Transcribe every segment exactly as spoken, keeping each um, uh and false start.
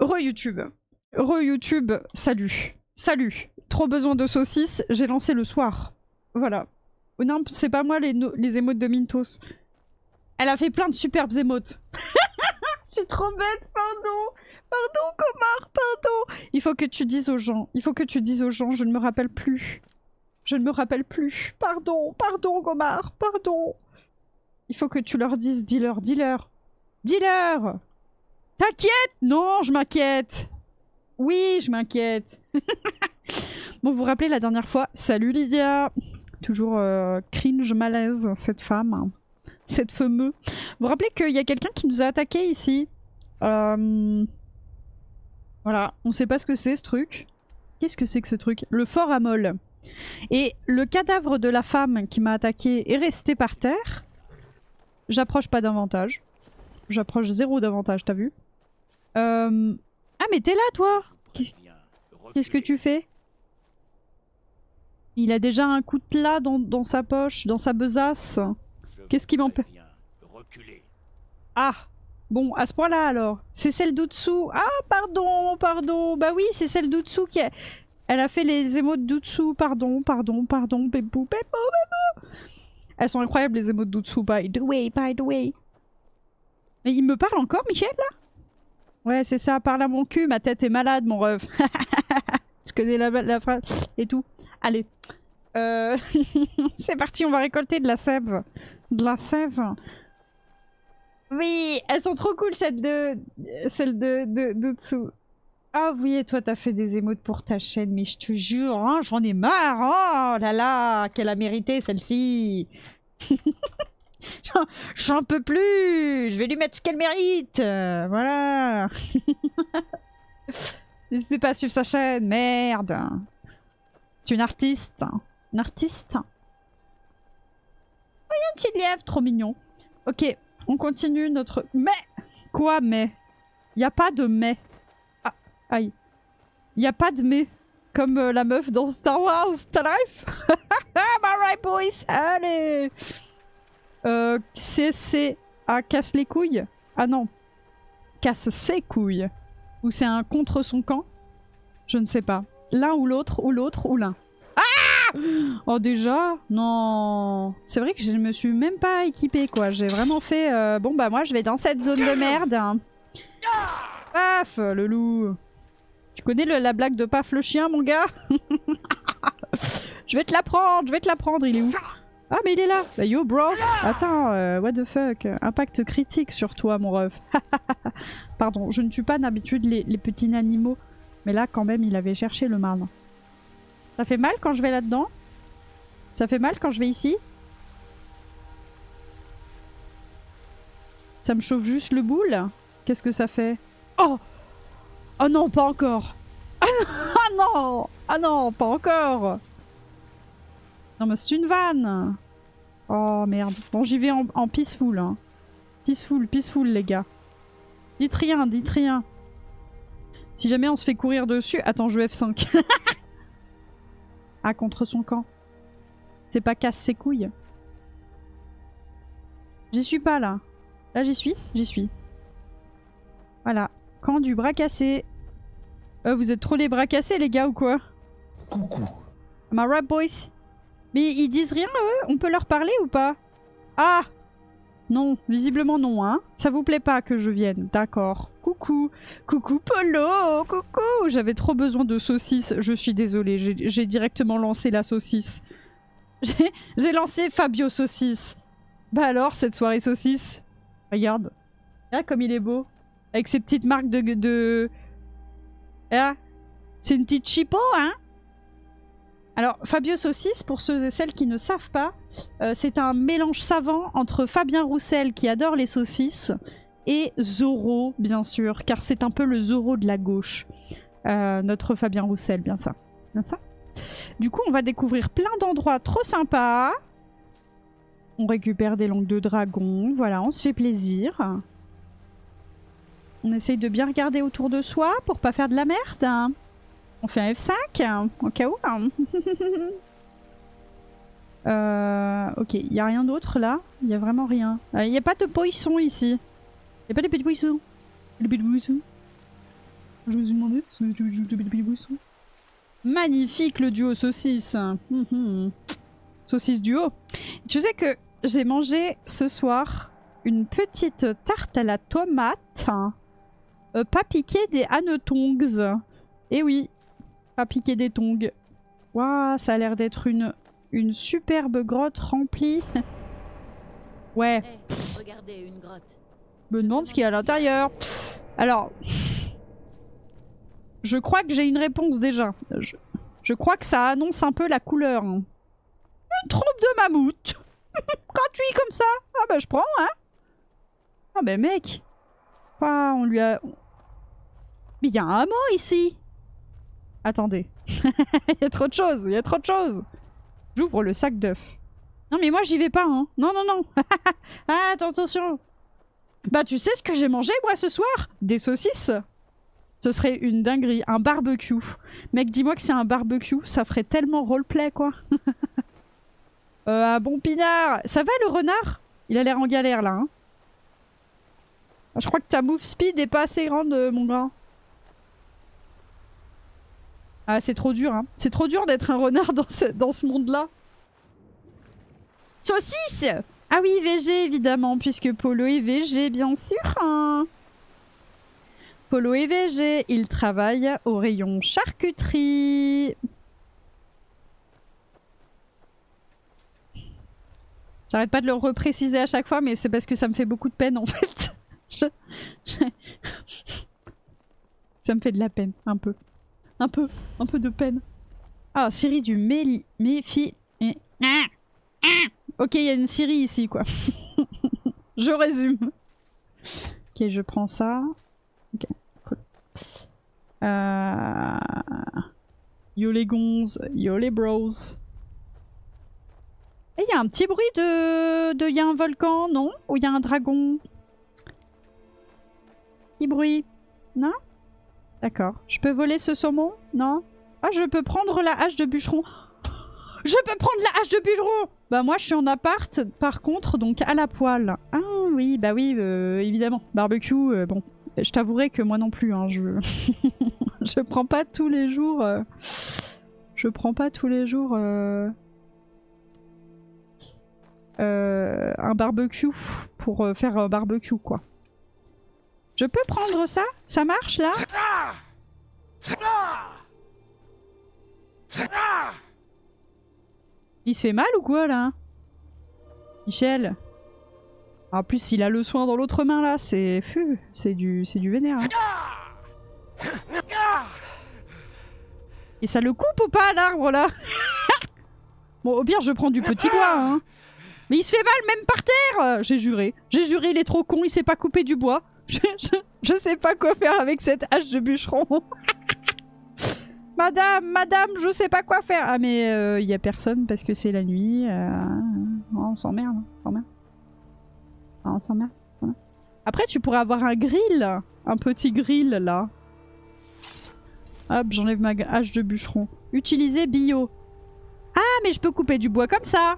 Re-YouTube. Re-YouTube, salut. Salut. Trop besoin de saucisses, j'ai lancé le soir. Voilà. Oh non, c'est pas moi les, no les émotes de Mintos. Elle a fait plein de superbes émotes. Je suis trop bête, pardon. Pardon, Comar, pardon. Il faut que tu dises aux gens, il faut que tu dises aux gens, je ne me rappelle plus. Je ne me rappelle plus. Pardon, pardon, Comar, pardon. Il faut que tu leur dises, dis-leur, dis-leur. Dis-leur. T'inquiète? Non, je m'inquiète. Oui, je m'inquiète. Bon, vous vous rappelez la dernière fois? Salut Lydia. Toujours euh, cringe, malaise, cette femme. Cette fameuse. Vous vous rappelez qu'il y a quelqu'un qui nous a attaqué ici? euh... Voilà, on sait pas ce que c'est ce truc. Qu'est-ce que c'est que ce truc? Le fort à molle. Et le cadavre de la femme qui m'a attaqué est resté par terre. J'approche pas d'avantage. J'approche zéro d'avantage, t'as vu? euh... Ah mais t'es là toi? Qu'est-ce que tu fais? Il a déjà un coutelas dans, dans sa poche, dans sa besace. Qu'est-ce qui m'empêche? Ah! Bon, à ce point-là alors. C'est celle d'Utsu. Ah, pardon, pardon. Bah oui, c'est celle d'Utsu qui a... Elle a fait les émotes d'Utsu. Pardon, pardon, pardon. Bébou, bébou, bébou. Elles sont incroyables les émotes d'Utsu. By the way, by the way. Mais il me parle encore, Michel, là? Ouais, c'est ça. Parle à mon cul. Ma tête est malade, mon ref. Je connais la, la phrase et tout. Allez. Euh... c'est parti, on va récolter de la sève. De la sève. Oui, elles sont trop cool, celles de... Celles de... de... d'Utsu. Ah oui, et toi t'as fait des émotes pour ta chaîne, mais je te jure, hein, j'en ai marre. Oh là là, qu'elle a mérité celle-ci. J'en peux plus. Je vais lui mettre ce qu'elle mérite. Euh, voilà. N'hésitez pas à suivre sa chaîne, merde. C'est une artiste. Une artiste. Oh, il y a un petit lièvre, trop mignon. Ok, on continue notre... Mais quoi, mais? Il n'y a pas de mais. Ah, aïe. Il n'y a pas de mais. Comme euh, la meuf dans Star Wars, ta life. Am I right, boys? Allez. Euh, C C A casse les couilles? Ah non. Casse ses couilles. Ou c'est un contre son camp? Je ne sais pas. L'un ou l'autre, ou l'autre, ou l'un. Ah! Oh déjà? Non. C'est vrai que je me suis même pas équipée quoi. J'ai vraiment fait... Euh... Bon bah moi je vais dans cette zone de merde. Paf, le loup. Tu connais le, la blague de Paf le chien mon gars? Je vais te la prendre, je vais te la prendre. Il est où? Ah mais il est là. Bah, yo bro. Attends, euh, what the fuck. Impact critique sur toi mon ref. Pardon, je ne tue pas d'habitude les, les petits animaux. Mais là quand même il avait cherché le mal. Ça fait mal quand je vais là-dedans? Ça fait mal quand je vais ici? Ça me chauffe juste le boule? Qu'est-ce que ça fait? Oh! Oh non, pas encore! Ah non! Ah non, pas encore! Non mais c'est une vanne! Oh merde. Bon j'y vais en, en peaceful. Hein. Peaceful, peaceful les gars. Dites rien, dites rien. Si jamais on se fait courir dessus... Attends, je F cinq. Ah, contre son camp. C'est pas casse ses couilles. J'y suis pas là. Là j'y suis? J'y suis. Voilà. Camp du bras cassé. Euh, vous êtes trop les bras cassés les gars ou quoi? Coucou. Am I right boys? Mais ils disent rien eux? On peut leur parler ou pas? Ah! Non, visiblement non hein. Ça vous plaît pas que je vienne? D'accord. Coucou. Coucou Polo. Coucou. J'avais trop besoin de saucisses. Je suis désolée. J'ai directement lancé la saucisse. J'ai lancé Fabio Saucisse. Bah alors, cette soirée saucisse. Regarde. Ah, comme il est beau. Avec ses petites marques de... de... Ah. C'est une petite chipot, hein? Alors, Fabio Saucisse, pour ceux et celles qui ne savent pas, euh, c'est un mélange savant entre Fabien Roussel, qui adore les saucisses, et Zorro, bien sûr, car c'est un peu le Zorro de la gauche. Euh, notre Fabien Roussel, bien ça. Bien ça. Du coup, on va découvrir plein d'endroits trop sympas. On récupère des langues de dragon, voilà, on se fait plaisir. On essaye de bien regarder autour de soi pour pas faire de la merde. On fait un F cinq, au cas où. euh, ok, il n'y a rien d'autre là. Il n'y a vraiment rien. Il euh, n'y a pas de poisson ici. Il n'y a pas de petits poissons. Les petits poissons. Je me suis demandé. Magnifique le duo saucisse. Mmh. Saucisse duo. Tu sais que j'ai mangé ce soir une petite tarte à la tomate. Euh, pas piqué des hannetons. Et oui, pas piqué des tongs. Waouh, ça a l'air d'être une, une superbe grotte remplie. Ouais. Hey, regardez, une grotte. Je me demande ce qu'il y a à l'intérieur. Alors, je crois que j'ai une réponse déjà. Je, je crois que ça annonce un peu la couleur. Une trompe de mammouth. Gratuit comme ça. Ah bah je prends, hein. Ah bah mec. Ah, on lui a... Mais il y a un hameau ici. Attendez. Il y a trop de choses, il y a trop de choses. J'ouvre le sac d'œufs. Non mais moi j'y vais pas, hein. Non, non, non. Ah, attention. Bah tu sais ce que j'ai mangé moi ce soir? Des saucisses. Ce serait une dinguerie, un barbecue. Mec, dis-moi que c'est un barbecue, ça ferait tellement roleplay quoi. euh, un bon pinard. Ça va le renard? Il a l'air en galère là, hein. Je crois que ta move speed est pas assez grande, mon gars. Ah, c'est trop dur, hein. C'est trop dur d'être un renard dans ce, dans ce monde-là. Saucisse! Ah oui, V G, évidemment, puisque Polo est V G, bien sûr. Hein. Polo est V G, il travaille au rayon charcuterie. J'arrête pas de le repréciser à chaque fois, mais c'est parce que ça me fait beaucoup de peine, en fait. Je... Je... Ça me fait de la peine, un peu. Un peu, un peu de peine. Ah, Siri du Méli... Méfi... Et... Ok, il y a une Siri ici, quoi. Je résume. Ok, je prends ça. Ok, cool. Euh... Yo les gonzes, yo les bros. Et il y a un petit bruit de... de... Il y a un volcan, non? Ou il y a un dragon? Petit bruit. Non? D'accord. Je peux voler ce saumon? Non? Ah, je peux prendre la hache de bûcheron. Je peux prendre la hache de bûcheron! Bah moi, je suis en appart, par contre, donc à la poêle. Ah oui, bah oui, euh, évidemment. Barbecue, euh, bon. Je t'avouerai que moi non plus, hein, je... je prends pas tous les jours... Euh... Je prends pas tous les jours... Euh... Euh, un barbecue pour euh, faire un barbecue, quoi. Je peux prendre ça? Ça marche, là? Il se fait mal ou quoi, là? Michel? En plus, il a le soin dans l'autre main, là. C'est... C'est du... C'est du vénère. Hein. Et ça le coupe ou pas, l'arbre, là? Bon, au pire, je prends du petit bois, hein. Mais il se fait mal, même par terre! J'ai juré. J'ai juré, il est trop con, il sait pas couper du bois. Je, je, je sais pas quoi faire avec cette hache de bûcheron. Madame, madame, je sais pas quoi faire. Ah mais il euh, y a personne parce que c'est la nuit. Euh... Oh, on s'emmerde, on s'emmerde. Oh, on s'emmerde. Après tu pourrais avoir un grill. Un petit grill là. Hop, j'enlève ma hache de bûcheron. Utiliser bio. Ah mais je peux couper du bois comme ça.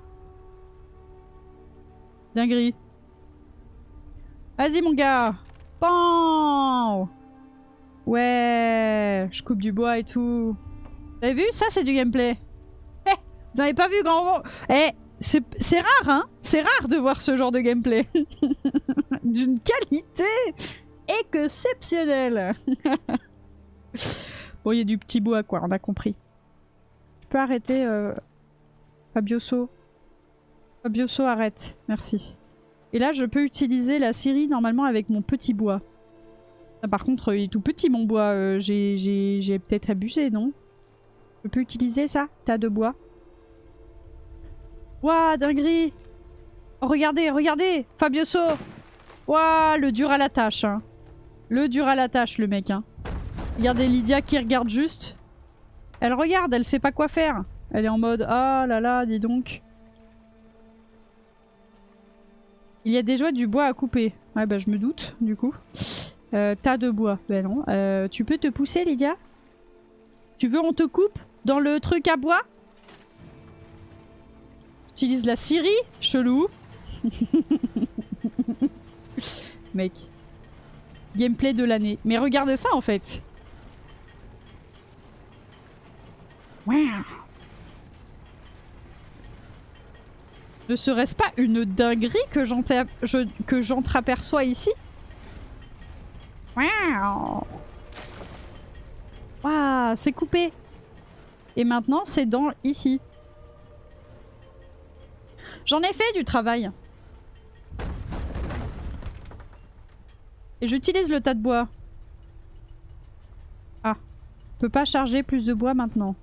Dinguerie. Vas-y mon gars. Bon. Ouais, je coupe du bois et tout. Vous avez vu? Ça, c'est du gameplay. Eh, vous avez pas vu, grand... Eh, c'est rare, hein? C'est rare de voir ce genre de gameplay. D'une qualité exceptionnelle. Bon, il y a du petit bois, quoi, on a compris. Tu peux arrêter, euh... Fabioso. Fabioso, arrête. Merci. Et là, je peux utiliser la Siri, normalement, avec mon petit bois. Ah, par contre, il est tout petit, mon bois. Euh, J'ai peut-être abusé, non? Je peux utiliser ça? Tas de bois. Ouah, dinguerie! Oh, regardez, regardez! Fabioso! Ouah, le dur à la tâche, hein. Le dur à la tâche, le mec, hein. Regardez Lydia qui regarde juste. Elle regarde, elle sait pas quoi faire. Elle est en mode, ah là là, dis donc. Il y a déjà du bois à couper. Ouais, bah je me doute, du coup. Euh, tas de bois. Ben non. Euh, tu peux te pousser, Lydia? Tu veux on te coupe dans le truc à bois? Utilise la Siri? Chelou. Mec. Gameplay de l'année. Mais regardez ça, en fait. Ouais. Ne serait-ce pas une dinguerie que j'entreaperçois ici? Waouh, wow, c'est coupé. Et maintenant, c'est dans ici. J'en ai fait du travail. Et j'utilise le tas de bois. Ah. Je peux pas charger plus de bois maintenant.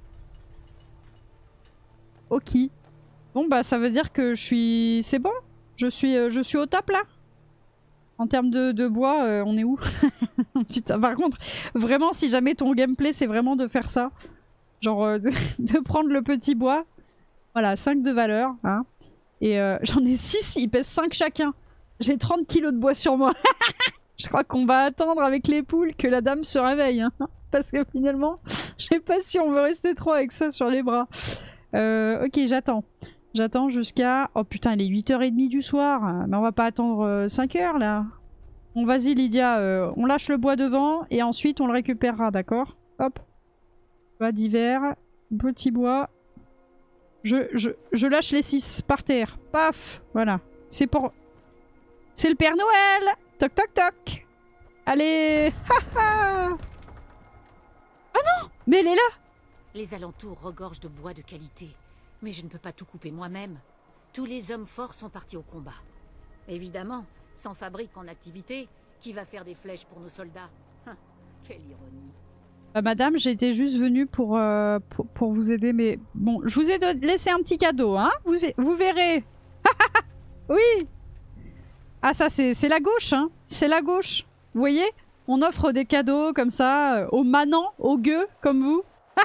Ok. Bon bah ça veut dire que je suis... C'est bon, je suis, euh, je suis au top là. En termes de, de bois, euh, on est où? Putain, par contre, vraiment si jamais ton gameplay c'est vraiment de faire ça. Genre euh, de, de prendre le petit bois. Voilà, cinq de valeur. Hein. Et euh, j'en ai six, ils pèsent cinq chacun. J'ai trente kilos de bois sur moi. Je crois qu'on va attendre avec les poules que la dame se réveille. Hein. Parce que finalement, je sais pas si on veut rester trop avec ça sur les bras. Euh, ok, j'attends. J'attends jusqu'à... Oh putain, il est huit heures trente du soir. Mais on va pas attendre euh, cinq heures là. Bon, vas-y Lydia, euh, on lâche le bois devant et ensuite on le récupérera, d'accord? Hop. Bois d'hiver, petit bois. Je, je, je lâche les six par terre. Paf. Voilà. C'est pour... C'est le Père Noël. Toc toc toc. Allez. Ah non. Mais elle est là. Les alentours regorgent de bois de qualité. Mais je ne peux pas tout couper moi-même. Tous les hommes forts sont partis au combat. Évidemment, sans fabrique en activité, qui va faire des flèches pour nos soldats? Hum, quelle ironie. Euh, madame, j'étais juste venue pour, euh, pour, pour vous aider, mais bon, je vous ai laissé un petit cadeau, hein? Vous, vous verrez. Oui. Ah ça, c'est la gauche, hein? C'est la gauche. Vous voyez? On offre des cadeaux comme ça, euh, aux manants, aux gueux, comme vous.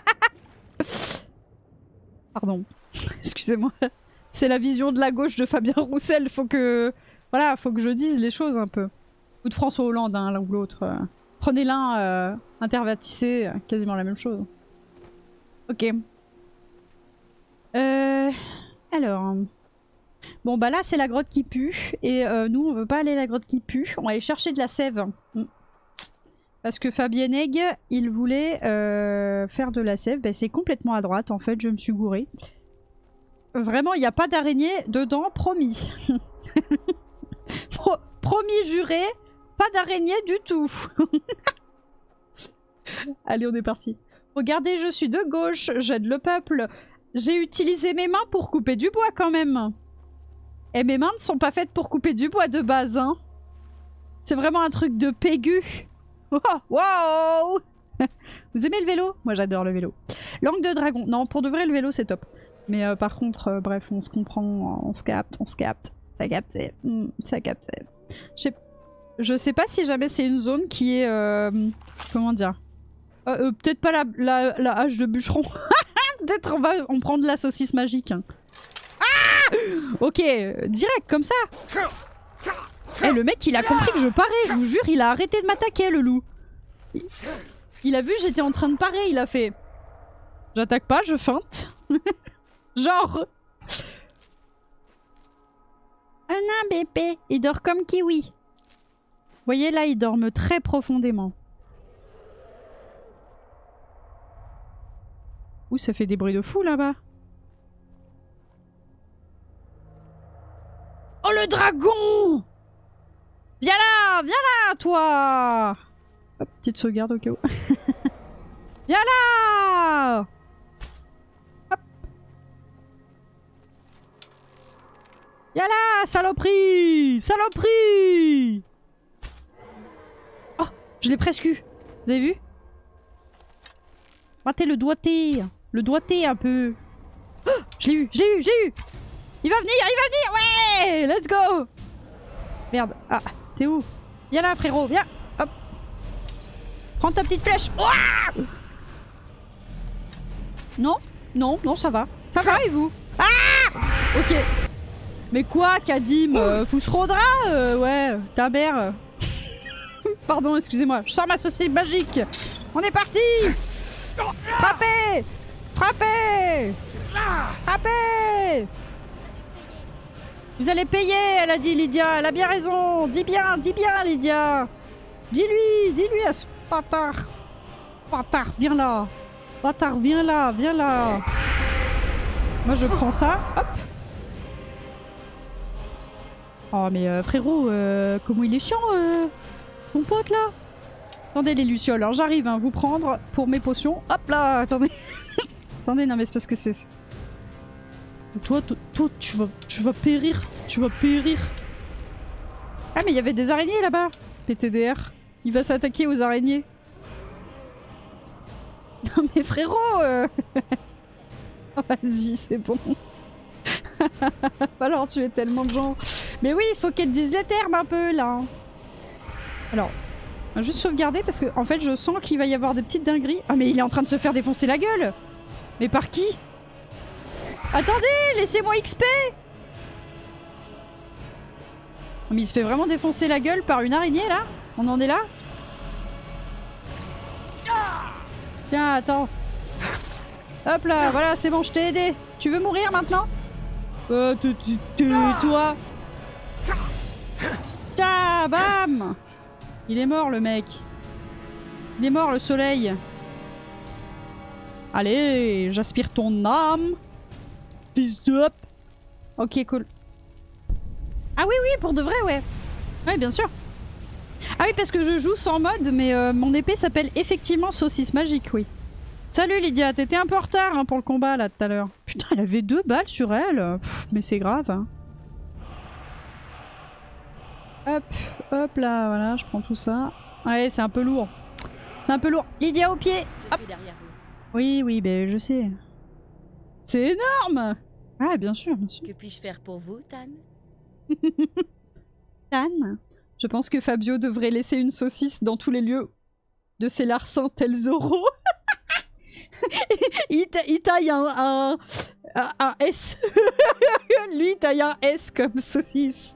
Pardon. Excusez-moi. C'est la vision de la gauche de Fabien Roussel. Faut que... Voilà, faut que je dise les choses un peu. Ou de François Hollande, hein, l'un ou l'autre. Euh. Prenez l'un, euh, intervertissez, euh, quasiment la même chose. Ok. Euh... Alors... Bon bah là c'est la grotte qui pue. Et euh, nous on veut pas aller à la grotte qui pue. On va aller chercher de la sève. Mm. Parce que Fabien Egg, il voulait euh, faire de la sève. Ben, c'est complètement à droite en fait, je me suis gourée. Vraiment, il n'y a pas d'araignée dedans, promis. Pro promis juré, pas d'araignée du tout. Allez, on est parti. Regardez, je suis de gauche, j'aide le peuple. J'ai utilisé mes mains pour couper du bois quand même. Et mes mains ne sont pas faites pour couper du bois de base, hein. C'est vraiment un truc de pégu. Oh, wow. Vous aimez le vélo? Moi j'adore le vélo. Langue de dragon. Non, pour de vrai le vélo c'est top. Mais euh, par contre, euh, bref, on se comprend, on se capte, on se capte. Ça capte, mmh, ça capte. Je sais, je sais pas si jamais c'est une zone qui est... Euh, comment dire euh, euh, peut-être pas la, la, la hache de bûcheron. Peut-être on va on prend de la saucisse magique. Ah, ok, direct, comme ça. Eh, le mec, il a compris que je parais, je vous jure, il a arrêté de m'attaquer, le loup. Il, il a vu, j'étais en train de parer, il a fait... J'attaque pas, je feinte. Genre... Ah non, bébé, il dort comme Kiwi. Vous voyez, là, il dorme très profondément. Ouh, ça fait des bruits de fou, là-bas. Oh, le dragon! Viens là! Viens là, toi! Hop, petite sauvegarde au cas où. Viens là! Hop! Viens là, saloperie! Saloperie! Oh, je l'ai presque eu. Vous avez vu? Ratez le doigté. Le doigté un peu. Oh, je l'ai eu, je l'ai eu, je l'ai eu! Il va venir, il va venir! Ouais! Let's go! Merde. Ah, t'es où? Viens là, frérot, viens! Hop! Prends ta petite flèche! Ouah! Non? Non, non, ça va. Ça va et vous? Ah! Ok. Mais quoi, Kadim? euh, Fousrodra? euh, Ouais, ta mère. Pardon, excusez-moi. Je sors ma saucisse magique. On est parti! Frappez! Frappez! Frappez! Vous allez payer, elle a dit Lydia. Elle a bien raison. Dis bien, dis bien, Lydia. Dis-lui, dis-lui à ce bâtard. Bâtard, viens là. Bâtard, viens là, viens là. Moi je prends ça, hop. Oh mais euh, frérot, euh, comment il est chiant, euh, ton pote là. Attendez les lucioles, alors j'arrive à hein, vous prendre pour mes potions. Hop là, attendez. Attendez, non mais c'est parce que c'est... Toi, toi, toi, tu vas, tu vas périr, tu vas périr. Ah mais il y avait des araignées là-bas. P T D R, il va s'attaquer aux araignées. Non mais frérot euh... oh, vas-y, c'est bon. Alors tu es tellement de gens. Mais oui, il faut qu'elle dise les termes un peu là. Alors, on va juste sauvegarder parce que en fait je sens qu'il va y avoir des petites dingueries. Ah mais il est en train de se faire défoncer la gueule. Mais par qui? Attendez, laissez-moi X P. Mais il se fait vraiment défoncer la gueule par une araignée là. On en est là. Tiens, attends. Hop là, voilà, c'est bon, je t'ai aidé. Tu veux mourir maintenant? Euh, toi. Tiens, bam. Il est mort le mec. Il est mort le soleil. Allez, j'aspire ton âme. Stop. Ok, cool. Ah oui, oui, pour de vrai, ouais. Ouais, bien sûr. Ah oui, parce que je joue sans mode, mais euh, mon épée s'appelle effectivement saucisse magique, oui. Salut Lydia, t'étais un peu en retard hein, pour le combat là tout à l'heure. Putain, elle avait deux balles sur elle. Pff, mais c'est grave. Hein. Hop, hop là, voilà, je prends tout ça. Ouais, c'est un peu lourd. C'est un peu lourd. Lydia au pied. Hop. Je suis derrière vous. Oui, oui, ben je sais. C'est énorme. Ah, bien sûr, bien sûr. Que puis-je faire pour vous, Tan? Tan, je pense que Fabio devrait laisser une saucisse dans tous les lieux de ses larcins tels Zoro. il, ta il taille un, un, un, un S. Lui, il taille un S comme saucisse.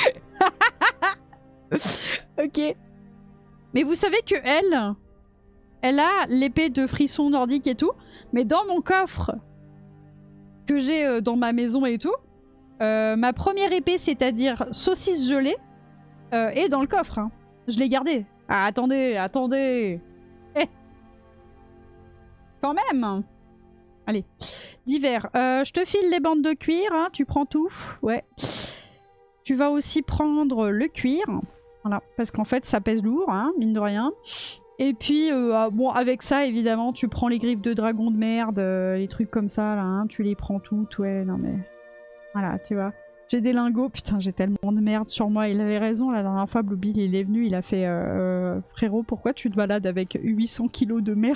Ok. Mais vous savez que elle, elle a l'épée de frisson nordique et tout, mais dans mon coffre que j'ai euh, dans ma maison et tout, euh, ma première épée, c'est-à-dire saucisse gelée, euh, est dans le coffre. Hein. Je l'ai gardée. Ah, attendez, attendez. Eh. Quand même. Allez. Divers. Euh, je te file les bandes de cuir, hein, tu prends tout. Ouais. Tu vas aussi prendre le cuir. Voilà, parce qu'en fait, ça pèse lourd, hein, mine de rien. Et puis, euh, ah, bon, avec ça, évidemment, tu prends les griffes de dragon de merde, euh, les trucs comme ça, là, hein, tu les prends toutes, ouais, non mais... Voilà, tu vois. J'ai des lingots, putain, j'ai tellement de merde sur moi. Il avait raison, la dernière fois, Blue Bill, il est venu, il a fait euh, « Frérot, pourquoi tu te balades avec huit cents kilos de merde ?»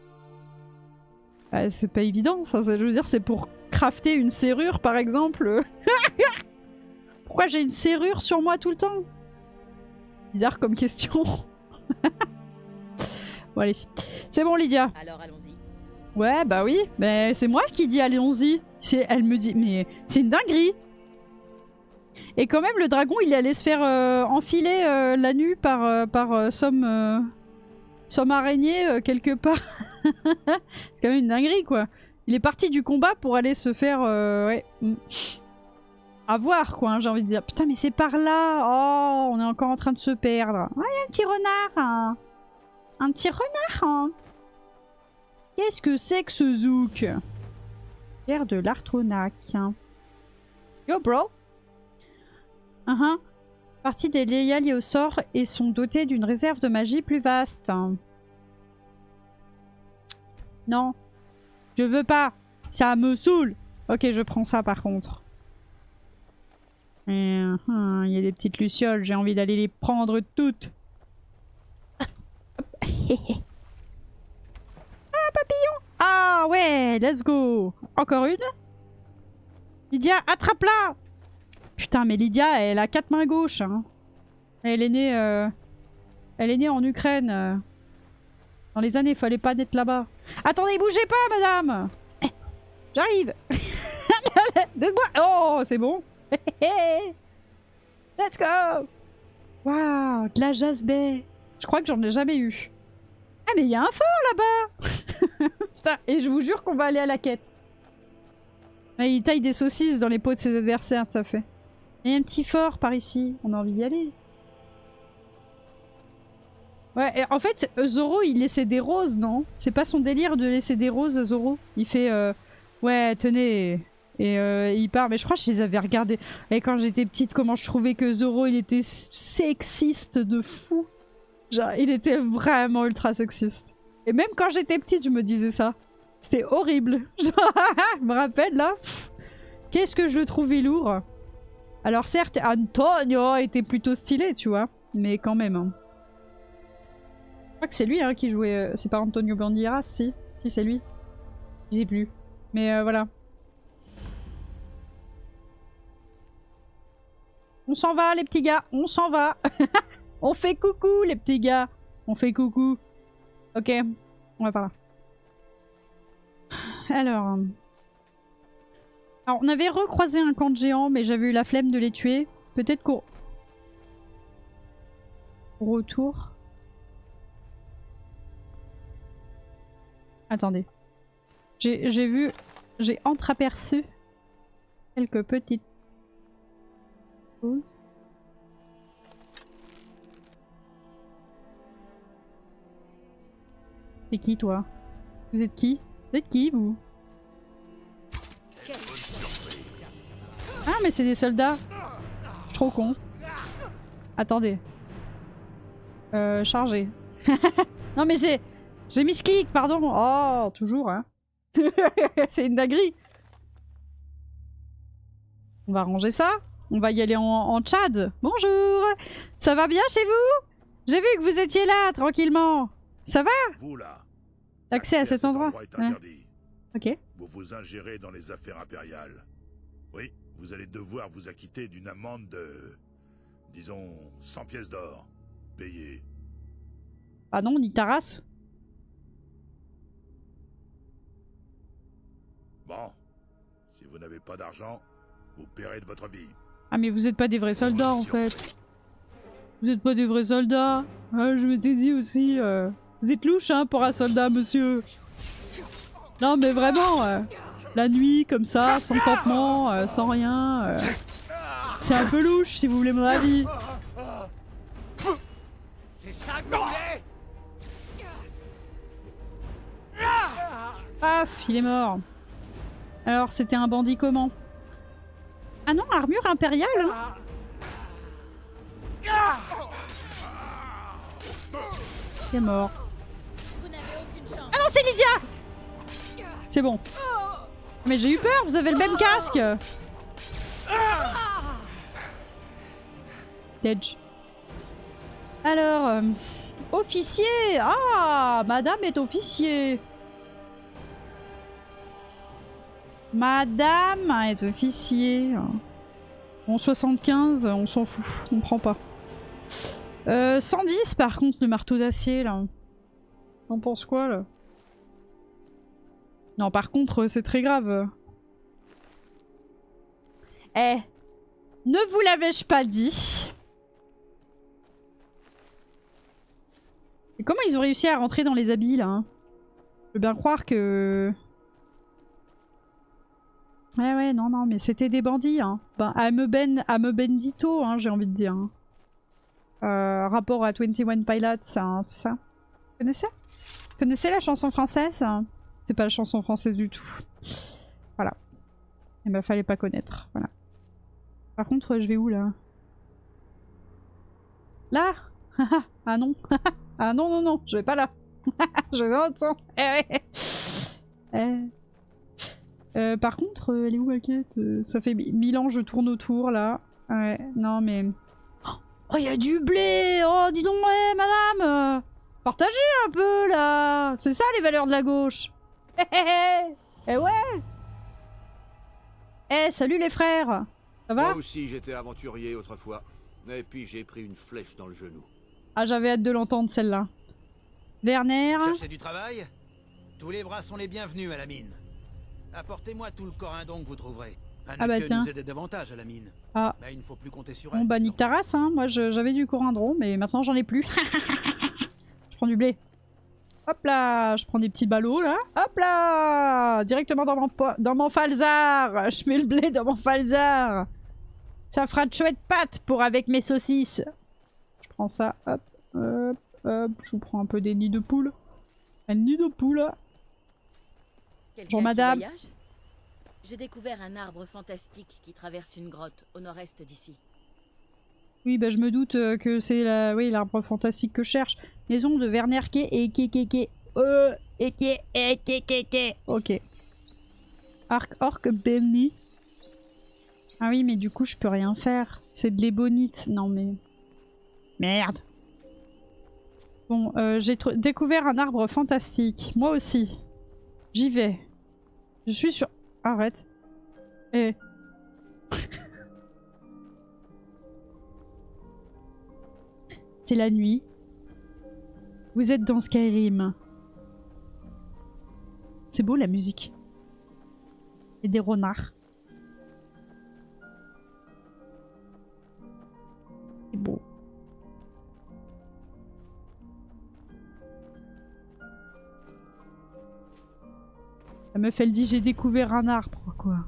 bah, c'est pas évident, enfin, je veux dire, c'est pour crafter une serrure, par exemple. Pourquoi j'ai une serrure sur moi tout le temps? Bizarre comme question. Bon allez, c'est bon Lydia. Alors allons-y. Ouais bah oui, mais c'est moi qui dis allons-y. Elle me dit, mais c'est une dinguerie. Et quand même le dragon il allait se faire euh, enfiler euh, la nuit par, euh, par euh, somme, euh, somme araignée euh, quelque part. C'est quand même une dinguerie quoi. Il est parti du combat pour aller se faire... Euh, ouais. À voir quoi, hein, j'ai envie de dire. Putain mais c'est par là. Oh, on est encore en train de se perdre. Ah, y a un petit renard. Hein. Un petit renard. Hein. Qu'est-ce que c'est que ce zouk? Pierre de l'Artronac. Yo bro. Uh -huh. Partie des Léa liées au sort et sont dotées d'une réserve de magie plus vaste. Non. Je veux pas. Ça me saoule. Ok, je prends ça par contre. Il uh, y a des petites lucioles, j'ai envie d'aller les prendre toutes. Ah, papillon! Ah ouais, let's go! Encore une? Lydia, attrape-la! Putain, mais Lydia, elle a quatre mains gauches. Hein. Elle est née... Euh... Elle est née en Ukraine. Euh... Dans les années, il fallait pas naître là-bas. Attendez, bougez pas, madame! Eh, j'arrive! Donne-moi... Oh, c'est bon! Let's go! Waouh, de la jasbée. Je crois que j'en ai jamais eu. Ah mais il y a un fort là-bas. Putain, et je vous jure qu'on va aller à la quête. Ah, il taille des saucisses dans les peaux de ses adversaires, ça fait. Il y a un petit fort par ici, on a envie d'y aller. Ouais, et en fait, Zoro, il laissait des roses, non? C'est pas son délire de laisser des roses, Zoro? Il fait, euh, ouais, tenez... Et euh, il part, mais je crois que je les avais regardés. Et quand j'étais petite, comment je trouvais que Zoro, il était sexiste de fou. Genre, il était vraiment ultra sexiste. Et même quand j'étais petite, je me disais ça. C'était horrible. Genre, je me rappelle, là. Qu'est-ce que je le trouvais lourd. Alors certes, Antonio était plutôt stylé, tu vois. Mais quand même. Hein. Je crois que c'est lui hein, qui jouait... Euh, c'est pas Antonio Banderas, si. Si, c'est lui. Je sais plus. Mais euh, voilà. On s'en va, les petits gars. On s'en va. On fait coucou, les petits gars. On fait coucou. Ok. On va par là. Alors... Alors, on avait recroisé un camp de géants, mais j'avais eu la flemme de les tuer. Peut-être qu'au retour... Attendez. J'ai vu... J'ai entreaperçu quelques petites choses. C'est qui, toi? Vous êtes qui? Vous êtes qui, vous? Ah, mais c'est des soldats. Je suis trop con. Attendez. Euh, chargé. Non, mais j'ai... J'ai mis ce clic, pardon. Oh, toujours, hein. C'est une dinguerie. On va ranger ça. On va y aller en, en Tchad. Bonjour. Ça va bien chez vous? J'ai vu que vous étiez là, tranquillement. Ça va? Vous là. Accès à cet endroit, endroit est interdit. Ouais. Ok. Vous vous ingérez dans les affaires impériales. Oui, vous allez devoir vous acquitter d'une amende de... disons, cent pièces d'or. Payées. Ah non, ni ta race. Bon. Si vous n'avez pas d'argent, vous paierez de votre vie. Ah mais vous êtes pas des vrais soldats en fait. Vous êtes pas des vrais soldats. Ah, je m'étais dit aussi... Euh... Vous êtes louche hein pour un soldat, monsieur. Non mais vraiment, euh, la nuit comme ça, sans campement, euh, sans rien, euh, c'est un peu louche si vous voulez mon avis. C'est ça que vous voulez? Paf, il est mort. Alors c'était un bandit comment? Ah non, armure impériale hein. Il est mort. Ah non, c'est Lydia! C'est bon. Mais j'ai eu peur, vous avez le même casque! Edge. Alors... Euh, officier! Ah! Madame est officier! Madame est officier. En soixante-quinze, on s'en fout, on prend pas. Euh, cent dix par contre, le marteau d'acier là. On pense quoi là? Non, par contre, c'est très grave. Eh, ne vous l'avais-je pas dit? Et comment ils ont réussi à rentrer dans les habits là hein? Je veux bien croire que... Ouais ouais, non non, mais c'était des bandits hein. Ben, à me ben, à me bendito hein, j'ai envie de dire. Hein. Euh, rapport à vingt et un Pilots, hein, tout ça. Vous connaissez? Vous connaissez la chanson française? C'est pas la chanson française du tout. Voilà. Et bah fallait pas connaître. Voilà. Par contre, je vais où là? Là? Ah non. Ah non non non, je vais pas là. Je vais dans l'autre sens. Eh ouais. Eh. Euh, par contre, elle est où la quête? Ça fait mille ans je tourne autour là. Ouais, non mais... Oh, il y a du blé! Oh, dis donc, ouais, madame! Partagez un peu, là! C'est ça, les valeurs de la gauche! Hé hé hé! Eh ouais! Eh, salut les frères! Ça va? Moi aussi, j'étais aventurier autrefois. Et puis, j'ai pris une flèche dans le genou. Ah, j'avais hâte de l'entendre, celle-là. Werner? Cherchez du travail? Tous les bras sont les bienvenus à la mine. Apportez-moi tout le corindon que vous trouverez. Un Ah bah écueil tiens. nous aide davantage à la mine. Ah. Mais il ne faut plus compter sur Bon elle. bah nique ta race, hein. Moi j'avais du corindon, mais maintenant j'en ai plus. Je prends du blé. Hop là, je prends des petits ballots là. Hop là, directement dans mon, dans mon falzar. Je mets le blé dans mon falzar. Ça fera de chouettes pâtes pour avec mes saucisses. Je prends ça, hop, hop, Hop, je vous prends un peu des nids de poules. Un nid de poule. Bonjour madame. J'ai découvert un arbre fantastique qui traverse une grotte au nord-est d'ici. Oui, bah je me doute euh, que c'est la... oui, l'arbre fantastique que je cherche. Maison de Werner Kay et Kekeke. Euh, et Kay et Kekeke. Ok. Arc Orc Benny. Ah oui, mais du coup, je peux rien faire. C'est de l'ébonite. Non, mais... Merde. Bon, euh, j'ai découvert un arbre fantastique. Moi aussi. J'y vais. Je suis sur... Arrête. Eh. C'est la nuit. Vous êtes dans Skyrim. C'est beau la musique. Et des renards. C'est beau. La meuf elle dit j'ai découvert un arbre quoi.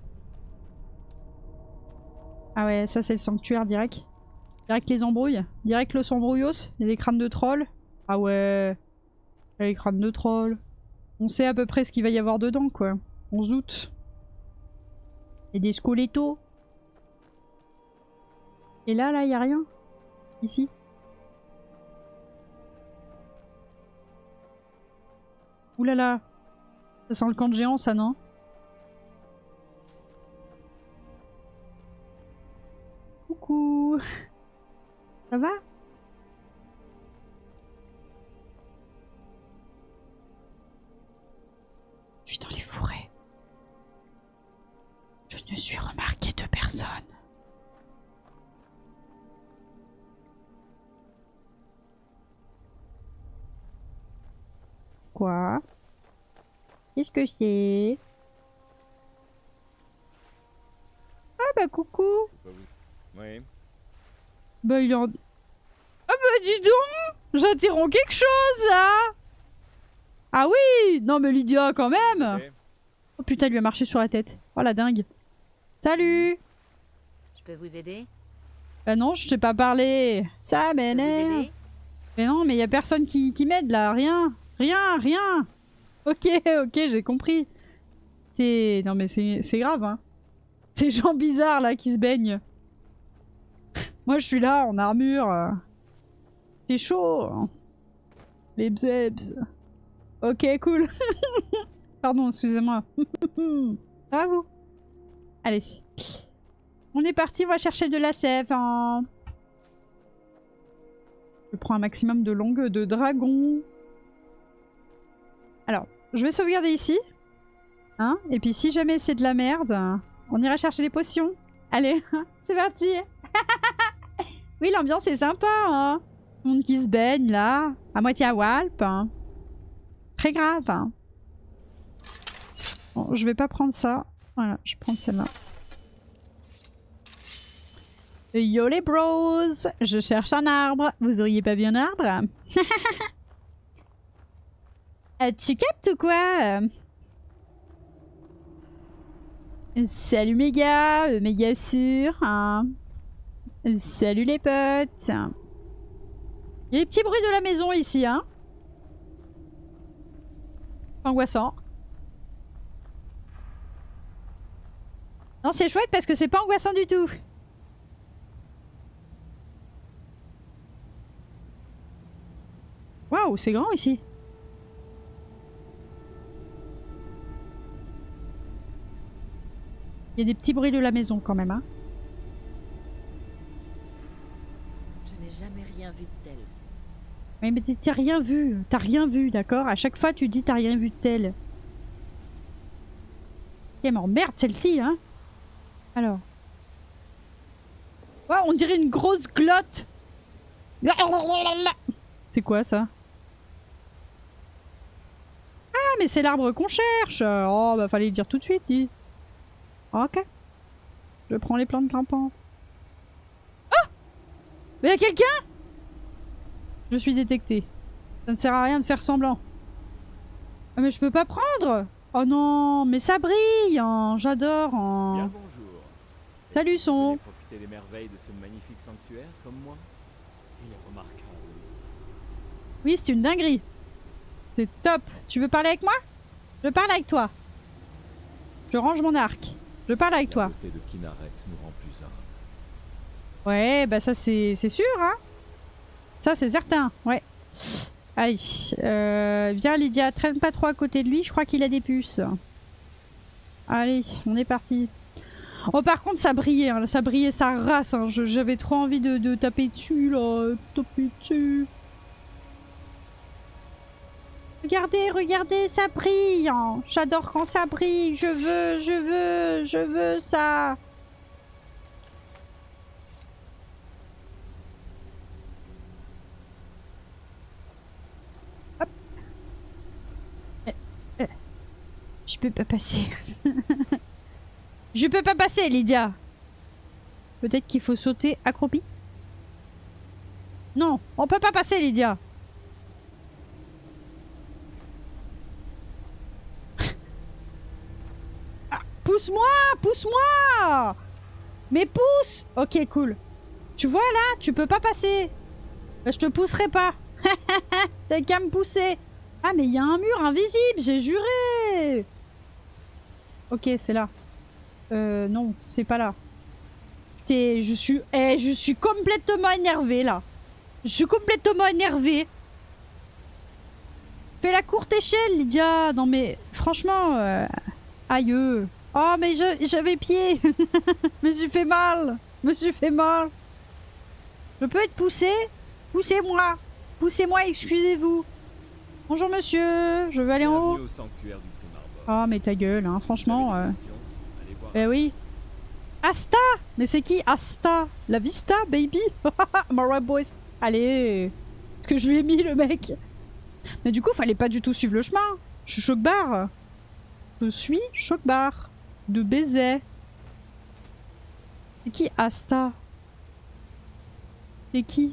Ah ouais ça c'est le sanctuaire direct. Direct les embrouilles. Direct le embrouillos. Il y a des crânes de trolls. Ah ouais. Il y a des crânes de trolls. On sait à peu près ce qu'il va y avoir dedans quoi. On se doute. Il y a des squelettos. Et là là il y a rien. Ici. Ouh là là. Ça sent le camp de géant, ça, non? Coucou. Ça va? Je suis dans les forêts. Je ne suis remarqué de personne. Quoi? Qu'est-ce que c'est? Ah bah coucou. Oui. Bah il est en... Ah bah dis donc. J'interromps quelque chose là. Ah oui. Non mais Lydia quand même. Okay. Oh putain il lui a marché sur la tête. Oh la dingue. Salut. Je peux vous aider? Bah non je t'ai pas parlé. Ça m'énerve. Mais non mais y a personne qui, qui m'aide là. Rien. Rien. Rien. Ok, ok, j'ai compris. C'est... Non mais c'est grave, hein. Ces gens bizarres là qui se baignent. Moi je suis là en armure. C'est chaud. Les bzebs. Ok, cool. Pardon, excusez-moi. À vous. Allez. On est parti, on va chercher de la sève. Hein. Je prends un maximum de langue de dragon. Alors, je vais sauvegarder ici. Hein? Et puis si jamais c'est de la merde, on ira chercher les potions. Allez, c'est parti. Oui, l'ambiance est sympa. Hein? Tout le monde qui se baigne là, à moitié à Walp. Hein. Très grave. Hein. Bon, je vais pas prendre ça. Voilà, je vais prendre celle-là. Yo les bros, je cherche un arbre. Vous auriez pas vu un arbre? Euh, tu captes ou quoi? Salut méga, euh, méga sûr. Hein. Salut les potes. Il y a les petits bruits de la maison ici, hein. Angoissant. Non, c'est chouette parce que c'est pas angoissant du tout. Waouh, c'est grand ici. Il y a des petits bruits de la maison quand même, hein. Je n'ai jamais rien vu de tel. Oui, mais t'as rien vu. T'as rien vu, d'accord? À chaque fois, tu dis t'as rien vu de tel. Ok, mais en merde celle-ci, hein. Alors. Ouais, on dirait une grosse glotte. C'est quoi ça? Ah, mais c'est l'arbre qu'on cherche. Oh, bah fallait le dire tout de suite, dis. Ok. Je prends les plantes grimpantes. Oh! Mais y'a quelqu'un? Je suis détecté. Ça ne sert à rien de faire semblant. Ah, mais je peux pas prendre. Oh non, mais ça brille. Hein. J'adore. Hein. Bien bonjour. Salut Est-ce que vous son. voulez profiter des merveilles de ce magnifique sanctuaire comme moi? Il est remarquable, n'est-ce pas? Oui, c'est une dinguerie. C'est top. Tu veux parler avec moi? Je parle avec toi. Je range mon arc. Je parle avec toi. La beauté de Kynareth nous rend plus humbles. Ouais, bah ça c'est sûr, hein. Ça c'est certain, ouais. Allez, euh, viens Lydia, traîne pas trop à côté de lui, je crois qu'il a des puces. Allez, on est parti. Oh par contre ça brillait, hein, ça brillait sa race, hein. J'avais trop envie de, de taper dessus là, taper dessus. Regardez, regardez, ça brille. Hein. J'adore quand ça brille, je veux, je veux, je veux ça. Hop. Eh, eh. Je peux pas passer. Je peux pas passer, Lydia. Peut-être qu'il faut sauter accroupi. Non, on peut pas passer, Lydia. Ah, pousse-moi, pousse-moi. Mais pousse. Ok, cool. Tu vois là, tu peux pas passer. Je te pousserai pas. T'as qu'à me pousser. Ah mais il y a un mur invisible, j'ai juré. Ok, c'est là. Euh, non, c'est pas là. T'es, je suis, eh, je suis complètement énervée là. Je suis complètement énervée. Fais la courte échelle, Lydia. Non mais, franchement, euh... aïe. Oh mais j'avais pied. Me suis fait mal. Me suis fait mal. Je peux être poussée? Poussez-moi. Poussez-moi, excusez-vous. Bonjour monsieur, je veux aller en haut. Bienvenue au sanctuaire du Primarboc. Oh mais ta gueule, hein, franchement. Vous avez Euh... des questions? Allez voir Eh oui. Asta! Mais c'est qui Asta? La Vista, baby? Mara boys. Allez. Ce que je lui ai mis, le mec. Mais du coup, fallait pas du tout suivre le chemin. Je suis choc-barre. Je suis choc-barre. De baiser. C'est qui Asta? C'est qui?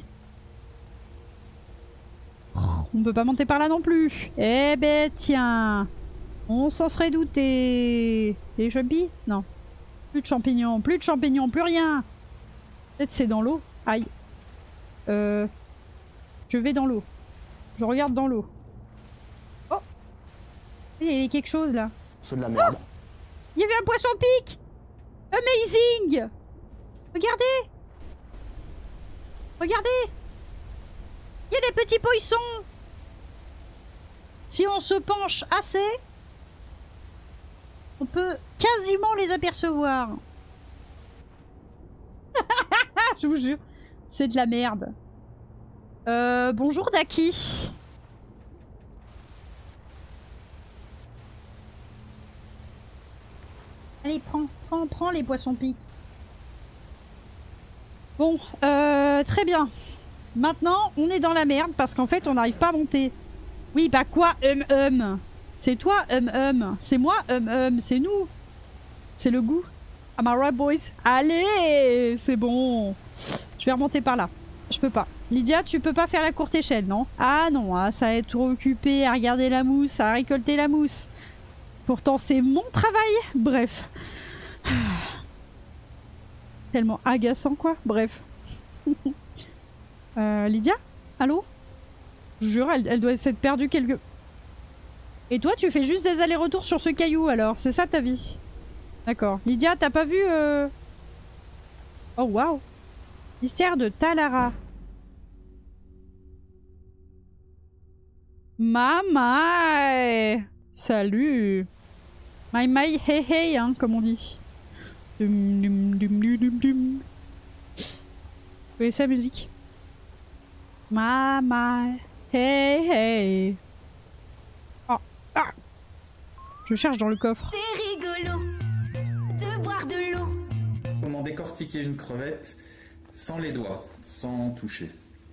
On peut pas monter par là non plus. Eh ben tiens. On s'en serait douté. Les chubby? Non. Plus de champignons, plus de champignons, plus rien. Peut-être c'est dans l'eau. Aïe. Euh... Je vais dans l'eau. Je regarde dans l'eau. Oh! Il y avait quelque chose là. C'est de la merde. Oh, il y avait un poisson pic! Amazing! Regardez! Regardez! Il y a des petits poissons! Si on se penche assez, on peut quasiment les apercevoir. Je vous jure, c'est de la merde. Euh, bonjour Daki. Allez, prends, prends, prends les poissons pics. Bon, euh, très bien. Maintenant, on est dans la merde parce qu'en fait, on n'arrive pas à monter. Oui, bah quoi, hum hum. C'est toi, hum hum. C'est moi, hum hum. C'est nous. C'est le goût. Am I right, boys? Allez, c'est bon. Je vais remonter par là. Je peux pas. Lydia, tu peux pas faire la courte échelle, non? Ah non, hein, ça va être occupé à regarder la mousse, à récolter la mousse. Pourtant, c'est mon travail. Bref. Tellement agaçant, quoi. Bref. euh, Lydia? Allô? Je jure, elle, elle doit s'être perdue quelque... Et toi, tu fais juste des allers-retours sur ce caillou, alors? C'est ça ta vie? D'accord. Lydia, t'as pas vu... Euh... Oh, waouh! Mystère de Talara. Mamai! Salut! My my hey hey, hein, comme on dit. Dum, dum, dum, dum, dum, dum. Vous voyez sa musique? Mamai hey hey. Oh, ah. Je cherche dans le coffre. C'est rigolo de boire de l'eau. Comment décortiquer une crevette sans les doigts, sans toucher.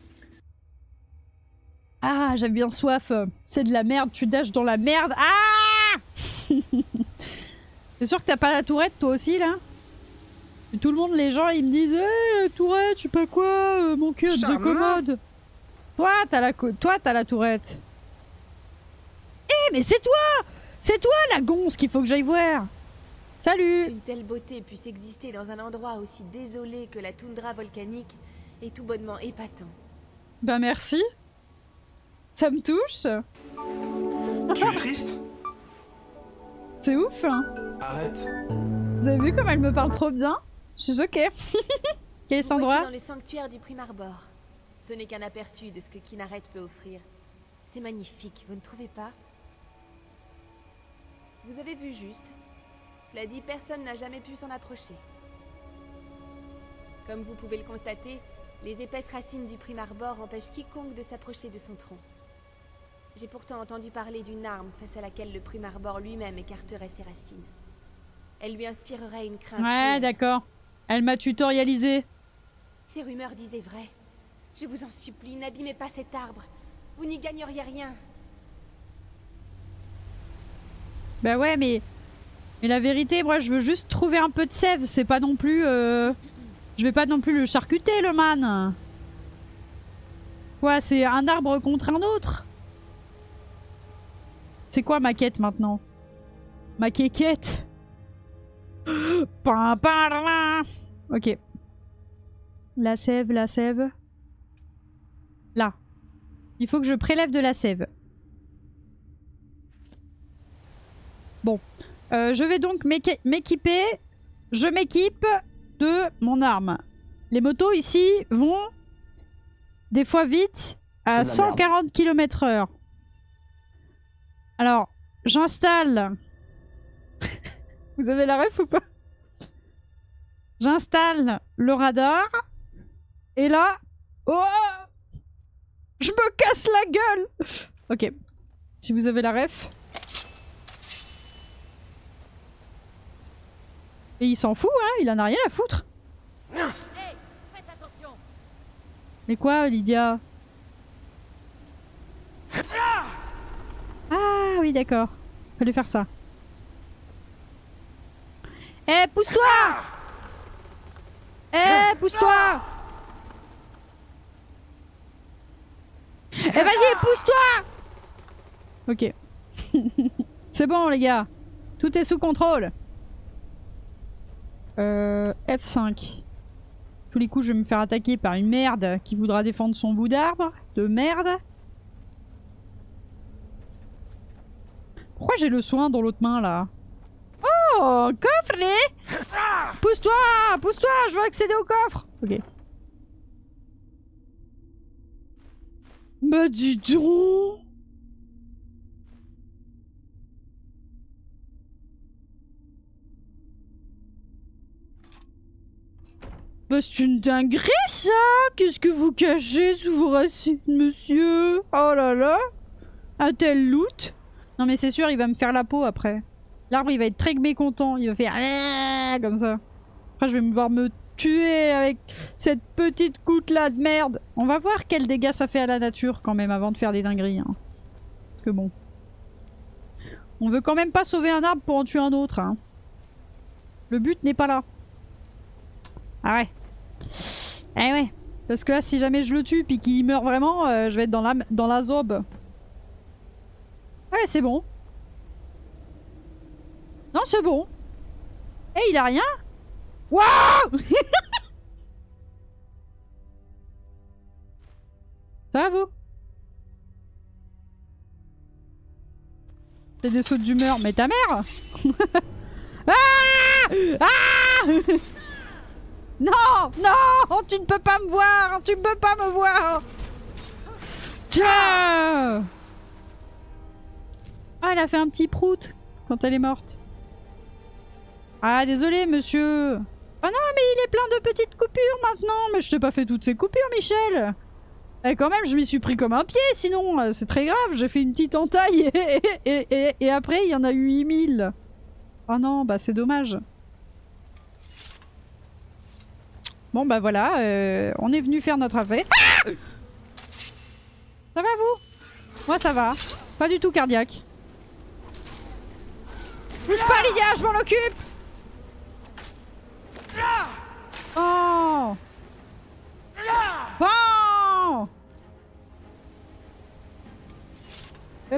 Ah, j'ai bien soif. C'est de la merde, tu dashes dans la merde. Ah! C'est sûr que t'as pas la tourette, toi aussi, là? Et tout le monde, les gens, ils me disent hey, la tourette, je sais pas quoi, euh, mon cul de commode. Toi, t'as la, toi, t'as la tourette. Eh, mais c'est toi! C'est toi, la gonze, qu'il faut que j'aille voir. Salut! Qu'une telle beauté puisse exister dans un endroit aussi désolé que la toundra volcanique est tout bonnement épatant. Bah merci. Ça me touche. Tu es triste? C'est ouf, hein. Arrête. Vous avez vu comme elle me parle trop bien? Je suis choquée. Quel est cet Vous voici endroit? dans le sanctuaire du Primarbor. Ce n'est qu'un aperçu de ce que Kynareth peut offrir. C'est magnifique, vous ne trouvez pas? Vous avez vu juste. Cela dit, personne n'a jamais pu s'en approcher. Comme vous pouvez le constater, les épaisses racines du Primarbor empêchent quiconque de s'approcher de son tronc. J'ai pourtant entendu parler d'une arme face à laquelle le Primarbor lui-même écarterait ses racines. Elle lui inspirerait une crainte. Ouais, d'accord. Elle m'a tutorialisé. Ces rumeurs disaient vrai. Je vous en supplie, n'abîmez pas cet arbre. Vous n'y gagneriez rien. Bah ouais, mais... Mais la vérité, moi, je veux juste trouver un peu de sève. C'est pas non plus... Euh... Je vais pas non plus le charcuter, le man. Quoi, c'est un arbre contre un autre? C'est quoi ma quête maintenant? Ma quéquette. Ok. La sève, la sève. Là. Il faut que je prélève de la sève. Bon. Euh, je vais donc m'équiper. Je m'équipe de mon arme. Les motos ici vont des fois vite à cent quarante kilomètres heure. Alors, j'installe... Vous avez la ref ou pas? J'installe le radar. Et là... Oh! Je me casse la gueule! Ok. Si vous avez la ref... Et il s'en fout, hein, il en a rien à foutre. Hey, faites attention. Mais quoi, Lydia? Ah oui, d'accord. Fallait faire ça. Eh, hey, pousse-toi! Eh, hey, pousse-toi! Eh, hey, vas-y, pousse-toi! Ok. C'est bon, les gars. Tout est sous contrôle. Euh, F cinq. Tous les coups, je vais me faire attaquer par une merde qui voudra défendre son bout d'arbre. De merde. Pourquoi j'ai le soin dans l'autre main, là? Oh, coffre! Pousse-toi! Pousse-toi! Je veux accéder au coffre! Ok. Bah, dis donc! Bah, c'est une dinguerie, ça! Qu'est-ce que vous cachez sous vos racines, monsieur? Oh là là! Un tel loot! Non, mais c'est sûr, il va me faire la peau après. L'arbre, il va être très mécontent. Il va faire ah comme ça. Après, je vais me voir me tuer avec cette petite goutte-là de merde. On va voir quels dégâts ça fait à la nature quand même avant de faire des dingueries. Hein. Parce que bon. On veut quand même pas sauver un arbre pour en tuer un autre. Hein. Le but n'est pas là. Ah ouais. Eh ouais. Parce que là, si jamais je le tue puis qu'il meurt vraiment, euh, je vais être dans la, dans la zob. Ouais, c'est bon. Non, c'est bon. Eh, hey, il a rien? Waouh! Ça va, vous? C'est des sautes d'humeur. Mais ta mère? Ah! Ah! Non! Non! Tu ne peux pas me voir! Tu ne peux pas me voir! Tiens! Ah, elle a fait un petit prout quand elle est morte. Ah, désolé, monsieur. Ah non, mais il est plein de petites coupures maintenant. Mais je t'ai pas fait toutes ces coupures, Michel. Et quand même, je m'y suis pris comme un pied, sinon, c'est très grave. J'ai fait une petite entaille et, et, et, et après, il y en a eu huit mille. Oh non, bah c'est dommage. Bon, bah voilà, euh, on est venu faire notre affaire. Ah! Ça va, vous? Moi, ça va. Pas du tout cardiaque. Bouge pas, Lydia, je m'en occupe. Oh. Bon. Hop.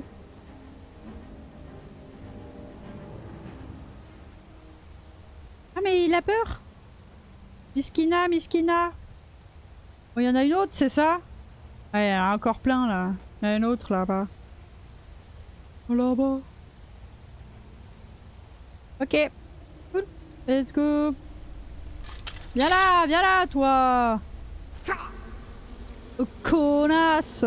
Ah mais il a peur. Miskina, Miskina. Oh, il y en a une autre, c'est ça? Ouais, il y en a encore plein là. Il y en a une autre là-bas. Là-bas. Ok. Cool. Let's go. Viens là, viens là, toi. Oh, connasse.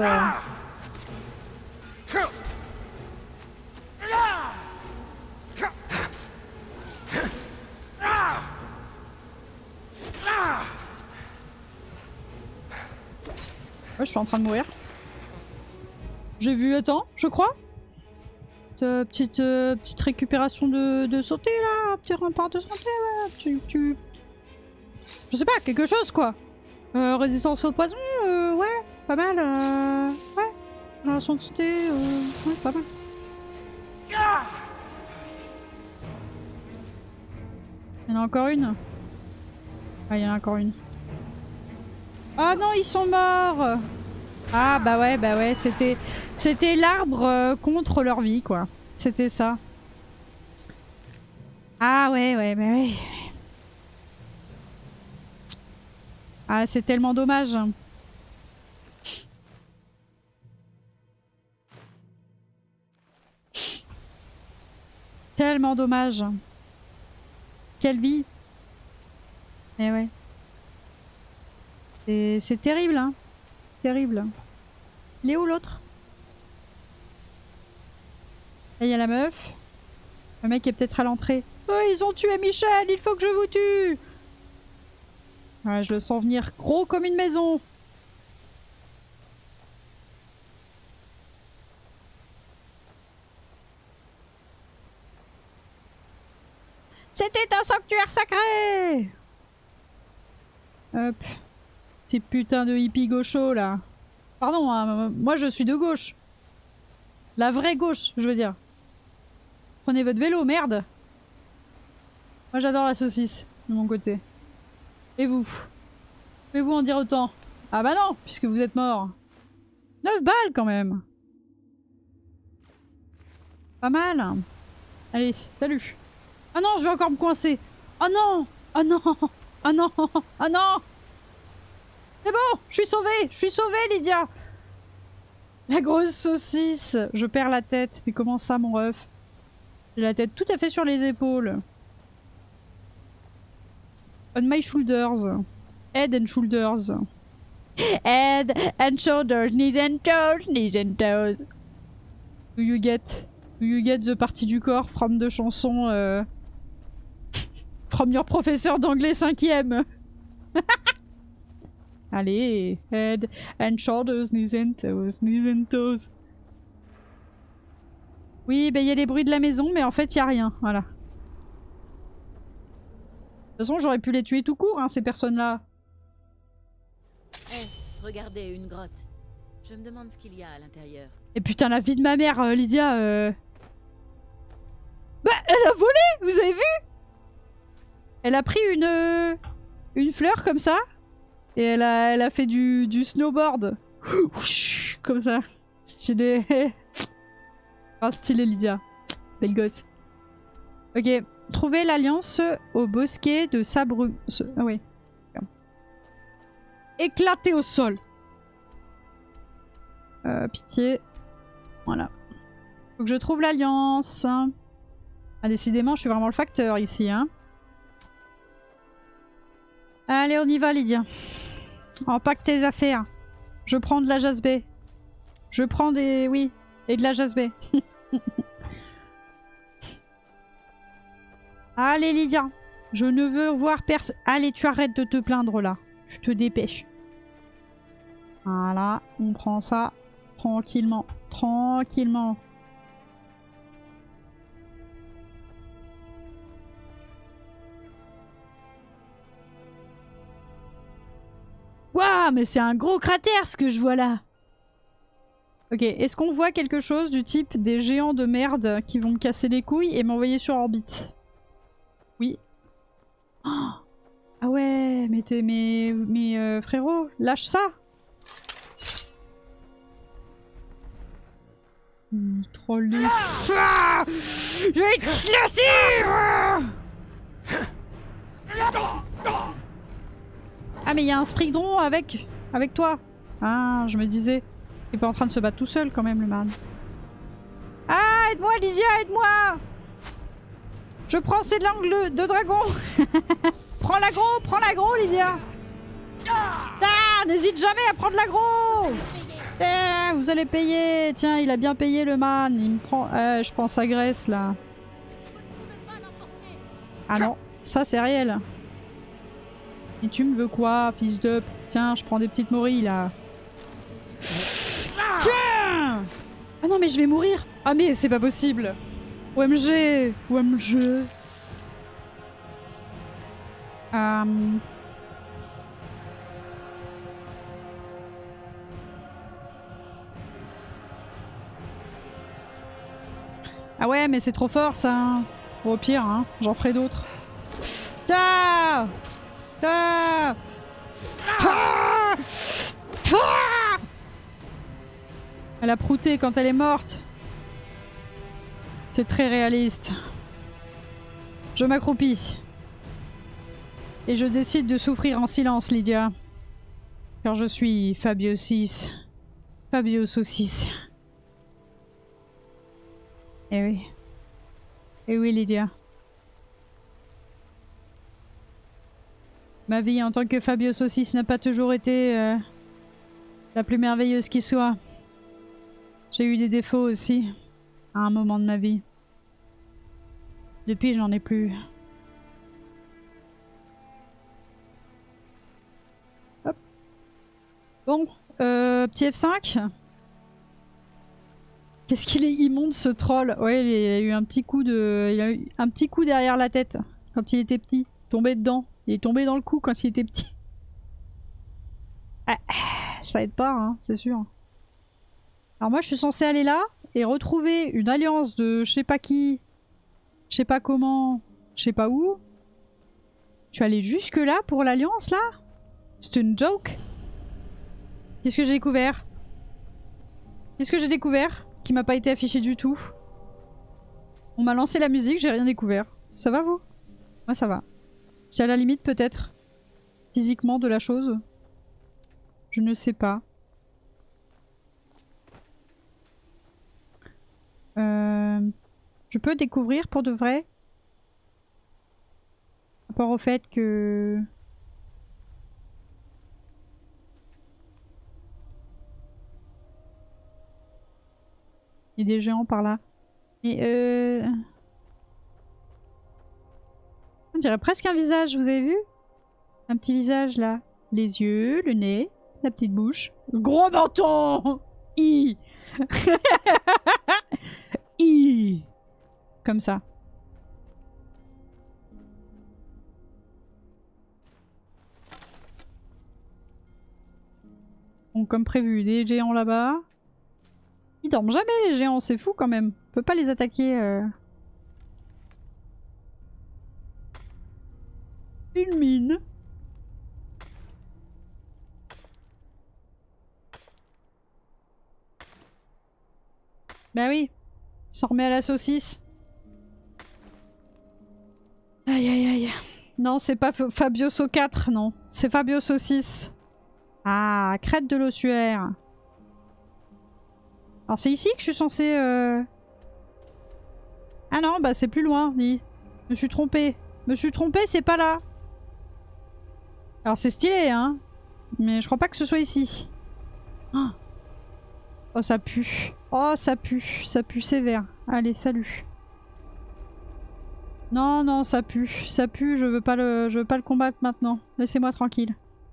Ouais, je suis en train de mourir. J'ai vu, attends, je crois. Euh, petite, euh, petite récupération de, de sauter là, petit rempart de santé, ouais. Tu, tu... Je sais pas, quelque chose quoi. Euh, résistance au poison, euh, ouais, pas mal. Euh... Ouais, génération de santé, euh... ouais, c'est pas mal. Il y en a encore une. Ah, il y en a encore une. Ah non, ils sont morts. Ah bah ouais, bah ouais, c'était c'était l'arbre euh, contre leur vie, quoi. C'était ça. Ah ouais, ouais, bah ouais. Ah, c'est tellement dommage. Tellement dommage. Quelle vie. Eh ouais. C'est terrible, hein. Terrible. Il est où l'autre? Là, il y a la meuf. Le mec est peut-être à l'entrée. Oh, ils ont tué Michel, il faut que je vous tue. Ouais, je le sens venir gros comme une maison. C'était un sanctuaire sacré. Hop. Ces putains de hippies gauchos là. Pardon, hein, moi je suis de gauche. La vraie gauche, je veux dire. Prenez votre vélo, merde. Moi j'adore la saucisse, de mon côté. Et vous? Pouvez-vous en dire autant? Ah bah non, puisque vous êtes mort. neuf balles quand même. Pas mal. Allez, salut. Ah non, je vais encore me coincer. Oh non. Oh non. Oh non. Oh non. C'est bon, je suis sauvée, je suis sauvée, Lydia. La grosse saucisse. Je perds la tête. Mais comment ça, mon ref? J'ai la tête tout à fait sur les épaules. On my shoulders. Head and shoulders. Head and shoulders, knees and toes, knees and toes. Do you get? Do you get the partie du corps from de chanson euh... from your professeur d'anglais cinquième. Allez, head and shoulders, knees and toes, knees and toes. Oui, bah il y a les bruits de la maison, mais en fait il y a rien, voilà. De toute façon, j'aurais pu les tuer tout court, hein, ces personnes-là. Eh, hey, regardez, une grotte. Je me demande ce qu'il y a à l'intérieur. Et putain, la vie de ma mère, euh, Lydia, euh... Bah, elle a volé, vous avez vu? Elle a pris une... Euh, une fleur comme ça. Et elle a, elle a fait du, du snowboard. Comme ça. Stylé. Oh, stylé, Lydia. Belle gosse. Ok. Trouver l'alliance au bosquet de sabre... Ah ouais. Éclaté au sol. Euh, pitié. Voilà. Faut que je trouve l'alliance. Ah, décidément, je suis vraiment le facteur ici, hein. Allez, on y va, Lydia. Empaque tes affaires. Je prends de la jasbée. Je prends des... Oui. Et de la jasbée. Allez, Lydia. Je ne veux voir personne... Allez, tu arrêtes de te plaindre, là. Tu te dépêches. Voilà. On prend ça. Tranquillement. Tranquillement. Waouh, mais c'est un gros cratère ce que je vois là. Ok, est-ce qu'on voit quelque chose du type des géants de merde qui vont me casser les couilles et m'envoyer sur orbite? Oui. Oh, ah ouais, mais t'es... Mais, mais euh, frérot, lâche ça. Mmh, troll. Ah, je vais te lasser. Ah mais il y a un Sprigdron avec avec toi. Ah, je me disais. Il est pas en train de se battre tout seul quand même, le man. Ah, aide-moi, Lydia, aide-moi! Je prends ces langues de dragon. Prends l'agro, prends l'agro, Lydia. Ah, n'hésite jamais à prendre l'agro. Eh, vous allez payer. Tiens, il a bien payé le man. Il me prend. Euh, je prends sa graisse là. Ah non, ça c'est réel. Et tu me veux quoi, fils de... Tiens, je prends des petites morilles là. Tiens. Ah non, mais je vais mourir. Ah mais c'est pas possible. O M G. O M G. Euh... Ah ouais, mais c'est trop fort ça. Au pire, hein, j'en ferai d'autres. Ta Ta Ta Ta Elle a prouté quand elle est morte. C'est très réaliste. Je m'accroupis. Et je décide de souffrir en silence, Lydia. Car je suis Fabio six. Fabio Saucisse. Eh oui. Eh oui, Lydia. Ma vie en tant que Fabio Saucisse n'a pas toujours été euh, la plus merveilleuse qui soit. J'ai eu des défauts aussi, à un moment de ma vie. Depuis, j'en ai plus. Hop. Bon, euh, petit F cinq. Qu'est-ce qu'il est immonde ce troll. Ouais, il a eu un petit coup de, il a eu un petit coup derrière la tête quand il était petit. Tombé dedans. Il est tombé dans le cou quand il était petit. Ah, ça aide pas, hein, c'est sûr. Alors moi, je suis censée aller là et retrouver une alliance de je sais pas qui, je sais pas comment, je sais pas où. Je suis allée jusque là pour l'alliance là. C'est une joke. Qu'est-ce que j'ai découvert? Qu'est-ce que j'ai découvert qui m'a pas été affiché du tout? On m'a lancé la musique, j'ai rien découvert. Ça va vous? Moi ça va. C'est à la limite peut-être physiquement de la chose. Je ne sais pas. Euh, je peux découvrir pour de vrai. Par rapport au fait que... Il y a des géants par là. Et euh... on dirait presque un visage, vous avez vu? Un petit visage là. Les yeux, le nez, la petite bouche. Le gros menton. I. I. Comme ça. Bon, comme prévu, des géants là-bas. Ils dorment jamais les géants, c'est fou quand même. On peut pas les attaquer. Euh... Une mine. Bah oui. Il s'en remet à la saucisse. Aïe aïe aïe. Non, c'est pas Fabioso quatre, non. C'est Fabio Saucisse. Ah, crête de l'ossuaire. Alors c'est ici que je suis censée... Euh... Ah non, bah c'est plus loin, dit. Je me suis trompée. Je me suis trompée, c'est pas là. Alors c'est stylé, hein. Mais je crois pas que ce soit ici. Oh, oh ça pue. Oh, ça pue. Ça pue sévère. Allez, salut. Non, non, ça pue. Ça pue, je veux pas le, je veux pas le combattre maintenant. Laissez-moi tranquille.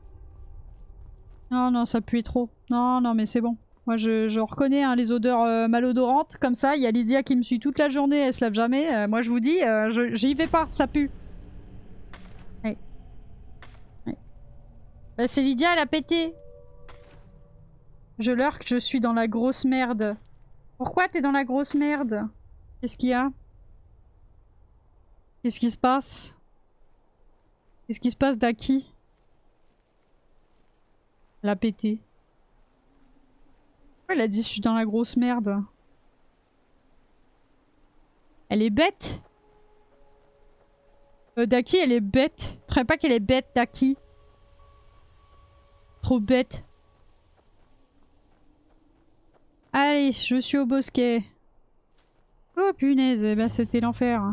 Non, non, ça pue trop. Non, non, mais c'est bon. Moi, je, je reconnais hein, les odeurs euh, malodorantes. Comme ça, il y a Lydia qui me suit toute la journée, elle se lave jamais. Euh, moi, je vous dis, euh, je, j'y vais pas, ça pue. Ouais. Ouais. Bah, c'est Lydia, elle a pété. Je leur que je suis dans la grosse merde. Pourquoi t'es dans la grosse merde? Qu'est-ce qu'il y a? Qu'est-ce qui se passe? Qu'est-ce qui se passe d'Aki? Elle a pété. Elle a dit je suis dans la grosse merde. Elle est bête. Euh, Daki, elle est bête. Je ne pas qu'elle est bête, Daki. Trop bête. Allez, je suis au bosquet. Oh punaise, eh ben, c'était l'enfer.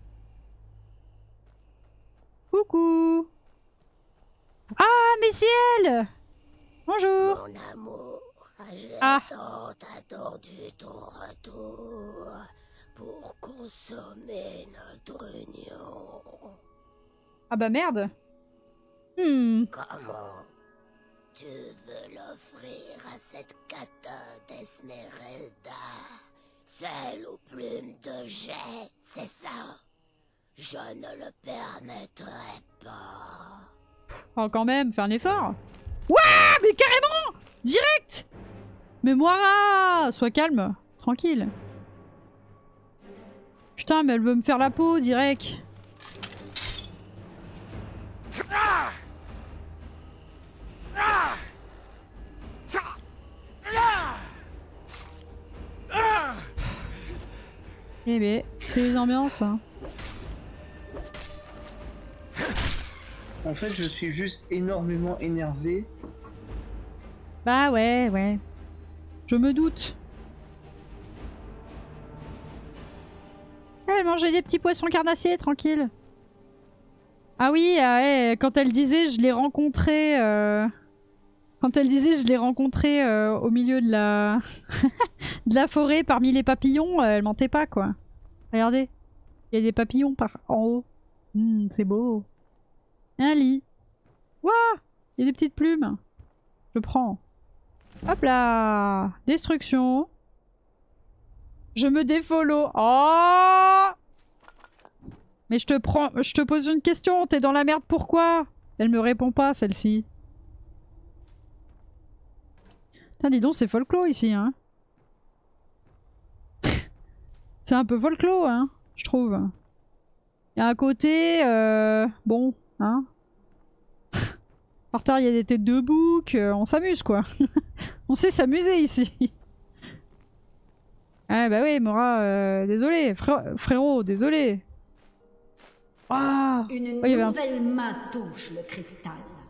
Coucou. Ah, mais c'est elle. Bonjour. Mon amour, j'ai Ah. tant attendu ton retour pour consommer notre union. Ah bah merde. Hmm. Comment tu veux l'offrir à cette catin d'Esmeralda, celle aux plumes de jet, c'est ça? Je ne le permettrai pas. Oh quand même, fais un effort. Ouah, mais carrément. Direct. Mais Moira, sois calme, tranquille. Putain, mais elle veut me faire la peau, direct. Ah ah ah Eh ben, c'est les ambiances. Hein. En fait, je suis juste énormément énervé. Bah ouais, ouais. Je me doute. Elle mangeait des petits poissons carnassiers, tranquille. Ah oui, ah ouais, quand elle disait je l'ai rencontré... Euh... Quand elle disait je l'ai rencontré euh, au milieu de la... de la forêt parmi les papillons, elle mentait pas quoi. Regardez, il y a des papillons par en haut. Mmh, c'est beau. Un lit. Ouah, il y a des petites plumes. Je prends. Hop là. Destruction. Je me défollow. Oh! Mais je te prends, je te pose une question. T'es dans la merde pourquoi? Elle me répond pas celle-ci. Putain, dis donc, c'est folklore ici, hein. C'est un peu folklore, hein, je trouve. Il y a un côté, euh, bon, hein. Par terre, il y a des têtes de bouc, euh, on s'amuse quoi. On sait s'amuser ici. Ah bah oui, Mora, euh, désolé, Fré frérot, désolé. Ah, Une oh, nouvelle un... main touche le cristal.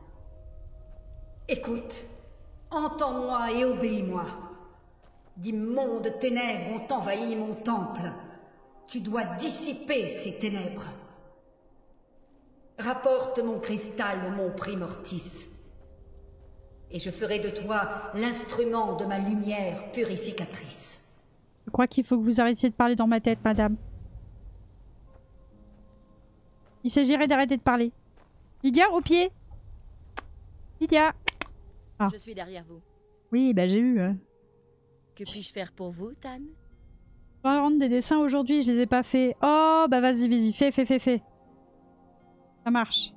Écoute, entends-moi et obéis-moi. D'immondes ténèbres ont envahi mon temple. Tu dois dissiper ces ténèbres. Rapporte mon cristal au mont Primortis. Et je ferai de toi l'instrument de ma lumière purificatrice. Je crois qu'il faut que vous arrêtiez de parler dans ma tête, madame. Il s'agirait d'arrêter de parler. Lydia, au pied. Lydia. Ah. Je suis derrière vous. Oui, bah j'ai eu. Euh... Que puis-je faire pour vous, Tan? Je vais rendre des dessins aujourd'hui, je les ai pas faits. Oh, bah vas-y, vas-y, fais, fais, fais, fais. Ça marche.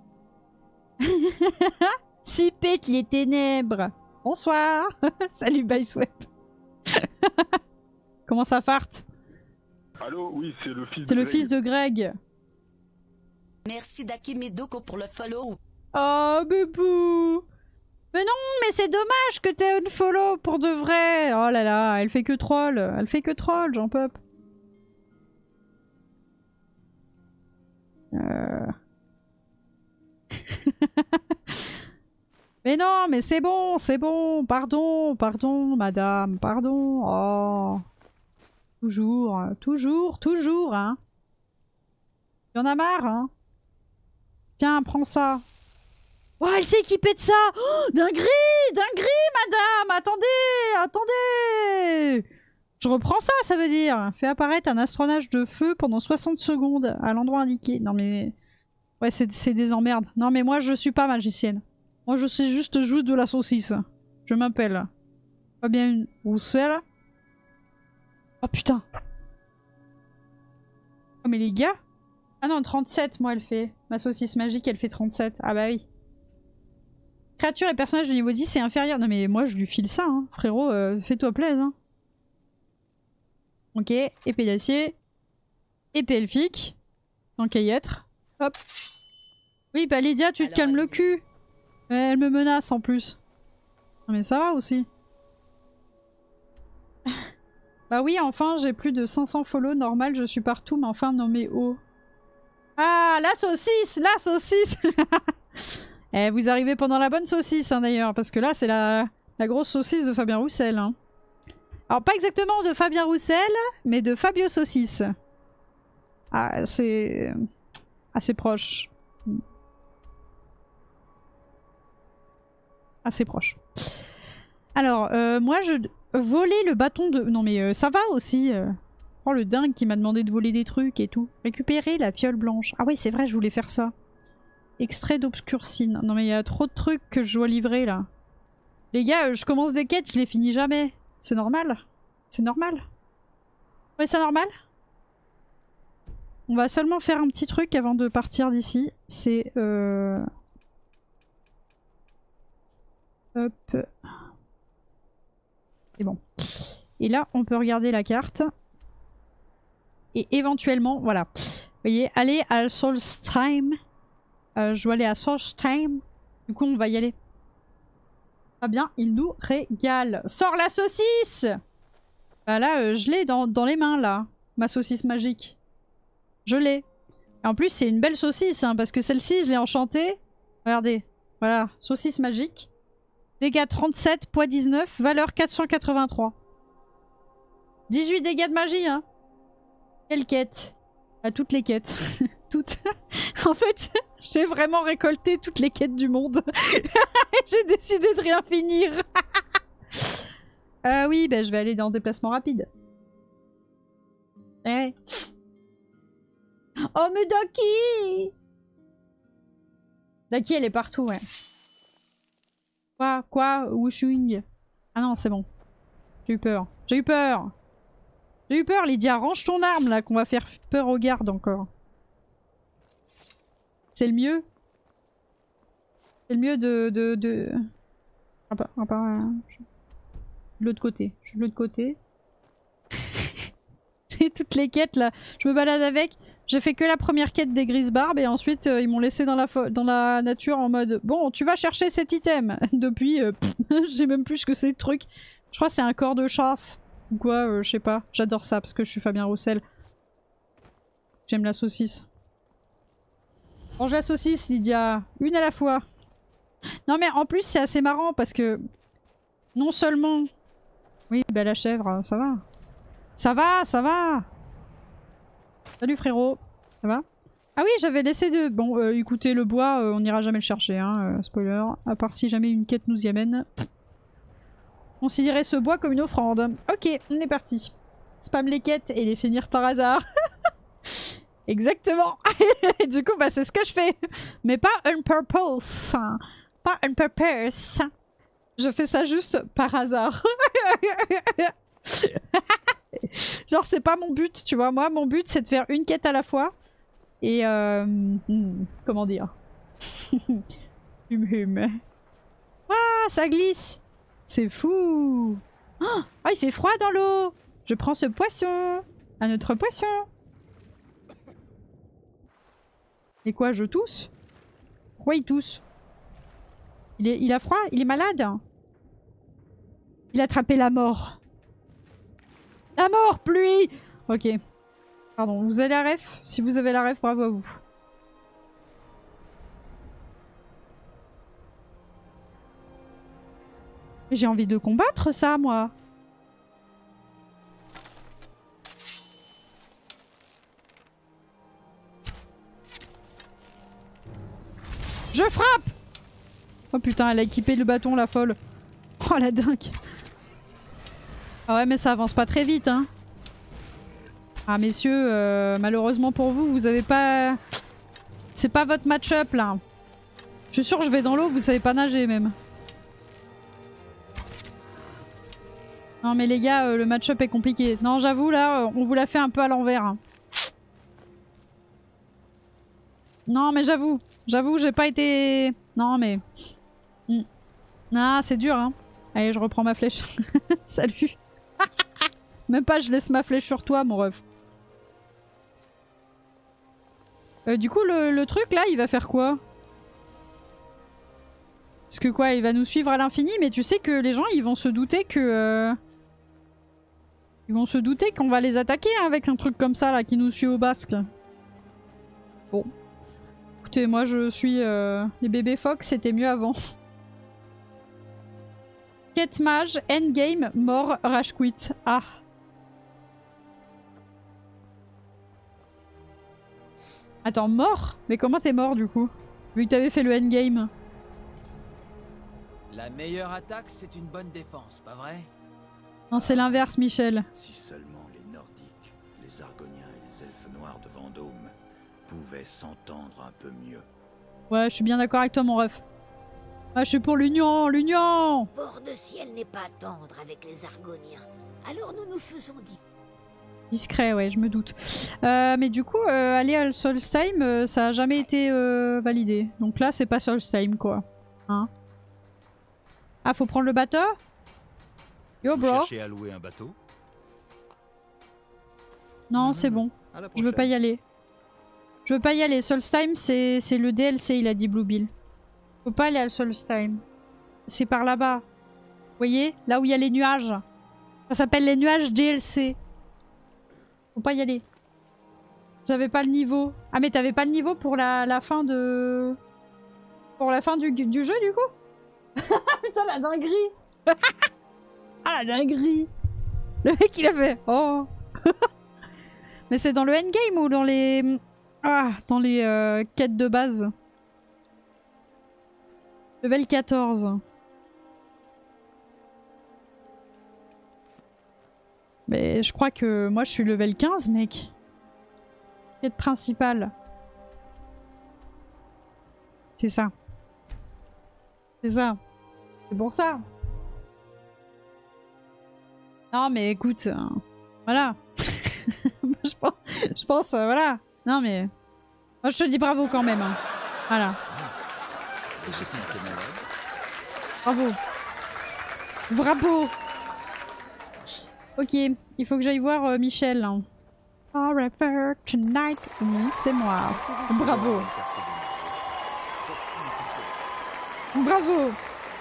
Si pète les ténèbres. Bonsoir. Salut, bye, sweat. Comment ça farte? Allô, oui, c'est le fils de C'est le Greg. fils de Greg. Merci d'Akimedoko pour le follow. Oh, bébou. Mais non, mais c'est dommage que t'aies unfollow pour de vrai. Oh là là, elle fait que troll. Elle fait que troll, j'en peux. Euh... Mais non, mais c'est bon, c'est bon. Pardon, pardon, madame, pardon. Oh. Toujours, toujours, toujours, hein. Y'en a marre, hein. Tiens, prends ça. Oh, elle s'est équipée de ça. Oh, dinguerie, dinguerie, madame. Attendez, attendez. Je reprends ça, ça veut dire. Fais apparaître un astronage de feu pendant soixante secondes à l'endroit indiqué. Non mais... Ouais, c'est des emmerdes. Non mais moi, je suis pas magicienne. Moi, je sais juste jouer de la saucisse. Je m'appelle Fabien Roussel. Oh putain. Oh mais les gars. Ah non, trente-sept, moi, elle fait. Ma saucisse magique, elle fait trente-sept. Ah bah oui. Créature et personnage de niveau dix, c'est inférieur. Non mais moi, je lui file ça, hein. Frérot, euh, fais-toi plaisir. Hein. Ok, épée d'acier. Épée elfique. Tant qu'à y être. Hop. Oui, bah Lydia, tu te calmes le cul. Elle me menace en plus. Non mais ça va aussi. Bah oui, enfin, j'ai plus de cinq cents follow. Normal, je suis partout, mais enfin nommé haut. Ah, la saucisse, la saucisse. Eh, vous arrivez pendant la bonne saucisse, hein, d'ailleurs, parce que là, c'est la, la grosse saucisse de Fabien Roussel. Hein. Alors pas exactement de Fabien Roussel, mais de Fabio Saucisse. Ah, c'est assez proche. Assez proche. Alors, euh, moi, je voler le bâton de... Non mais euh, ça va aussi. Euh... Oh, le dingue qui m'a demandé de voler des trucs et tout. Récupérer la fiole blanche. Ah oui, c'est vrai, je voulais faire ça. Extrait d'obscurcine. Non mais il y a trop de trucs que je dois livrer, là. Les gars, euh, je commence des quêtes, je les finis jamais. C'est normal. C'est normal. Ouais, c'est normal. On va seulement faire un petit truc avant de partir d'ici. C'est... Euh... Hop. C'est bon. Et là, on peut regarder la carte. Et éventuellement, voilà. Vous voyez, aller à Solstheim. Euh, je dois aller à Solstheim. Du coup, on va y aller. Ah bien, il nous régale. Sors la saucisse! Bah là, euh, je l'ai dans, dans les mains, là. Ma saucisse magique. Je l'ai. Et en plus, c'est une belle saucisse, hein, parce que celle-ci, je l'ai enchantée. Regardez. Voilà, saucisse magique. Dégâts trente-sept, poids dix-neuf, valeur quatre cent quatre-vingt-trois. dix-huit dégâts de magie, hein. Quelle quête? À toutes les quêtes. Toutes. En fait, j'ai vraiment récolté toutes les quêtes du monde. J'ai décidé de rien finir. euh, oui, bah, je vais aller dans déplacement rapide. Eh. Oh, mais Daki! Daki, elle est partout, ouais. Quoi? Quoi? Wushing? Ah non, c'est bon. J'ai eu peur. J'ai eu peur! J'ai eu peur, Lydia. Range ton arme, là, qu'on va faire peur aux gardes encore. C'est le mieux. C'est le mieux de... de, de... Ah bah, ah bah, euh, je... de l'autre côté. Je suis de l'autre côté. J'ai toutes les quêtes, là. Je me balade avec. J'ai fait que la première quête des grises barbes et ensuite euh, ils m'ont laissé dans la, dans la nature en mode bon, tu vas chercher cet item. Depuis, euh, j'ai même plus ce que c'est le truc. Je crois que c'est un corps de chasse. Ou quoi, euh, je sais pas. J'adore ça parce que je suis Fabien Roussel. J'aime la saucisse. Mange la saucisse, Lydia. Une à la fois. Non mais en plus c'est assez marrant parce que non seulement... Oui, bah la chèvre, ça va. Ça va, ça va. Salut frérot, ça va? Ah oui, j'avais laissé de... Bon, euh, écoutez, le bois, euh, on n'ira jamais le chercher, hein, euh, spoiler. À part si jamais une quête nous y amène. Considérez ce bois comme une offrande. Ok, on est parti. Spam les quêtes et les finir par hasard. Exactement. Du coup, bah c'est ce que je fais. Mais pas on purpose. Pas on purpose. Je fais ça juste par hasard. Genre c'est pas mon but, tu vois. Moi mon but c'est de faire une quête à la fois. Et euh... Hmm, comment dire. hum hum. Ah, ça glisse. C'est fou. Oh, il fait froid dans l'eau. Je prends ce poisson. Un autre poisson. Et quoi, je tousse? Pourquoi il tousse? il, est, il a froid? Il est malade? Il a attrapé la mort. La mort, pluie! Ok. Pardon, vous avez la ref? Si vous avez la ref, bravo à vous. J'ai envie de combattre ça, moi. Je frappe! Oh putain, elle a équipé le bâton, la folle. Oh la dingue. Ah ouais, mais ça avance pas très vite, hein. Ah messieurs, euh, malheureusement pour vous, vous avez pas... C'est pas votre match-up, là. Je suis sûre que je vais dans l'eau, vous savez pas nager, même. Non mais les gars, euh, le match-up est compliqué. Non, j'avoue, là, euh, on vous l'a fait un peu à l'envers. Hein. Non mais j'avoue, j'avoue, j'ai pas été... Non mais... Mm. Ah, c'est dur, hein. Allez, je reprends ma flèche. Salut. Même pas, je laisse ma flèche sur toi, mon ref. Euh, du coup, le, le truc, là, il va faire quoi? Parce que quoi, il va nous suivre à l'infini, mais tu sais que les gens, ils vont se douter que... Euh... Ils vont se douter qu'on va les attaquer hein, avec un truc comme ça, là, qui nous suit au basque. Bon. Écoutez, moi, je suis... Euh... Les bébés phoques, c'était mieux avant. Quête mage, endgame, mort, rage quit. Ah. Attends, mort? Mais comment t'es mort du coup? Vu que t'avais fait le endgame. La meilleure attaque, c'est une bonne défense, pas vrai? Non, c'est l'inverse, Michel. Si seulement les Nordiques, les Argoniens et les Elfes Noirs de Vendôme pouvaient s'entendre un peu mieux. Ouais, je suis bien d'accord avec toi, mon ref. Ah, je suis pour l'union, l'union! Bord de ciel n'est pas tendre avec les Argoniens. Alors nous nous faisons dit. Discret, ouais, je me doute. Euh, mais du coup, euh, aller à Solstheim, euh, ça a jamais été euh, validé. Donc là, c'est pas Solstheim, quoi. Hein? Ah, faut prendre le bateau? Yo, Vous bro. cherchez à louer un bateau? Non, c'est bon. À la Je veux pas y aller. Je veux pas y aller. Solstheim, c'est le D L C, il a dit Blue Bill. Faut pas aller à Solstheim. C'est par là-bas. Vous voyez? Là où il y a les nuages. Ça s'appelle les nuages D L C. Faut pas y aller. J'avais pas le niveau. Ah mais t'avais pas le niveau pour la, la fin de... Pour la fin du, du jeu du coup? Putain la dinguerie. Ah la dinguerie. Le mec il a fait... Oh. Mais c'est dans le endgame ou dans les... Ah, dans les euh, quêtes de base. Level quatorze. Mais je crois que moi je suis level quinze, mec. Quête principale. C'est ça. C'est ça. C'est pour ça. Non mais écoute, euh, voilà. je pense, je pense euh, voilà. Non mais... Moi je te dis bravo quand même. Hein. Voilà. Bravo. Bravo. Ok, il faut que j'aille voir euh, Michel. Forever tonight. Oui, c'est moi. Bravo. Bravo.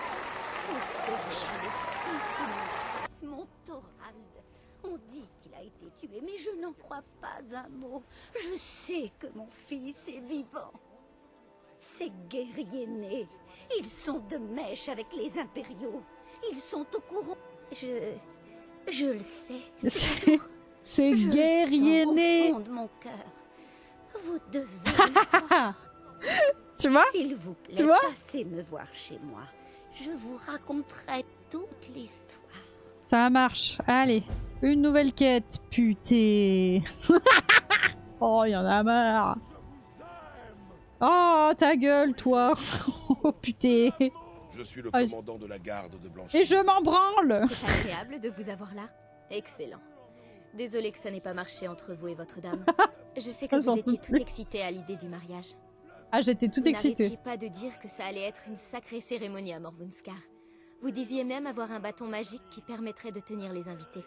Mon Thorald, on dit qu'il a été tué, mais je n'en crois pas un mot. Je sais que mon fils est vivant. Ces guerriers nés, ils sont de mèche avec les impériaux. Ils sont au courant. Je... Je le sais. C'est guerrier né. Au fond de mon cœur. Vous devez. Tu vois? S'il vous plaît, tu vois? passez me voir chez moi. Je vous raconterai toute l'histoire. Ça marche. Allez, une nouvelle quête. Putain. Oh, il y en a marre. Oh, ta gueule, toi. Oh, putain. Je suis le oh, commandant de la garde de Blanche. Et je m'en branle. C'est agréable de vous avoir là. Excellent. Désolée que ça n'ait pas marché entre vous et votre dame. Je sais que vous étiez tout excité à l'idée du mariage. Ah, j'étais tout excitée. Vous n'arrêtiez pas de dire que ça allait être une sacrée cérémonie à Morvunskar. Vous disiez même avoir un bâton magique qui permettrait de tenir les invités.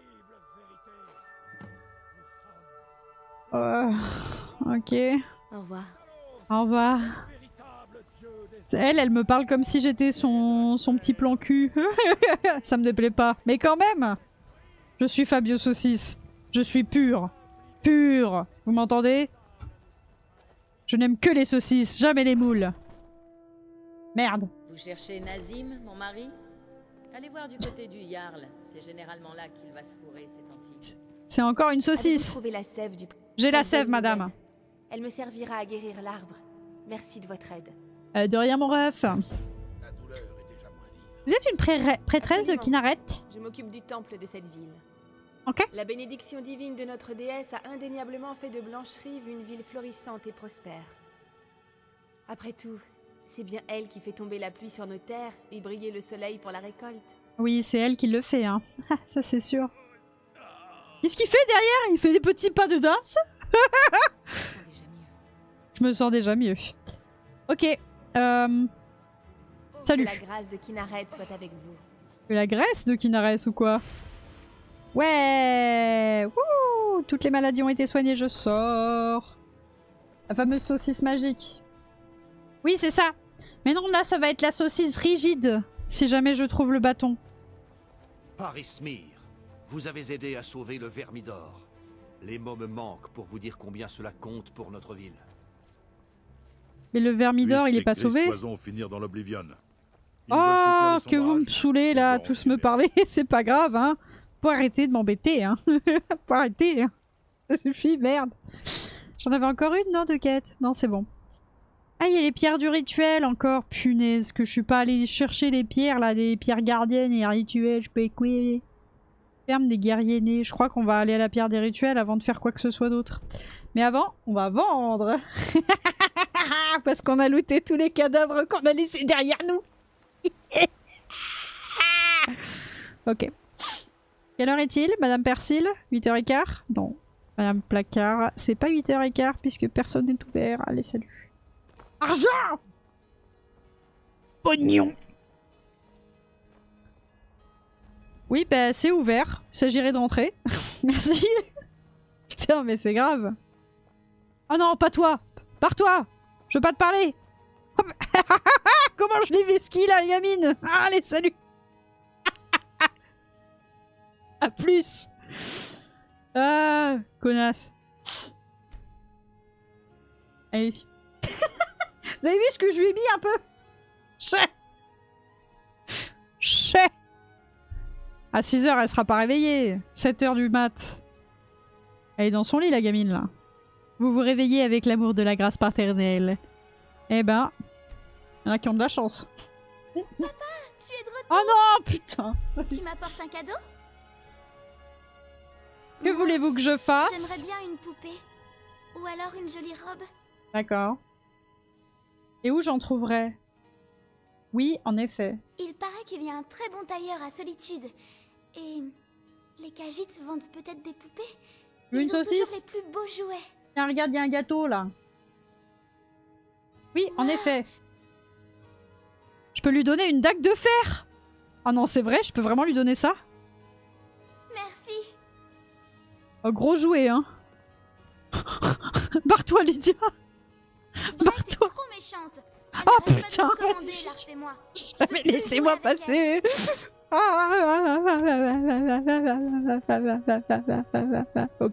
Euh... Ok. Au revoir. Au revoir. Elle, elle me parle comme si j'étais son, son petit plan cul. Ça me déplaît pas. Mais quand même, je suis Fabio Saucisse. Je suis pur. Pur. Vous m'entendez? Je n'aime que les saucisses, jamais les moules. Merde. Vous cherchez Nazim, mon mari? Allez voir du côté du Jarl. C'est généralement là qu'il va se fourrer ces temps-ci. C'est encore une saucisse. J'ai la sève, madame. Elle me servira à guérir l'arbre. Merci de votre aide. Euh, de rien, mon ref. Vous êtes une pré prêtresse de Kinaret? Je m'occupe du temple de cette ville. Ok. La bénédiction divine de notre déesse a indéniablement fait de Blancherive une ville florissante et prospère. Après tout, c'est bien elle qui fait tomber la pluie sur nos terres et briller le soleil pour la récolte. Oui, c'est elle qui le fait, hein. Ça, c'est sûr. Qu'est-ce qu'il fait derrière? Il fait des petits pas de danse. Je me sens déjà mieux. Ok. Euh... Salut. Que la grâce de Kinaret soit avec vous. Que la graisse de Kinares ou quoi? Ouais. Wouh. Toutes les maladies ont été soignées, je sors. La fameuse saucisse magique. Oui, c'est ça. Mais non, là, ça va être la saucisse rigide. Si jamais je trouve le bâton. Parismir, vous avez aidé à sauver le Vermidor. Les mots me manquent pour vous dire combien cela compte pour notre ville. Mais le Vermidor, il est pas sauvé. Les poisons finir dans l'Oblivion. Oh, que vous me saoulez là, tous me parler, c'est pas grave, hein. Faut arrêter de m'embêter, hein. Faut arrêter, hein. Ça suffit, merde. J'en avais encore une, non, de quête? Non, c'est bon. Ah, il y a les pierres du rituel encore, punaise, que je suis pas allée chercher les pierres là, les pierres gardiennes et rituels, je peux écouter. Ferme des guerriers nés, je crois qu'on va aller à la pierre des rituels avant de faire quoi que ce soit d'autre. Mais avant, on va vendre. Parce qu'on a looté tous les cadavres qu'on a laissés derrière nous. Ok. Quelle heure est-il, Madame Persil? huit heures quinze? Non. Madame Placard, c'est pas huit heures quinze puisque personne n'est ouvert. Allez, salut. Argent! Pognon! Oui, bah c'est ouvert. Il s'agirait de rentrer. Merci. Putain, mais c'est grave. Oh non, pas toi! Pars-toi! Je veux pas te parler! Comment je l'ai vesquille là, gamine! Allez, salut! A plus! Ah, connasse. Allez. Vous avez vu ce que je lui ai mis un peu? Chais! Chais! À six heures, elle sera pas réveillée. sept heures du mat. Elle est dans son lit, la gamine, là. Vous vous réveillez avec l'amour de la grâce paternelle. Eh ben, il y en a qui ont de la chance. Papa, tu es de retour. Oh non, putain! Tu m'apportes un cadeau? Que voulez-vous que je fasse? J'aimerais bien une poupée. Ou alors une jolie robe. D'accord. Et où j'en trouverais? Oui, en effet. Il paraît qu'il y a un très bon tailleur à Solitude. Et les Khajiits vendent peut-être des poupées. Une Ils ont saucisse? toujours les plus beaux jouets. Tiens, regarde, il y a un gâteau là. Oui, en Wow. effet. Je peux lui donner une dague de fer. Oh non, c'est vrai, je peux vraiment lui donner ça? Merci. Oh, gros jouet, hein. Barre-toi, Lydia. Barre-toi. Trop méchante. Oh putain, vas-y. Jamais laissez-moi passer. Ok.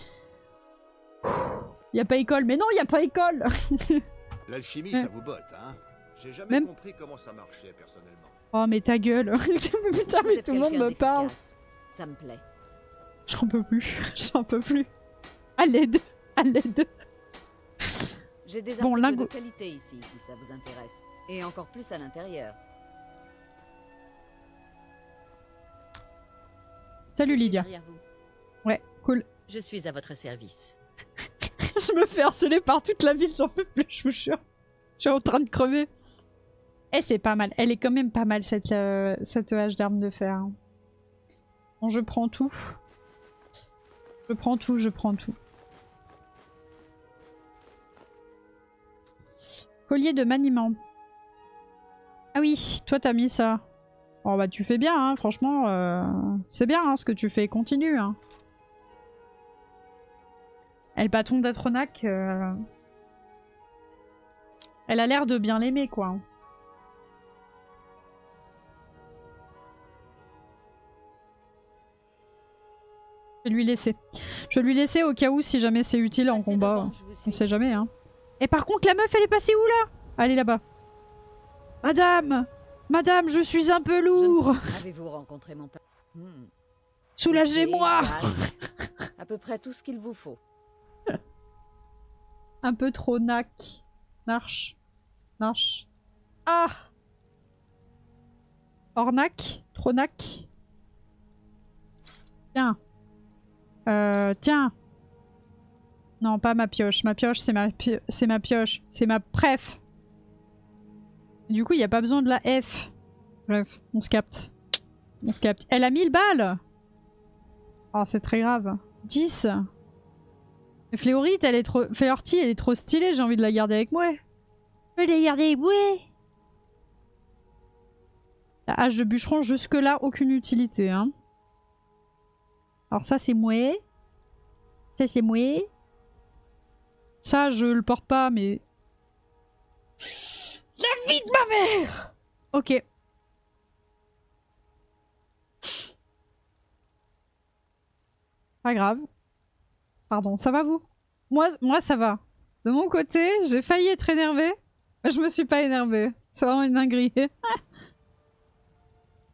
Y a pas école, mais non, y a pas école. L'alchimie, ça vous botte, hein? J'ai jamais Même- compris comment ça marchait, personnellement. Oh mais ta gueule. Putain, mais tout le monde me parle. Ça me plaît. J'en peux plus. J'en peux plus. À l'aide. À l'aide. J'ai des Bon, articles lingot. de qualité ici, si ça vous intéresse. Et encore plus à l'intérieur. Salut Lydia. Derrière vous. Ouais, cool. Je suis à votre service. Je me fais harceler par toute la ville, j'en peux plus, je vous jure. Je suis en train de crever. Eh, c'est pas mal. Elle est quand même pas mal, cette, euh, cette hache d'armes de fer. hein. Bon, je prends tout. Je prends tout, je prends tout. Collier de maniement. Ah oui, toi t'as mis ça. Oh bah tu fais bien, hein, franchement. euh, C'est bien hein, ce que tu fais, continue. Hein. Et le patron d'Atronac, euh... elle a l'air de bien l'aimer, quoi. Je vais lui laisser. Je vais lui laisser au cas où, si jamais c'est utile en combat. On sait jamais, hein. Et par contre, la meuf, elle est passée où, là? Elle est là-bas. Madame! Madame, je suis un peu lourd! Avez-vous rencontré mon père? Hmm. Soulagez-moi! Efficace. À peu près tout ce qu'il vous faut. Un peu trop nac. Narche. Narche. Ah! Ornac? Trop nac? Tiens. Euh, tiens. Non, pas ma pioche. Ma pioche, c'est ma, pi c'est ma pioche. C'est ma préf. Du coup, il n'y a pas besoin de la F. Bref, on se capte. On se capte. Elle a mille balles! Oh, c'est très grave. dix. Mais Fléorite, elle est trop... Fléorti, elle est trop stylée, j'ai envie de la garder avec moi. Je vais la garder avec moi. La hache de bûcheron, jusque-là, aucune utilité, hein. Alors ça, c'est moi. Ça, c'est moi. Ça, je le porte pas, mais... La vie de ma mère! Ok. Pas grave. Pardon, ça va vous? Moi, moi, ça va. De mon côté, j'ai failli être énervée. Mais je me suis pas énervée. C'est vraiment une dinguerie.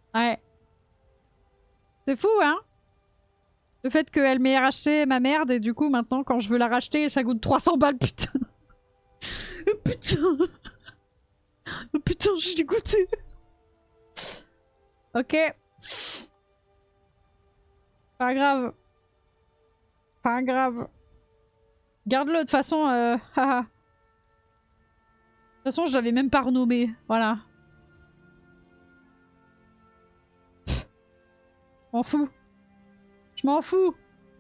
Ouais. C'est fou, hein? Le fait qu'elle m'ait racheté ma merde et du coup, maintenant, quand je veux la racheter, ça coûte trois cents balles, putain. Putain. Oh putain, je suis dégoûtée. Ok. Pas grave. Pas grave. Garde-le, de toute façon... Euh... de toute façon, je l'avais même pas renommé. Voilà. M'en fous. Je m'en fous.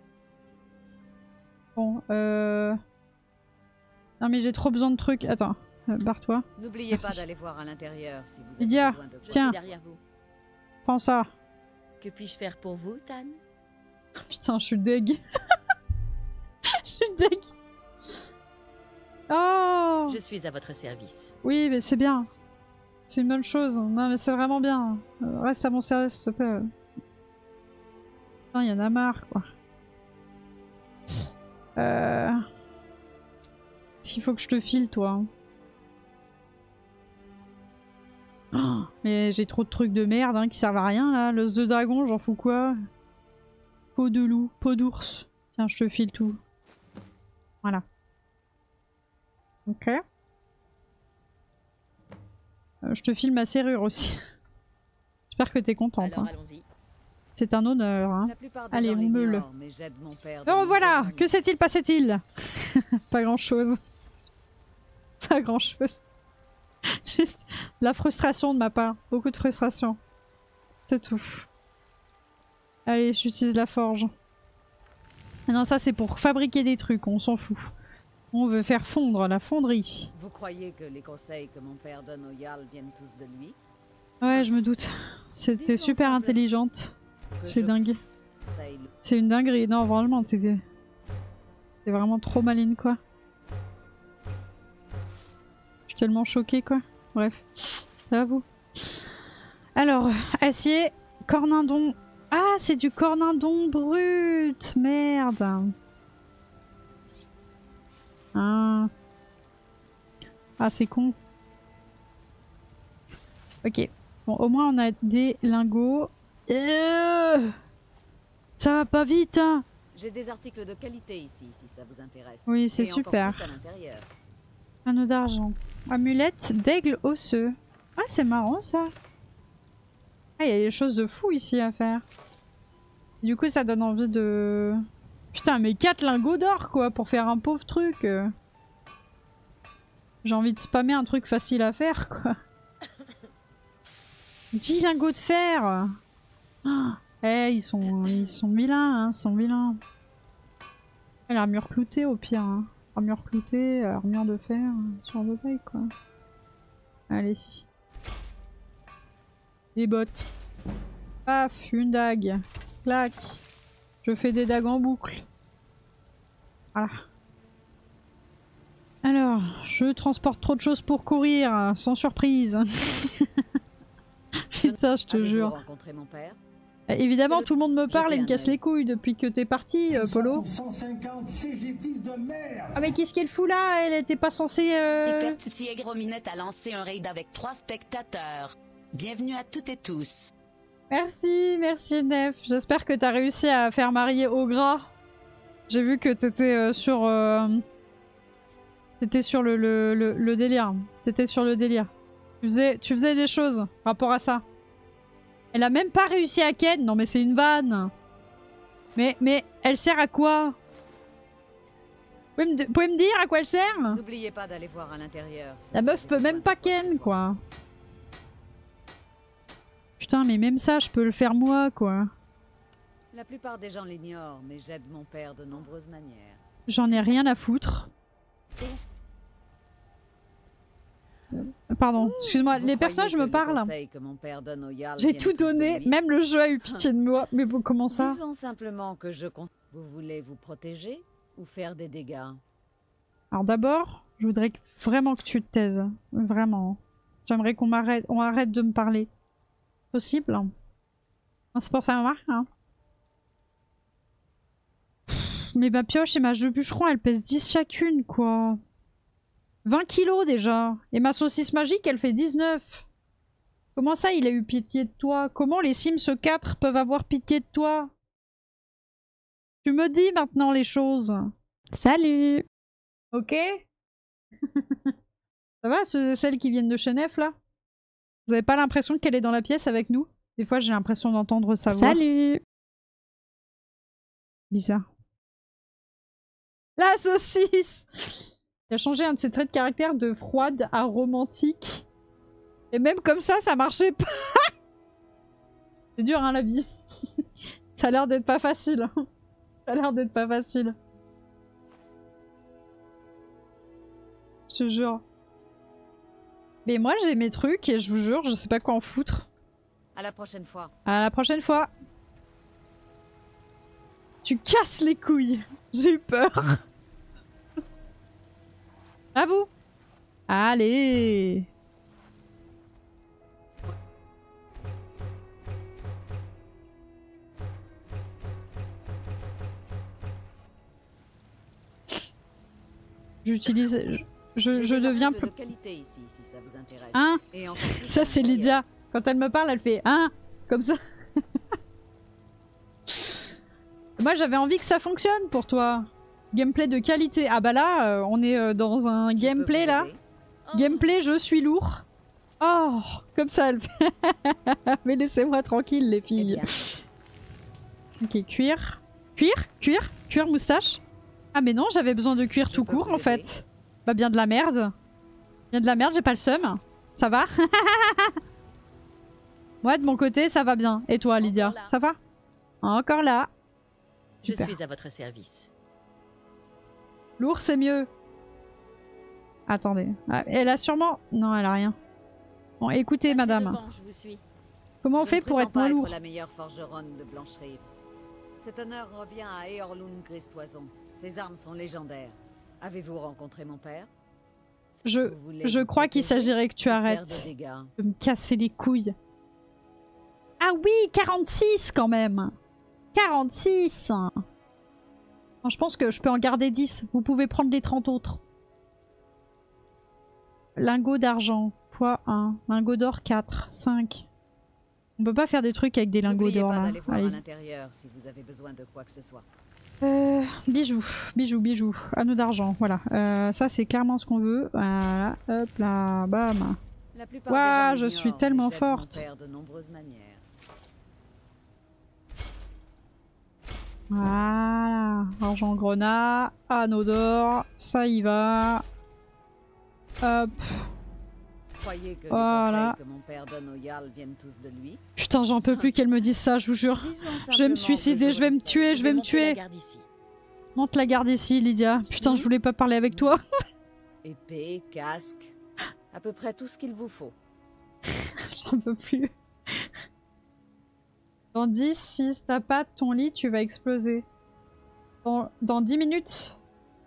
Bon, euh... Non mais j'ai trop besoin de trucs. Attends, euh, barre-toi. N'oubliez pas d'aller voir à l'intérieur si vous avez Lydia, besoin de... tiens. Je suis derrière vous. Prends ça. Que puis-je faire pour vous, Tan? Putain, je suis deg. Je suis deg. Oh! Je suis à votre service. Oui, mais c'est bien. C'est une bonne chose. Non, mais c'est vraiment bien. Euh, reste à mon service, s'il te plaît. Putain, il y en a marre, quoi. Euh... Il faut que je te file, toi. Oh, mais j'ai trop de trucs de merde hein, qui servent à rien, là. L'os de dragon, j'en fous quoi? Peau de loup, peau d'ours. Tiens, je te file tout. Voilà. Ok. Euh, je te file ma serrure aussi. J'espère que t'es contente. Hein. C'est un honneur. Hein. Allez, on meule. Oh voilà. Que s'est-il passé-t-il? Pas grand-chose. Pas grand-chose. Juste la frustration de ma part. Beaucoup de frustration. C'est tout. Allez, j'utilise la forge. Non, ça c'est pour fabriquer des trucs, on s'en fout. On veut faire fondre la fonderie. Vous croyez que les conseils que mon père donne au Jarl viennent tous de lui? Ouais, je me doute. C'était super intelligente. C'est dingue. C'est une dinguerie. Non, vraiment, t'es t'es vraiment trop maline, quoi. Je suis tellement choquée, quoi. Bref. Ça va, vous? Alors, acier, cornindon. Ah, c'est du cornindon brut. Merde. Ah, ah c'est con. Ok. Bon, au moins on a des lingots. Euh ça va pas vite, hein. J'ai des articles de qualité ici, si ça vous intéresse. Oui, c'est super. Anneau d'argent. Amulette d'aigle osseux. Ah, c'est marrant ça. Ah, il y a des choses de fou ici à faire. Du coup, ça donne envie de... Putain, mais quatre lingots d'or, quoi, pour faire un pauvre truc. J'ai envie de spammer un truc facile à faire, quoi. dix lingots de fer. Ah, eh, ils sont, ils sont vilains, hein, ils sont vilains. L'armure cloutée, au pire. Hein. Armure cloutée, armure de fer, sur de taille, quoi. Allez. Des bottes. Paf, une dague. Clac. Je fais des dagues en boucle. Voilà. Alors, je transporte trop de choses pour courir, sans surprise. Putain, je te jure. Rencontré mon père? Évidemment, tout le monde me parle et me casse les couilles depuis que t'es parti, euh, Polo. Ah mais qu'est-ce qu'elle fout là? Elle était pas censée... Euh... Nefertiti Aigre-Minette a lancé un raid avec trois spectateurs. Bienvenue à toutes et tous. Merci, merci Nef. J'espère que t'as réussi à faire marier au gras. J'ai vu que t'étais euh, sur... Euh... T'étais sur le, le, le, le délire. T'étais sur le délire. Tu faisais, tu faisais des choses par rapport à ça. Elle a même pas réussi à ken. Non mais c'est une vanne. Mais, mais elle sert à quoi? Vous pouvez, me, pouvez me dire à quoi elle sert? N'oubliez pas d'aller voir à l'intérieur. Si la meuf peut même pas ken, quoi. Putain, mais même ça, je peux le faire moi, quoi. La plupart des gens l'ignorent, mais j'aide mon père de nombreuses manières. J'en ai rien à foutre. Pardon, excuse-moi, les personnages me parlent. J'ai tout donné, même le jeu a eu pitié de moi. Mais bon, comment ça? Disons simplement que je compte. Vous voulez vous protéger ou faire des dégâts? Alors d'abord, je voudrais vraiment que tu te taises. Vraiment. J'aimerais qu'on m'arrête, on arrête de me parler. Possible? C'est pour ça, hein. Mais ma pioche et ma jeu bûcheron, elles pèsent dix chacune, quoi. vingt kilos déjà. Et ma saucisse magique, elle fait dix-neuf. Comment ça, il a eu pitié de toi? Comment les Sims quatre peuvent avoir pitié de toi? Tu me dis maintenant les choses. Salut. Ok. Ça va, ceux et celles qui viennent de Chenef, là? Vous avez pas l'impression qu'elle est dans la pièce avec nous? Des fois, j'ai l'impression d'entendre sa voix. Salut. Bizarre. La saucisse. Il a changé un de ses traits de caractère de froide à romantique. Et même comme ça, ça marchait pas. C'est dur, hein, la vie. Ça a l'air d'être pas facile. Ça a l'air d'être pas facile. Je te jure. Mais moi, j'ai mes trucs et je vous jure, je sais pas quoi en foutre. À la prochaine fois. À la prochaine fois. Tu casses les couilles. J'ai eu peur. À vous. Allez. J'utilise... Je, je, je deviens... De qualité ici, si ça vous intéresse. Hein? Et encore plus ça c'est Lydia. Quand elle me parle, elle fait hein? Comme ça. Moi j'avais envie que ça fonctionne pour toi. Gameplay de qualité. Ah bah là, euh, on est euh, dans un gameplay là. Oh. Gameplay je suis lourd. Oh, comme ça elle fait. Mais laissez-moi tranquille les filles. Eh ok, cuir. Cuir? Cuir? Cuir moustache? Ah mais non, j'avais besoin de cuir tout court en fait. Bah bien de la merde. Bien de la merde, j'ai pas le seum. Ça va? Moi de mon côté, ça va bien. Et toi Lydia? Ça va? Encore là. Je Super. suis à votre service. Lourd c'est mieux. Attendez. Ah, elle a sûrement... Non, elle a rien. Bon, écoutez madame. Devant, je vous suis. Comment on je fait pour être moins être lourd? la meilleure forgeronne de Blancherie. Cet honneur revient à Eorlund Gristoison. Ses armes sont légendaires. Avez-vous rencontré mon père? Je, je crois qu'il s'agirait que tu arrêtes de, de me casser les couilles. Ah oui, quarante-six quand même. quarante-six. Bon, je pense que je peux en garder dix. Vous pouvez prendre les trente autres. Lingot d'argent, poids un. Lingot d'or quatre, cinq. On peut pas faire des trucs avec des lingots d'or là. N'oubliez pas d'aller voir à l'intérieur si vous avez besoin de quoi que ce soit. Euh, bijoux, bijoux, bijoux, anneaux d'argent, voilà. Euh, ça c'est clairement ce qu'on veut. Voilà, hop là, bam. Waouh, je suis tellement forte. De nombreuses manières. Voilà, argent grenat, anneau d'or, ça y va. Hop. Croyez que voilà. les conseils que mon père donne au Jarl viennent tous de lui? Putain, j'en peux plus qu'elle me dise ça, je vous jure. Je vais me suicider, je vais me tuer, je vais me tuer. Monte la garde ici, Lydia. Putain, mmh. je voulais pas parler avec toi. Épée, casque, à peu près tout ce qu'il vous faut. J'en peux plus. Dans dix, si t'as pas ton lit, tu vas exploser. Dans, dans dix minutes.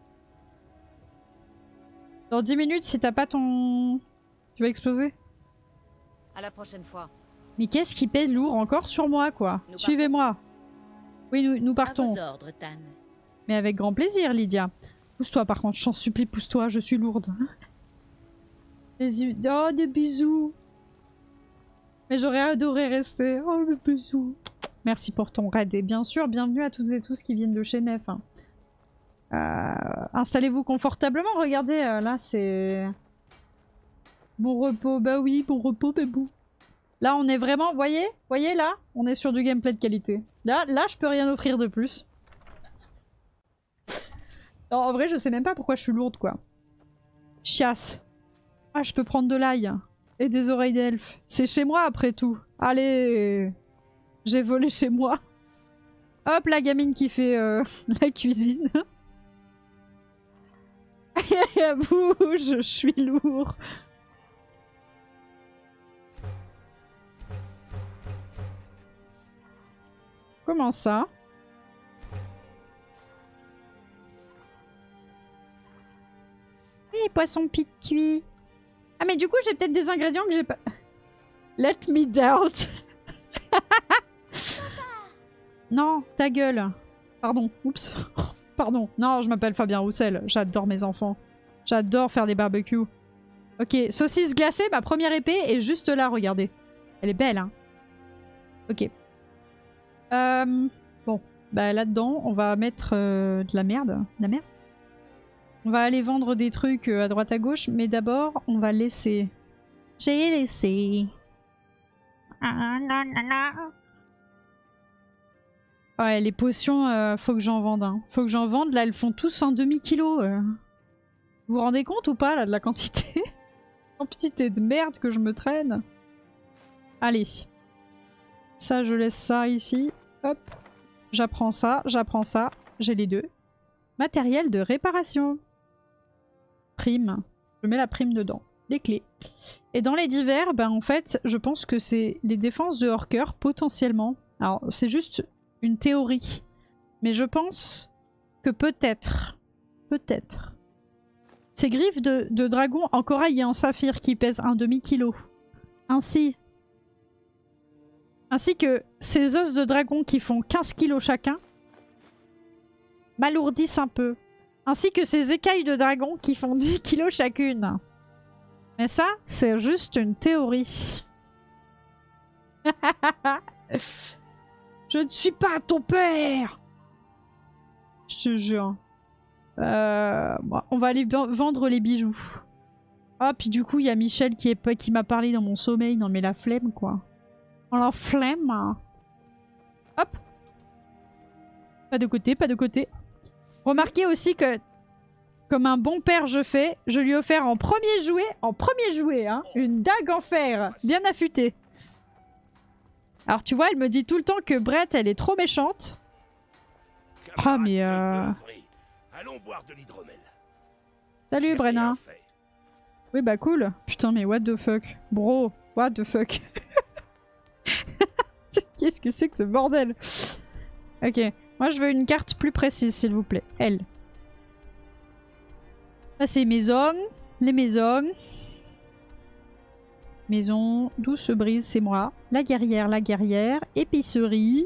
Dans dix minutes, si t'as pas ton... Tu vas exploser. À la prochaine fois. Mais qu'est-ce qui pèse lourd encore sur moi, quoi? Suivez-moi. Oui, nous, nous partons. À vos ordres, Tan. Mais avec grand plaisir, Lydia. Pousse-toi, par contre, je t'en supplie, pousse-toi, je suis lourde. Des yeux... Oh, des bisous. Mais j'aurais adoré rester. Oh, le bisou. Merci pour ton raid. Et bien sûr, bienvenue à toutes et tous qui viennent de Chenef. Hein. Euh, Installez-vous confortablement. Regardez, euh, là, c'est... Bon repos, bah oui, bon repos, bébou. Là, on est vraiment, voyez, voyez là, on est sur du gameplay de qualité. Là, là, je peux rien offrir de plus. Alors, en vrai, je sais même pas pourquoi je suis lourde, quoi. Chiasse. Ah, je peux prendre de l'ail. Et des oreilles d'elfe. C'est chez moi, après tout. Allez. J'ai volé chez moi. Hop, la gamine qui fait euh, la cuisine. Et bouge, je suis lourd. Comment ça? Oui, poisson pique cuit. Ah mais du coup j'ai peut-être des ingrédients que j'ai pas... Let me doubt. Non, ta gueule. Pardon, oups. Pardon. Non, je m'appelle Fabien Roussel. J'adore mes enfants. J'adore faire des barbecues. Ok, saucisse glacée, ma première épée est juste là, regardez. Elle est belle, hein. Ok. Euh, bon, bah là-dedans, on va mettre euh, de la merde. De la merde. On va aller vendre des trucs euh, à droite à gauche, mais d'abord, on va laisser. J'ai laissé. Ah, là, là, là. Ouais, les potions, euh, faut que j'en vende. Hein. Faut que j'en vende. Là, elles font tous un demi-kilo. Euh. Vous vous rendez compte ou pas, là, de la quantité? Quantité de merde que je me traîne. Allez. Ça, je laisse ça ici. Hop. J'apprends ça, j'apprends ça. J'ai les deux. Matériel de réparation. Prime. Je mets la prime dedans. Les clés. Et dans les divers, ben en fait, je pense que c'est les défenses de hors cœur, potentiellement. Alors, c'est juste une théorie. Mais je pense que peut-être, peut-être, ces griffes de, de dragon en corail et en saphir qui pèsent un demi-kilo, ainsi, ainsi que ces os de dragon qui font quinze kilos chacun, m'alourdissent un peu. Ainsi que ces écailles de dragon qui font dix kilos chacune. Mais ça, c'est juste une théorie. Je ne suis pas ton père. Je te jure. Euh, on va aller vendre les bijoux. Ah, puis du coup, il y a Michel qui, est, qui m'a parlé dans mon sommeil. Non, mais la flemme, quoi. Oh, la flemme. Hop. Pas de côté, pas de côté. Remarquez aussi que, comme un bon père je fais, je lui ai offert en premier jouet, en premier jouet, hein, une dague en fer, bien affûtée. Alors tu vois, elle me dit tout le temps que Brett, elle est trop méchante. Ah mais euh... Allons boire de l'hydromel. Salut Brenna. Oui bah cool. Putain mais what the fuck. Bro, what the fuck. Qu'est-ce que c'est que ce bordel? Ok. Moi, je veux une carte plus précise, s'il vous plaît. Elle. Ça, c'est maison. Les maisons. Maison. D'où se brise, c'est moi. La guerrière, la guerrière. Épicerie.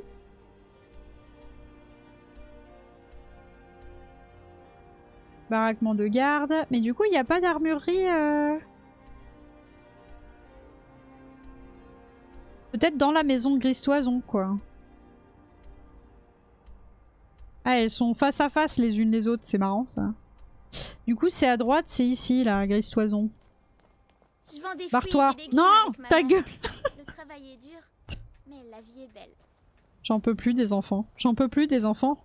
Baraquement de garde. Mais du coup, il n'y a pas d'armurerie. Euh... Peut-être dans la maison de Gristoison, quoi. Ah, elles sont face à face les unes les autres, c'est marrant ça. Du coup, c'est à droite, c'est ici, là, Gristoison. Barre-toi. Non, ta gueule. Le travail est dur, mais la vie est belle. J'en peux plus des enfants. J'en peux plus des enfants.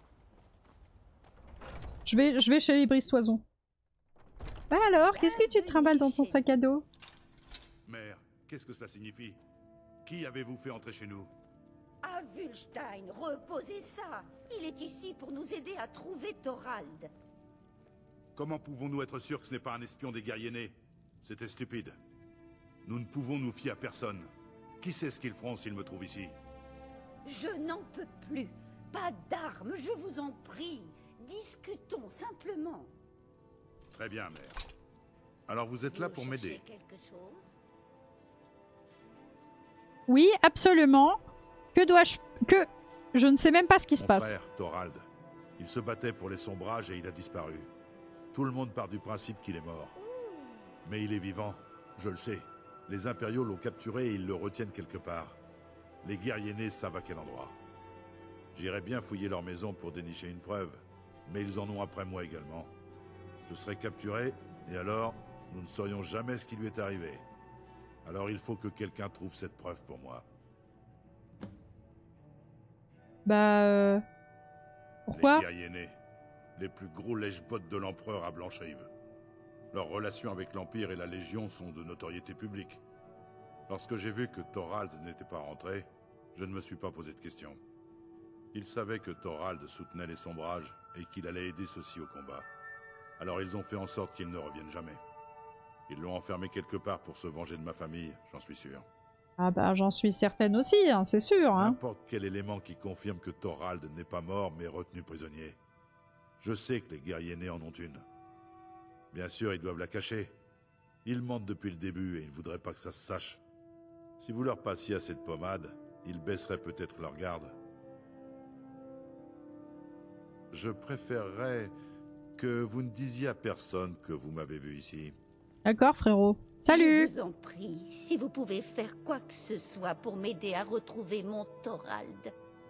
Je vais, je vais chez les Gristoisons. Bah alors, qu'est-ce que tu te trimbales dans ton sac à dos? Mère, qu'est-ce que cela signifie? Qui avez-vous fait entrer chez nous? À Wulstein, reposez ça. Il est ici pour nous aider à trouver Thorald. Comment pouvons-nous être sûrs que ce n'est pas un espion des guerriers nés? C'était stupide. Nous ne pouvons nous fier à personne. Qui sait ce qu'ils feront s'ils me trouvent ici? Je n'en peux plus. Pas d'armes, je vous en prie. Discutons simplement. Très bien, mère. Alors vous êtes là pour m'aider? Oui, absolument. Que dois-je... Que... Je ne sais même pas ce qui se passe. Mon frère, Thorald. Il se battait pour les sombrages et il a disparu. Tout le monde part du principe qu'il est mort. Mais il est vivant, je le sais. Les impériaux l'ont capturé et ils le retiennent quelque part. Les guerriers nés savent à quel endroit. J'irai bien fouiller leur maison pour dénicher une preuve. Mais ils en ont après moi également. Je serai capturé, et alors, nous ne saurions jamais ce qui lui est arrivé. Alors il faut que quelqu'un trouve cette preuve pour moi. Bah... Euh... Pourquoi? Les guerriers nés, les plus gros lèche-bottes de l'empereur à Blancherive. Leurs relations avec l'Empire et la Légion sont de notoriété publique. Lorsque j'ai vu que Thorald n'était pas rentré, je ne me suis pas posé de questions. Ils savaient que Thorald soutenait les sombrages et qu'il allait aider ceux-ci au combat. Alors ils ont fait en sorte qu'il ne revienne jamais. Ils l'ont enfermé quelque part pour se venger de ma famille, j'en suis sûr. Ah bah j'en suis certaine aussi, hein, c'est sûr. Hein. N'importe quel élément qui confirme que Thorald n'est pas mort mais retenu prisonnier. Je sais que les guerriers nés en ont une. Bien sûr, ils doivent la cacher. Ils mentent depuis le début et ils ne voudraient pas que ça se sache. Si vous leur passiez assez de pommade, ils baisseraient peut-être leur garde. Je préférerais que vous ne disiez à personne que vous m'avez vu ici. D'accord, frérot. Salut. Je vous en prie, si vous pouvez faire quoi que ce soit pour m'aider à retrouver mon Thorald.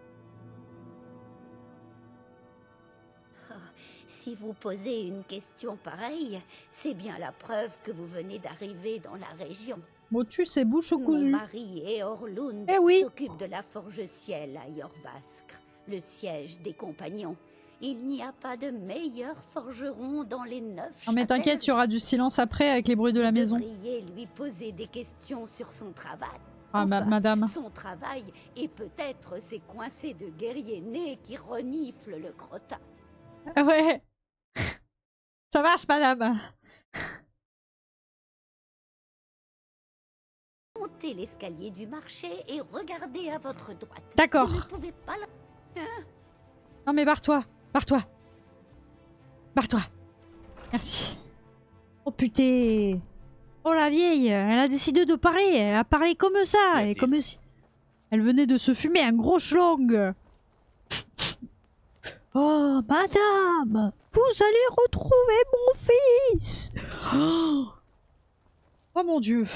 Oh, si vous posez une question pareille, c'est bien la preuve que vous venez d'arriver dans la région. Motus, c'est bouche au cousu. Mon mari Eorlund Eh oui. s'occupe de la Forge-Ciel à Jorvaskr, le siège des compagnons. Il n'y a pas de meilleur forgeron dans les neuf Non mais t'inquiète, il y aura du silence après avec les bruits de la maison. Vous devriez lui poser des questions sur son travail. Ah ma madame. Son travail et peut-être ces coincés de guerriers nés qui reniflent le crottin. Ah ouais. Ça marche madame. Montez l'escalier du marché et regardez à votre droite. D'accord. Vous ne pouvez pas la... Hein? Non mais barre-toi. Barre-toi. Barre-toi. Merci. Oh putain. Oh la vieille, elle a décidé de parler. Elle a parlé comme ça. Et comme si... Elle venait de se fumer un gros schlong. Oh madame, vous allez retrouver mon fils. Oh, oh mon dieu.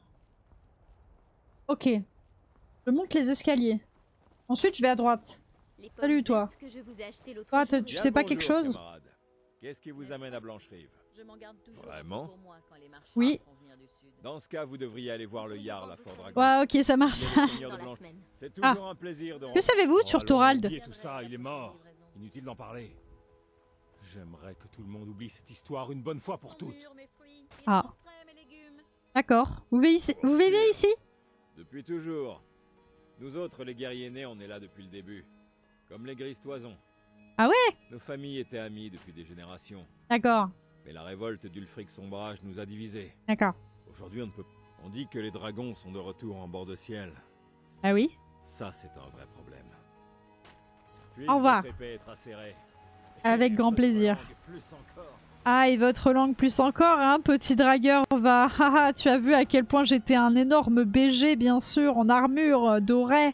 Ok. Je monte les escaliers. Ensuite je vais à droite. Salut toi. Toi, tu sais pas quelque chose? Qu'est-ce qui vous amène à Blancherive? Vraiment? Oui. Dans ce cas, vous devriez aller voir le Jarl à Fort-Dragon. Ouais, ok, ça marche. C'est toujours Ah. un plaisir de Que savez-vous sur Thorald? Tout ça, il est mort. Inutile d'en parler. J'aimerais que tout le monde oublie cette histoire une bonne fois pour toutes. Ah. D'accord. Vous vivez ici, vous vivez ici? Depuis toujours. Nous autres, les guerriers nés, on est là depuis le début. Comme les Gristoisons. Ah ouais? Nos familles étaient amies depuis des générations. D'accord. Mais la révolte d'Ulfric Sombrage nous a divisés. D'accord. Aujourd'hui, on ne peut... On dit que les dragons sont de retour en bord de ciel. Ah oui? Ça, c'est un vrai problème. Au revoir. Avec grand plaisir. Ah, et votre langue plus encore, hein, petit dragueur, va. Haha, tu as vu à quel point j'étais un énorme B G, bien sûr, en armure dorée.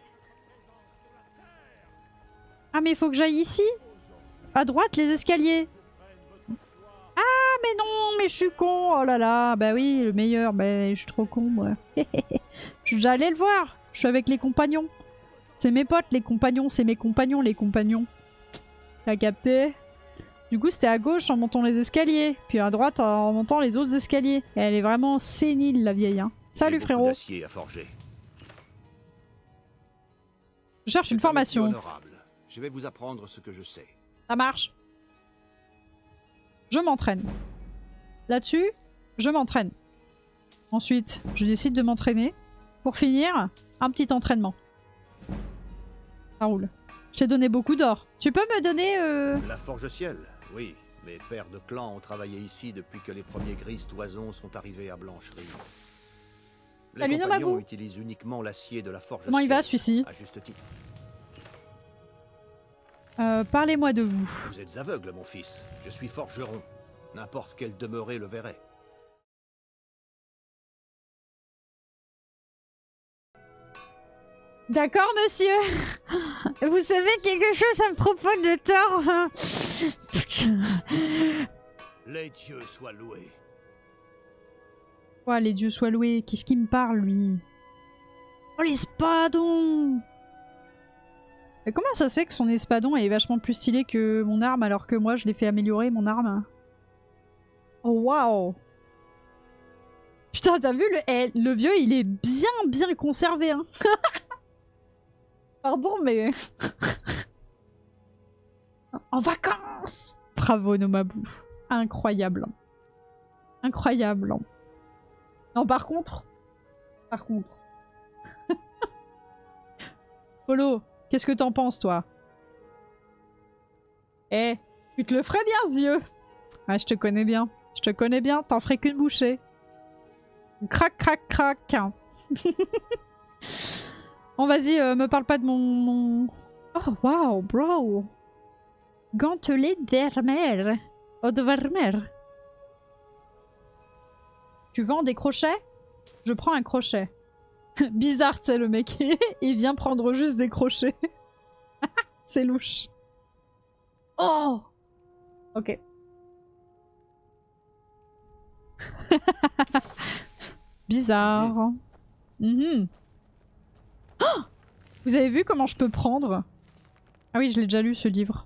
Ah, mais il faut que j'aille ici? À droite, les escaliers. Ah, mais non, mais je suis con. Oh là là, bah oui, le meilleur. Bah, je suis trop con, moi. J'allais le voir. Je suis avec les compagnons. C'est mes potes, les compagnons. C'est mes compagnons, les compagnons. T'as capté? Du coup, c'était à gauche en montant les escaliers. Puis à droite en montant les autres escaliers. Et elle est vraiment sénile, la vieille. Hein. Salut, frérot. D'acier à forger. Je cherche une formation. Je vais vous apprendre ce que je sais. Ça marche. Je m'entraîne. Là-dessus, je m'entraîne. Ensuite, je décide de m'entraîner. Pour finir, un petit entraînement. Ça roule. Je t'ai donné beaucoup d'or. Tu peux me donner... Euh... La Forge-Ciel, oui. Mes pères de clan ont travaillé ici depuis que les premiers Gristoisons sont arrivés à Blancherive. Les Salut, compagnons Nomabou. utilisent uniquement l'acier de la Forge-Ciel. Comment il va, celui-ci? À juste titre. Euh, Parlez-moi de vous. Vous êtes aveugle, mon fils. Je suis forgeron. N'importe quel demeuré le verrait. D'accord, monsieur. Vous savez quelque chose à propos de Thor? Les dieux soient loués. Oh, les dieux soient loués. Qu'est-ce qui me parle, lui? Oh, l'espadon! Mais comment ça se fait que son espadon est vachement plus stylé que mon arme alors que moi je l'ai fait améliorer mon arme? Oh waouh! Putain, t'as vu le... Eh, le vieux il est bien bien conservé hein. Pardon mais... En vacances! Bravo Nomabou. Incroyable. Incroyable. Non par contre... Par contre... Polo, qu'est-ce que t'en penses, toi? Eh, tu te le ferais bien, Zieux. Ah, je te connais bien. Je te connais bien, t'en ferais qu'une bouchée. Crac, crac, crac. Bon, vas-y, euh, me parle pas de mon... mon... Oh, wow, bro. Gantelet d'Hermer. Oh, de Vermeer. Tu vends des crochets? Je prends un crochet. Bizarre, tu sais, le mec, il vient prendre juste des crochets. C'est louche. Oh! Ok. Bizarre. Mmh. Oh, vous avez vu comment je peux prendre? Ah oui, je l'ai déjà lu ce livre.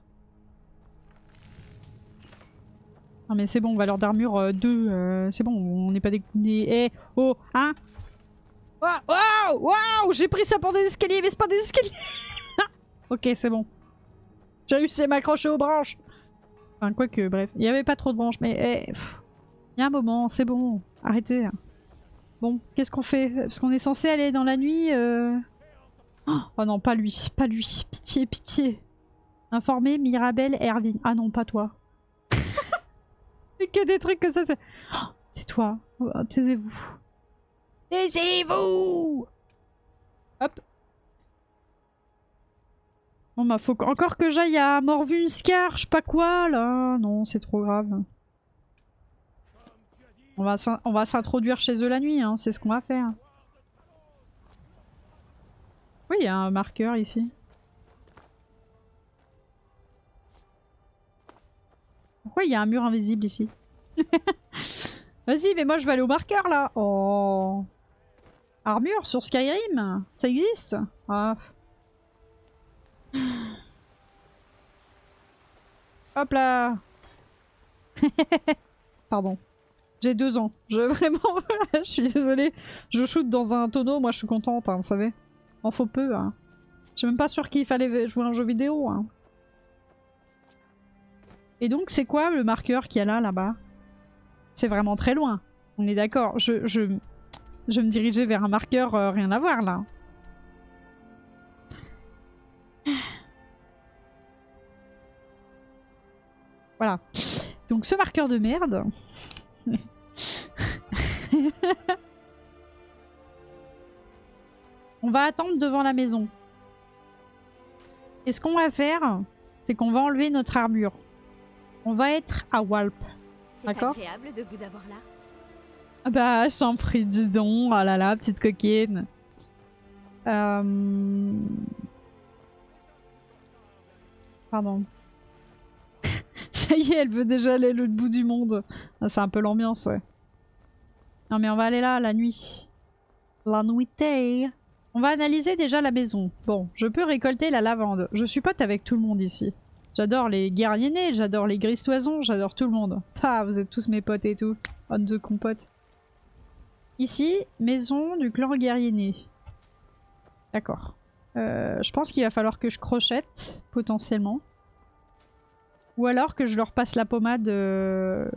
Non mais c'est bon, valeur d'armure euh, deux, euh, c'est bon, on n'est pas des... des... Eh, oh, hein? Waouh, waouh, waouh, j'ai pris ça pour des escaliers, mais c'est pas des escaliers. Ok, c'est bon. J'ai réussi à m'accrocher aux branches. Enfin, quoique, bref, il n'y avait pas trop de branches, mais eh, il y a un moment, c'est bon, arrêtez. Bon, qu'est-ce qu'on fait? Parce qu'on est censé aller dans la nuit. Euh... Oh non, pas lui, pas lui, pitié, pitié. Informer Mirabelle Erving. Ah non, pas toi. C'est que des trucs comme ça. Oh, c'est toi. Oh, taisez-vous. Taisez-vous. Hop. Bon bah faut encore que j'aille à Morvunskar, je sais pas quoi là. Non, c'est trop grave. On va on va s'introduire chez eux la nuit, hein. C'est ce qu'on va faire. Oui, il y a un marqueur ici. Pourquoi il y a un mur invisible ici? Vas-y, mais moi je vais aller au marqueur là. Oh. Armure sur Skyrim, ça existe? Ah. Hop là. Pardon. J'ai deux ans. Je vraiment, je suis désolée. Je shoot dans un tonneau, moi je suis contente, hein, vous savez. En faut peu. Hein. Je suis même pas sûre qu'il fallait jouer un jeu vidéo. Hein. Et donc c'est quoi le marqueur qu'il y a là, là-bas? C'est vraiment très loin. On est d'accord. Je, je, je me dirigeais vers un marqueur, euh, rien à voir là. Voilà. Donc ce marqueur de merde. On va attendre devant la maison. Et ce qu'on va faire, c'est qu'on va enlever notre armure. On va être à Walp. D'accord? C'est agréable de vous avoir là. Ah bah, je t'en prie, dis donc. Oh là là, petite coquine. Euh... Pardon. Ça y est, elle veut déjà aller à l'autre bout du monde. Ah, c'est un peu l'ambiance, ouais. Non mais on va aller là, la nuit. La nuitée. On va analyser déjà la maison. Bon, je peux récolter la lavande. Je suis pote avec tout le monde ici. J'adore les guerriers nés, j'adore les gristoisons, j'adore tout le monde. Ah, vous êtes tous mes potes et tout. On de compote. Ici, maison du clan guerrier né. D'accord. Euh, je pense qu'il va falloir que je crochette, potentiellement. Ou alors que je leur passe la pommade... Euh...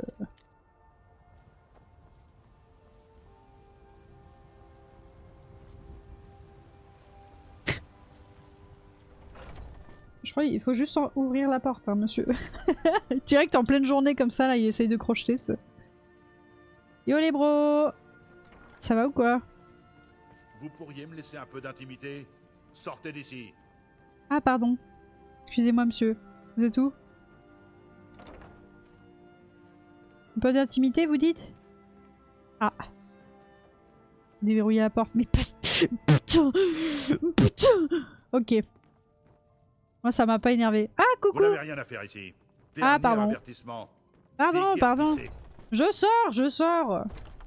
Je crois qu'il faut juste ouvrir la porte, hein, monsieur. Direct en pleine journée comme ça, là, il essaye de crocheter. T'sais. Yo les bros! Ça va ou quoi? Vous pourriez me laisser un peu d'intimité? Sortez d'ici. Ah pardon. Excusez-moi monsieur. Vous êtes où? Un peu d'intimité vous dites? Ah. Déverrouiller la porte. Mais pas... Putain! Putain! Ok. Moi ça m'a pas énervé. Ah coucou! Vous n'avez rien à faire ici. Ah pardon. Avertissement. Pardon, pardon. Je sors, je sors.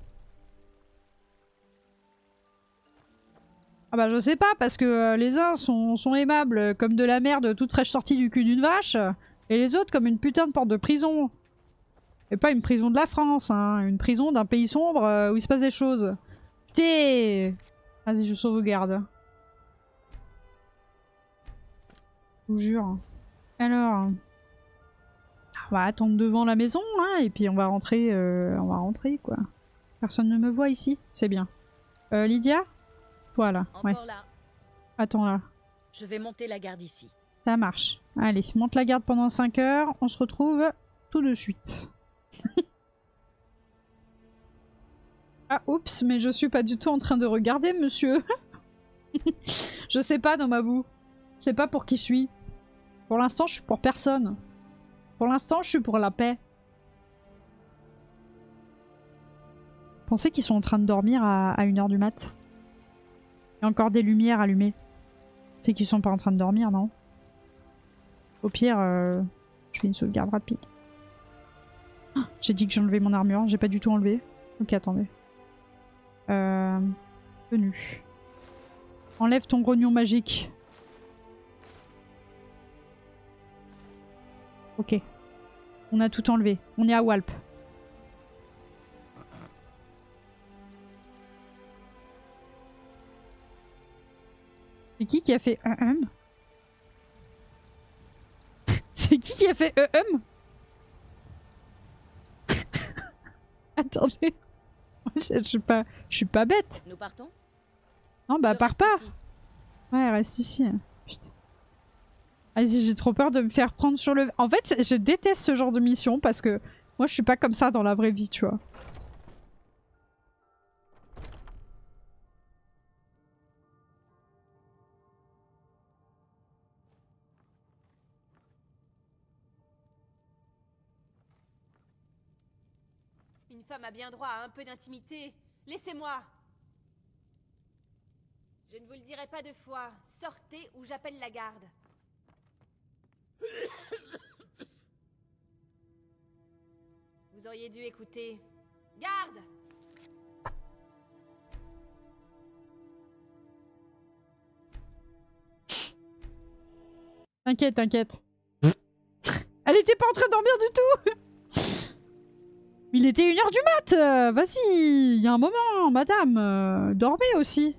Ah bah je sais pas parce que euh, les uns sont, sont aimables comme de la merde toute fraîche sortie du cul d'une vache et les autres comme une putain de porte de prison. Et pas une prison de la France, hein, une prison d'un pays sombre euh, où il se passe des choses. Putain. Vas-y, je sauvegarde. Je vous jure. Alors, on va attendre devant la maison, hein, et puis on va rentrer, euh, on va rentrer quoi. Personne ne me voit ici, c'est bien. Euh, Lydia? Voilà, ouais. Là. Attends là. Je vais monter la garde ici. Ça marche. Allez, monte la garde pendant cinq heures, on se retrouve tout de suite. Ah oups, mais je suis pas du tout en train de regarder monsieur. Je sais pas Nomabou. Je sais pas pour qui je suis. Pour l'instant je suis pour personne. Pour l'instant je suis pour la paix. Pensez qu'ils sont en train de dormir à, à une heure du mat. Il y a encore des lumières allumées. C'est qu'ils sont pas en train de dormir, non? Au pire, euh, je fais une sauvegarde rapide. Oh, j'ai dit que j'enlevais mon armure, j'ai pas du tout enlevé. Ok, attendez. Euh... Tenue. Enlève ton grognon magique. Ok. On a tout enlevé. On est à Walp. C'est qui qui a fait un hum? C'est qui qui a fait un hum? Attendez. Je, je suis pas, je suis pas bête. Nous partons? Non, bah Je pars reste pas. ici. Ouais, reste ici. Putain. Vas-y, j'ai trop peur de me faire prendre sur le... En fait, je déteste ce genre de mission parce que moi, je suis pas comme ça dans la vraie vie, tu vois. Une femme a bien droit à un peu d'intimité. Laissez-moi. Je ne vous le dirai pas deux fois. Sortez ou j'appelle la garde. Vous auriez dû écouter. Garde! T'inquiète, t'inquiète. Elle était pas en train de dormir du tout. Il était une heure du mat. euh, Vas-y, il y a un moment, madame. euh, dormez aussi.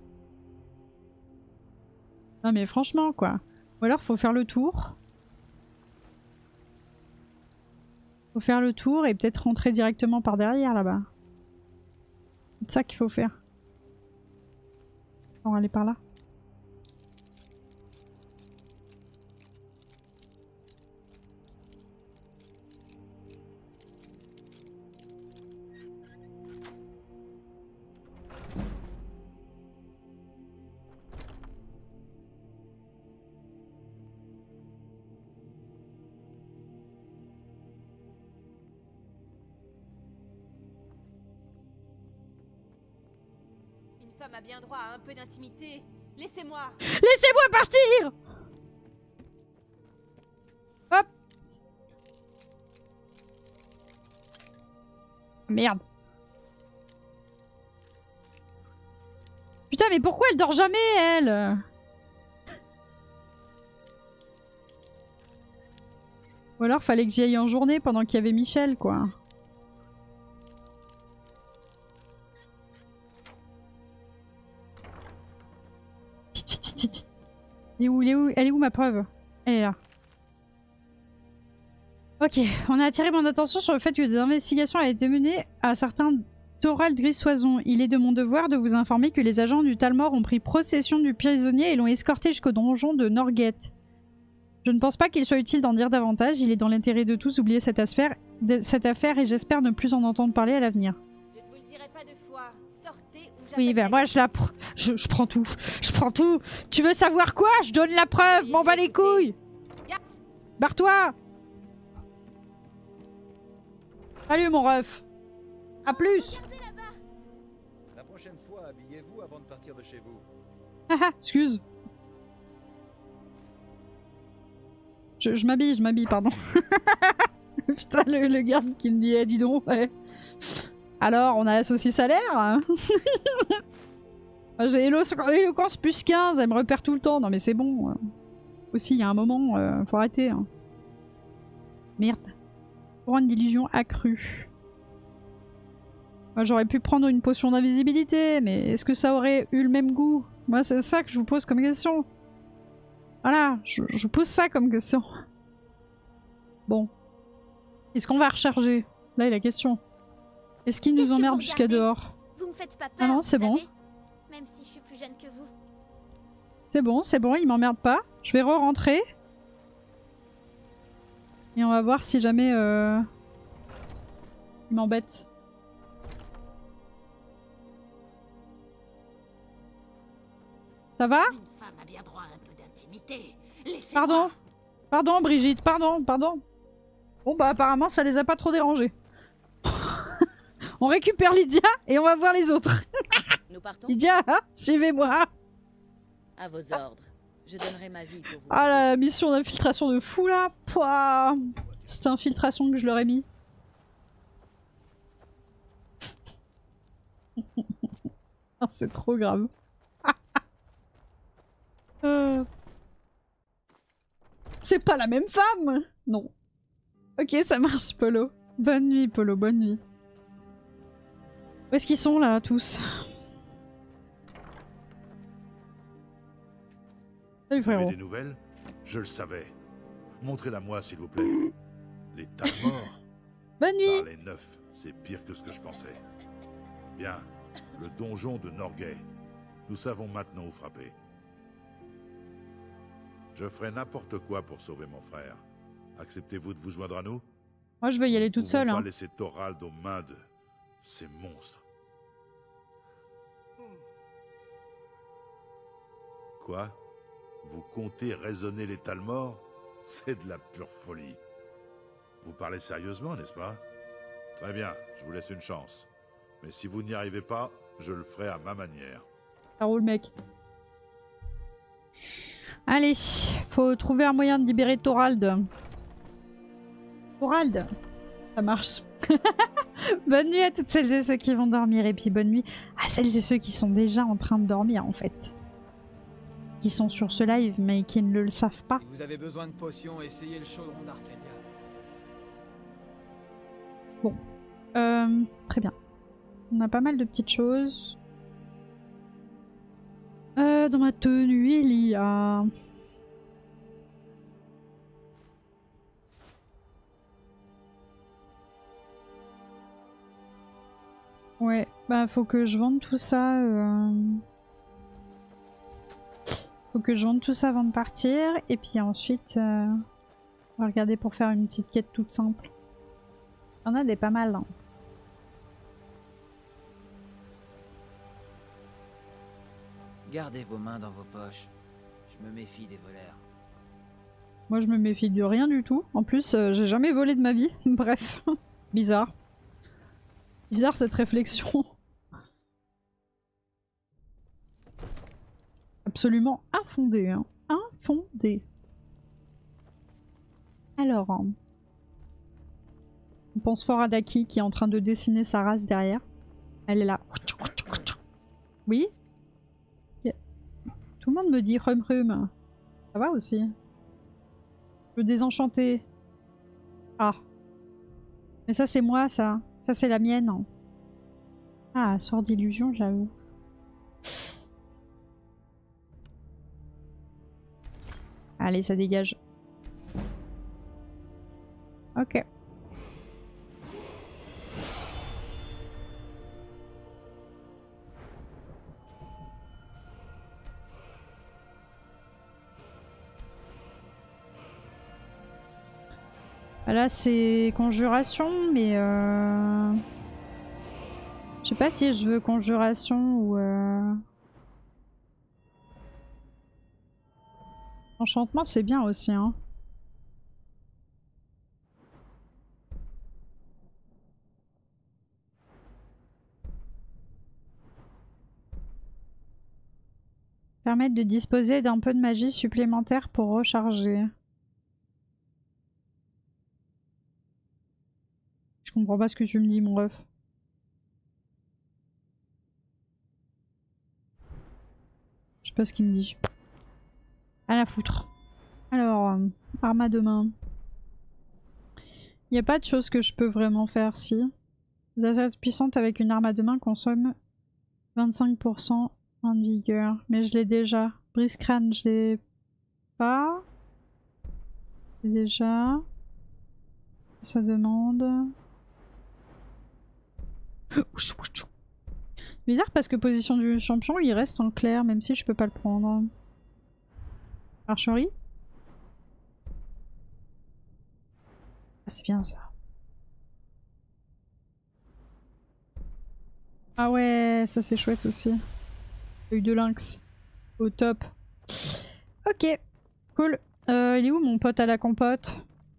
Non mais franchement, quoi. Ou alors, faut faire le tour. Faut faire le tour et peut-être rentrer directement par derrière, là-bas. C'est ça qu'il faut faire. On va aller par là. Une femme a bien droit à un peu d'intimité. Laissez-moi. Laissez-moi partir! Hop! Merde. Putain, mais pourquoi elle dort jamais, elle? Ou alors fallait que j'y aille en journée pendant qu'il y avait Michel, quoi. Vite, vite, vite, vite. Elle est où, elle est où, elle est où ma preuve? Elle est là. Ok, on a attiré mon attention sur le fait que des investigations avaient été menées à certains Thorald Grissoison. Il est de mon devoir de vous informer que les agents du Talmor ont pris possession du prisonnier et l'ont escorté jusqu'au donjon de Norgate. Je ne pense pas qu'il soit utile d'en dire davantage. Il est dans l'intérêt de tous d'oublier cette affaire, de, cette affaire et j'espère ne plus en entendre parler à l'avenir. Je ne vous le dirai pas deux fois. Sortez ou j'appelle Oui, ben la moi garde. je la pr... je, je prends tout. Je prends tout. Tu veux savoir quoi? Je donne la preuve. M'en bats les couilles. Barre-toi. Salut mon ref. A plus. La prochaine fois, habillez-vous avant de partir de chez vous. Haha, excuse. Je, je m'habille, je m'habille, pardon. Putain, le, le garde qui me dit, eh, dis donc, ouais. Alors, on a la saucisse à l'air hein. J'ai élo- éloquence plus quinze, elle me repère tout le temps. Non mais c'est bon. Aussi, il y a un moment, euh, faut arrêter. Hein. Merde. Couronne d'illusion accrue. Moi, j'aurais pu prendre une potion d'invisibilité, mais est-ce que ça aurait eu le même goût? Moi, c'est ça que je vous pose comme question. Voilà, je, je vous pose ça comme question. Bon. Est-ce qu'on va recharger? Là est la question. Est-ce qu'il nous emmerde jusqu'à dehors? Vous me faites pas peur, Ah non, c'est vous bon. savez, même si je suis plus jeune que vous. C'est bon, c'est bon, il m'emmerde pas. Je vais re-rentrer. Et on va voir si jamais... Euh... il m'embête. Ça va? Une femme a bien droit à un peu d'intimité. Laissez-moi. Pardon? Pardon Brigitte, pardon, pardon. Bon bah apparemment ça les a pas trop dérangés. On récupère Lydia et on va voir les autres. Nous partons? Lydia, hein, suivez-moi. À vos ordres. Je donnerai ma vie pour vous. Ah la mission d'infiltration de fou là. Pouah. C'était infiltration que je leur ai mis. C'est trop grave. euh... C'est pas la même femme! Non. Ok, ça marche, Polo. Bonne nuit, Polo, bonne nuit. Où est-ce qu'ils sont, là, tous? Salut, Vous avez frérot. des nouvelles? Je le savais. Montrez-la moi, s'il vous plaît. Les tas morts. Bonne nuit. Ah, les neufs, c'est pire que ce que je pensais. Bien. Le donjon de Norgay. Nous savons maintenant où frapper. Je ferai n'importe quoi pour sauver mon frère. Acceptez-vous de vous joindre à nous? Moi, je veux y aller toute seule. Nous ne Hein. pouvons pas laisser Thorald aux mains de ces monstres. Quoi? Vous comptez raisonner les Talmor? C'est de la pure folie. Vous parlez sérieusement, n'est-ce pas? Très bien, je vous laisse une chance. Mais si vous n'y arrivez pas, je le ferai à ma manière. Ça roule, mec. Allez, faut trouver un moyen de libérer Thorald. Thorald, ça marche. Bonne nuit à toutes celles et ceux qui vont dormir, et puis bonne nuit à celles et ceux qui sont déjà en train de dormir, en fait. Qui sont sur ce live, mais qui ne le savent pas. Si vous avez besoin de potions, essayez le chaudron d'Arcadia. Bon, euh, très bien. On a pas mal de petites choses. Euh, dans ma tenue, il y a... Ouais, bah faut que je vende tout ça. Euh... Faut que je vende tout ça avant de partir. Et puis ensuite, euh... on va regarder pour faire une petite quête toute simple. Il y en a des pas mal. Hein. Gardez vos mains dans vos poches. Je me méfie des voleurs. Moi je me méfie de rien du tout. En plus, euh, j'ai jamais volé de ma vie. Bref, bizarre. Bizarre cette réflexion. Absolument infondée. Hein. Infondée. Alors, hein. On pense fort à Daki qui est en train de dessiner sa race derrière. Elle est là. Oui? Tout le monde me dit rum rum. Ça va aussi. Le désenchanté. Ah. Mais ça c'est moi ça. Ça c'est la mienne. Ah, sort d'illusion j'avoue. Allez, ça dégage. Ok. Là c'est conjuration, mais euh... je sais pas si je veux conjuration ou euh... enchantement, c'est bien aussi, hein. Permettre de disposer d'un peu de magie supplémentaire pour recharger. Je comprends pas ce que tu me dis, mon ref. Je sais pas ce qu'il me dit. À la foutre. Alors, euh, arme à deux mains. Il n'y a pas de chose que je peux vraiment faire, si. Les attaques puissantes avec une arme à deux mains consomment vingt-cinq pour cent en vigueur. Mais je l'ai déjà. Brise crâne, je l'ai pas. Je l'ai déjà. Ça demande... Bizarre parce que position du champion il reste en clair même si je peux pas le prendre. Archerie. Ah, c'est bien ça. Ah ouais, ça c'est chouette aussi. Œil de lynx. Au top. Ok, cool. Euh, il est où mon pote à la compote?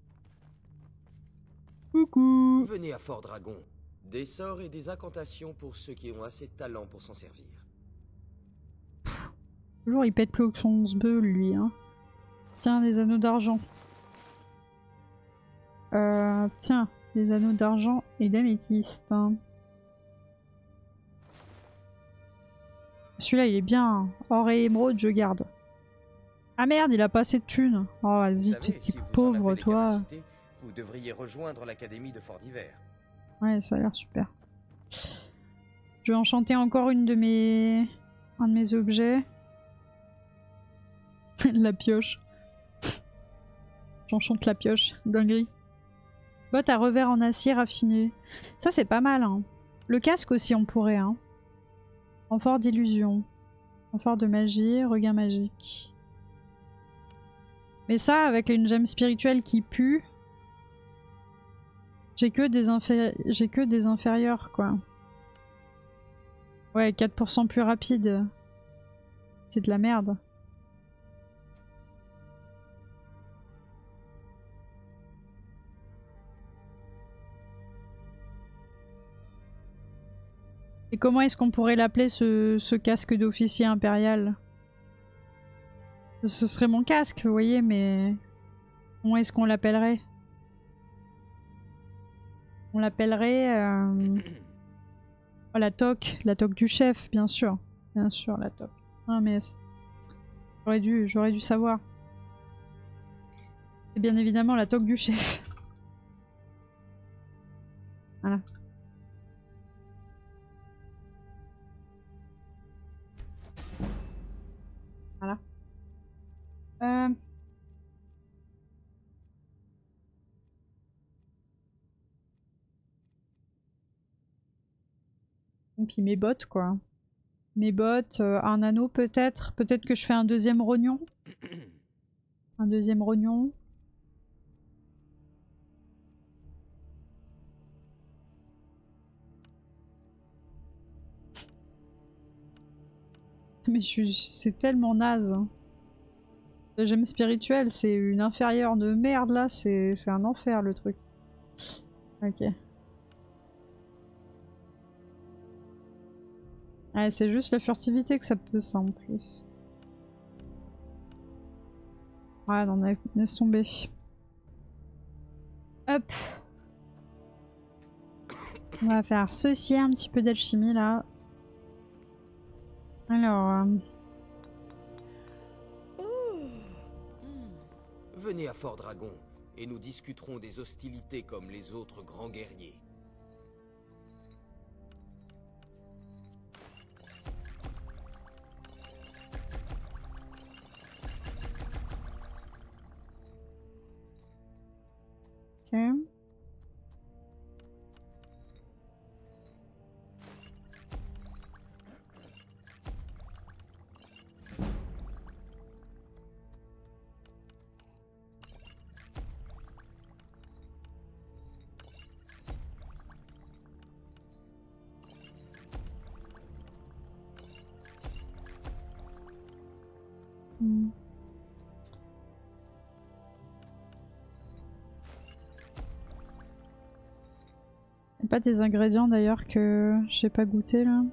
Coucou. Venez à Fort Dragon. Des sorts et des incantations pour ceux qui ont assez de talent pour s'en servir. Toujours il pète plus que son sbeul lui. Hein. Tiens, des anneaux d'argent. Euh, tiens, des anneaux d'argent et d'améthyste. Hein. Celui-là, il est bien. Or et émeraude, je garde. Ah merde, il a pas assez de thunes. Oh, vas-y, t'es Si vous en pauvre, avez les toi. capacités, vous devriez rejoindre l'académie de Fort d'Hiver. Ouais, ça a l'air super. Je vais enchanter encore une de mes... un de mes objets. La pioche. J'enchante la pioche. Dinguerie. Botte à revers en acier raffiné. Ça, c'est pas mal, hein. Le casque aussi, on pourrait, hein. Renfort d'illusion. Renfort de magie, regain magique. Mais ça, avec une gemme spirituelle qui pue... J'ai que des infé... j'ai que des inférieurs, quoi. Ouais, quatre pour cent plus rapide. C'est de la merde. Et comment est-ce qu'on pourrait l'appeler, ce, ce casque d'officier impérial? Ce serait mon casque, vous voyez, mais... Comment est-ce qu'on l'appellerait? On l'appellerait... Euh... Oh, la toque. La toque du chef, bien sûr. Bien sûr, la toque. Ah, mais... J'aurais dû, j'aurais dû savoir. C'est bien évidemment la toque du chef. Voilà. Voilà. Euh... Et puis mes bottes, quoi. Mes bottes, euh, un anneau peut-être. Peut-être que je fais un deuxième rognon. Un deuxième rognon. Mais je, c'est tellement naze. Hein. La gemme spirituelle, c'est une inférieure de merde là. C'est un enfer le truc. Ok. Ouais, c'est juste la furtivité que ça peut ça en plus. Ouais, non, laisse tomber. Hop. On va faire ceci, un petit peu d'alchimie là. Alors... Euh... Venez à Fort Dragon et nous discuterons des hostilités comme les autres grands guerriers. Ok. Hmm. Y a pas des ingrédients d'ailleurs que j'ai pas goûté là.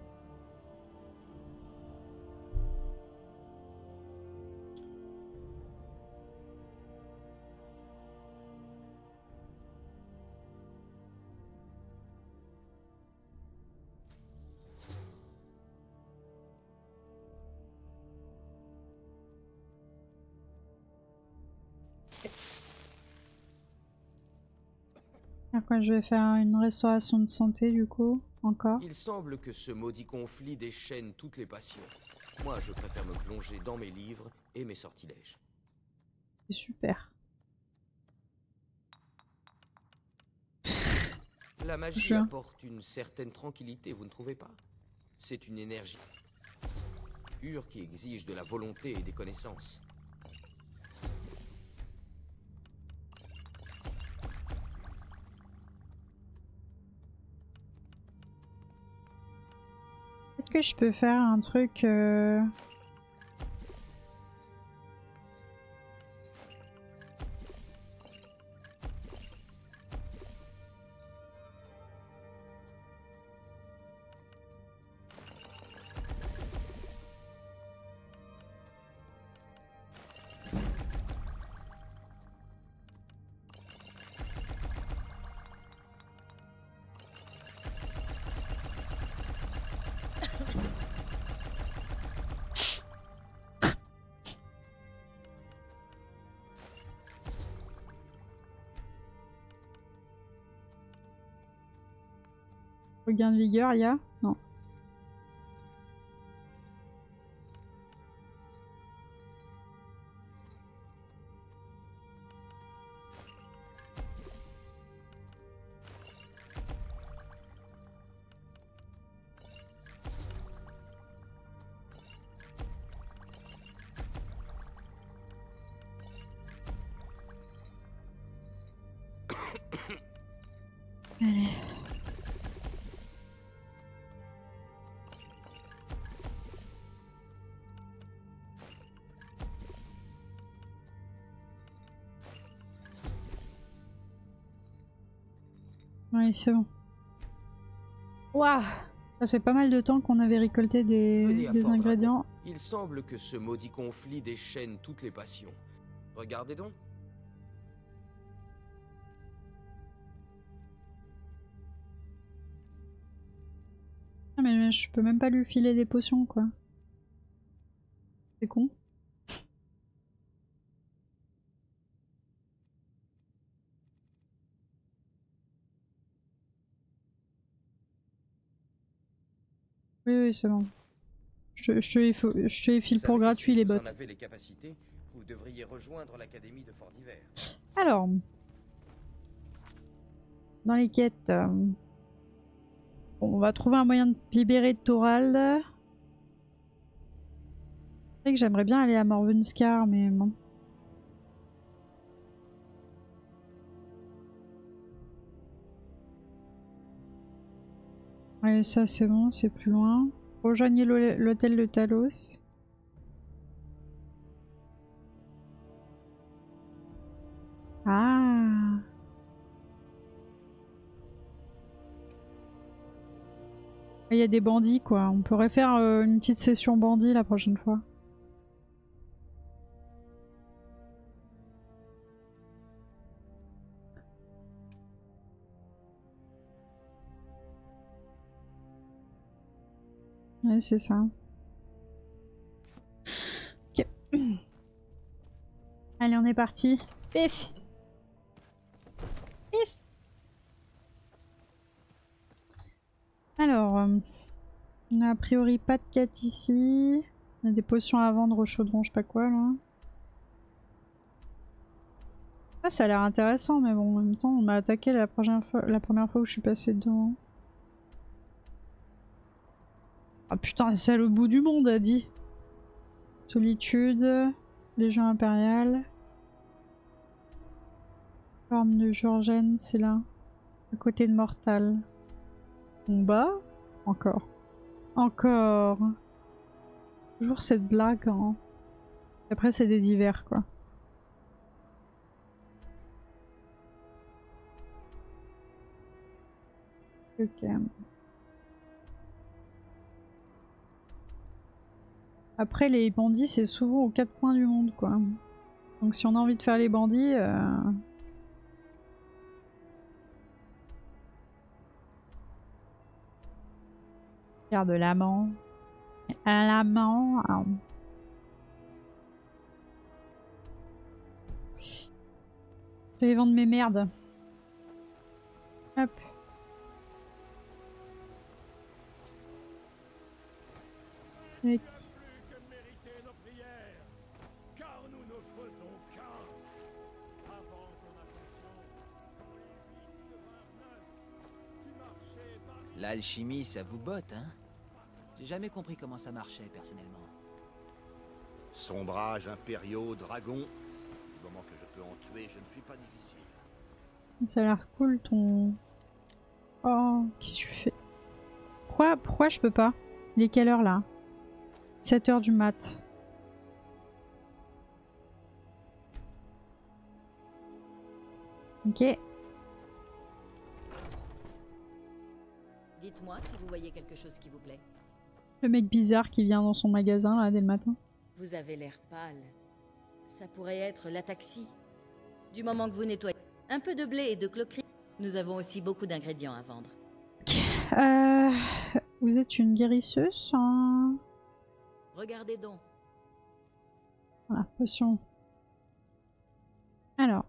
Après, je vais faire une restauration de santé du coup, encore. Il semble que ce maudit conflit déchaîne toutes les passions. Moi, je préfère me plonger dans mes livres et mes sortilèges. C'est super. La magie je... apporte une certaine tranquillité, vous ne trouvez pas? C'est une énergie pure qui exige de la volonté et des connaissances. Peut-être que je peux faire un truc... Euh... Regain de vigueur, il y a? Non. Allez. Oui, c'est bon. Waouh! Ça fait pas mal de temps qu'on avait récolté des, Venez à des Fort ingrédients. Dragon. Il semble que ce maudit conflit déchaîne toutes les passions. Regardez donc. Ah, mais je peux même pas lui filer des potions, quoi. C'est con. Oui, oui, c'est bon. Je te, je te les, faut- je te les file pour gratuit, les Vous en bottes. avez les capacités, vous devriez rejoindre l'académie de Fort d'Hiver. Alors, dans les quêtes, euh, bon, on va trouver un moyen de libérer Thorald. C'est vrai que j'aimerais bien aller à Morvenskar, mais bon. Ouais, ça c'est bon, c'est plus loin. Rejoignez l'hô- l'hôtel de Talos. Ah. Il y a des bandits quoi. On pourrait faire euh, une petite session bandit la prochaine fois. Ouais, c'est ça. Ok. Allez, on est parti. Pif. Pif. Alors, euh, on a a priori pas de quête ici. On a des potions à vendre au chaudron, je sais pas quoi là. Ah, ça a l'air intéressant, mais bon, en même temps, on m'a attaqué la première fois, la première fois où je suis passée dedans. Ah putain, c'est à l'autre bout du monde, a dit. Solitude, Légion impériale. Forme de Georgène, c'est là. À côté de Mortal. Combat. Encore. Encore. Toujours cette blague, hein. Après, c'est des divers, quoi. Ok. Après, les bandits, c'est souvent aux quatre coins du monde, quoi. Donc si on a envie de faire les bandits... Euh... Regarde l'amant. Un amant... Hein. Je vais vendre mes merdes. Hop. Avec... L'alchimie, ça vous botte, hein? J'ai jamais compris comment ça marchait, personnellement. Sombrage, impériaux, dragons. Du moment que je peux en tuer, je ne suis pas difficile. Ça a l'air cool ton... Oh, qu'est-ce que tu fais? Pourquoi, pourquoi je peux pas? Il est quelle heure là? sept heures du mat. Ok. Dites-moi si vous voyez quelque chose qui vous plaît. Le mec bizarre qui vient dans son magasin là dès le matin. Vous avez l'air pâle. Ça pourrait être l'ataxie. Du moment que vous nettoyez. Un peu de blé et de cloquerie. Nous avons aussi beaucoup d'ingrédients à vendre. Euh, vous êtes une guérisseuse hein? Regardez donc. Voilà, potion. Alors.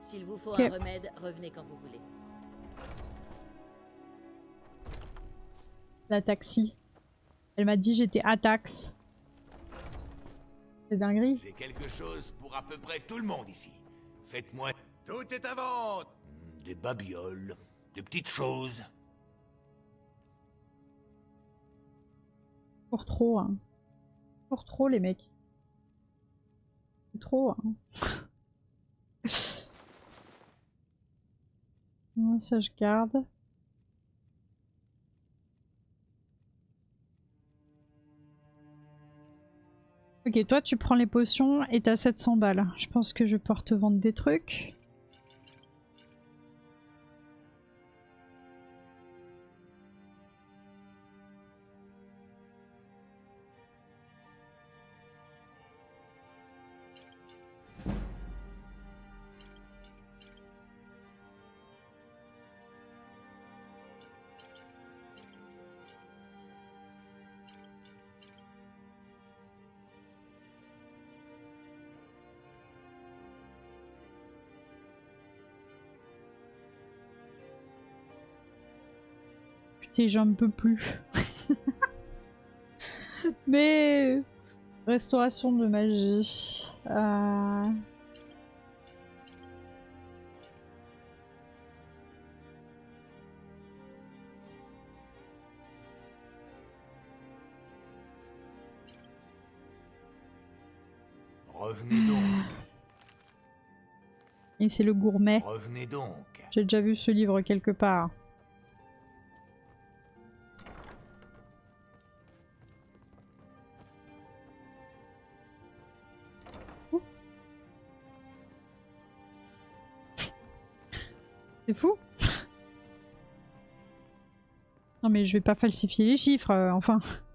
S'il vous faut Ok. un remède, revenez quand vous voulez. La taxi. Elle m'a dit j'étais à taxe. C'est dinguerie. J'ai quelque chose pour à peu près tout le monde ici. Faites-moi... Tout est à vendre. Des babioles, des petites choses. Pour trop, hein. Pour trop, les mecs. C'est trop, hein. Non, ça, je garde. Ok, toi, tu prends les potions et t'as sept cents balles. Je pense que je vais pouvoir te vendre des trucs. Putain, j'en peux plus. Mais... Restauration de magie. Euh... Revenez donc. Et c'est le gourmet. Revenez donc. J'ai déjà vu ce livre quelque part. Ouh. C'est fou. Non mais je vais pas falsifier les chiffres, euh, enfin.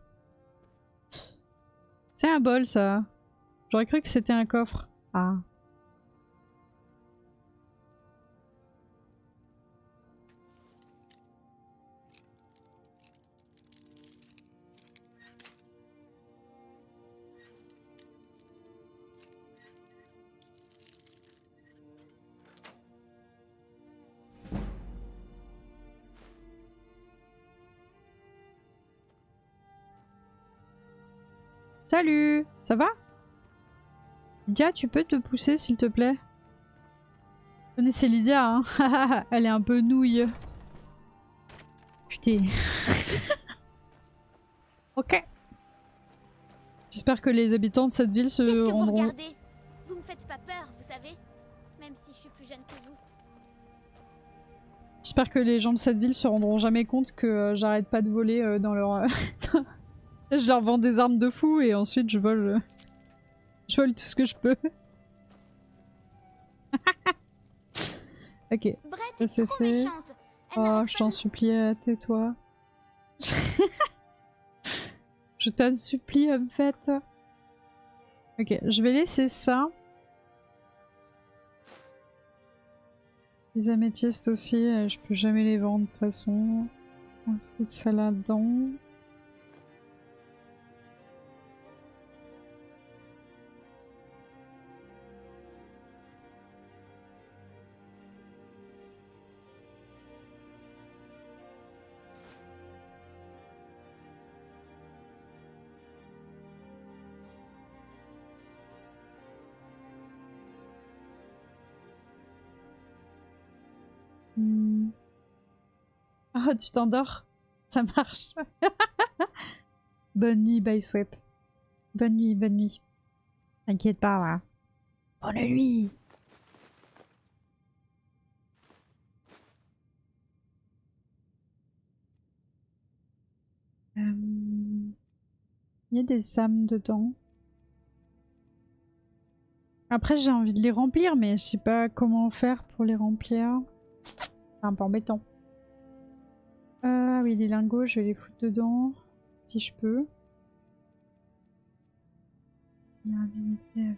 C'est un bol ça. J'aurais cru que c'était un coffre. Ah. Salut, ça va? Lydia, tu peux te pousser s'il te plaît? Vous connaissez Lydia, hein? Elle est un peu nouille. Putain. Ok. J'espère que les habitants de cette ville se Qu'est-ce que vous rendront... regardez? Vous me faites pas peur, vous savez? Même si je suis plus jeune que vous. J'espère que les gens de cette ville se rendront jamais compte que euh, j'arrête pas de voler euh, dans leur... euh, je leur vends des armes de fou et ensuite je vole... euh, Je vole tout ce que je peux. Ok, ça c'est fait. Oh, je t'en supplie, euh, tais-toi. Je t'en supplie, en fait. Ok, je vais laisser ça. Les améthystes aussi, euh, je peux jamais les vendre de toute façon. On va foutre ça là-dedans. Hmm. Oh, tu t'endors? Ça marche. Bonne nuit, Byswap. Bonne nuit, bonne nuit. T'inquiète pas, là. Bonne nuit. Euh... Il y a des âmes dedans. Après, j'ai envie de les remplir, mais je sais pas comment faire pour les remplir. C'est un peu embêtant. Ah oui, les lingots, je vais les foutre dedans. Si je peux. Vulnérabilité.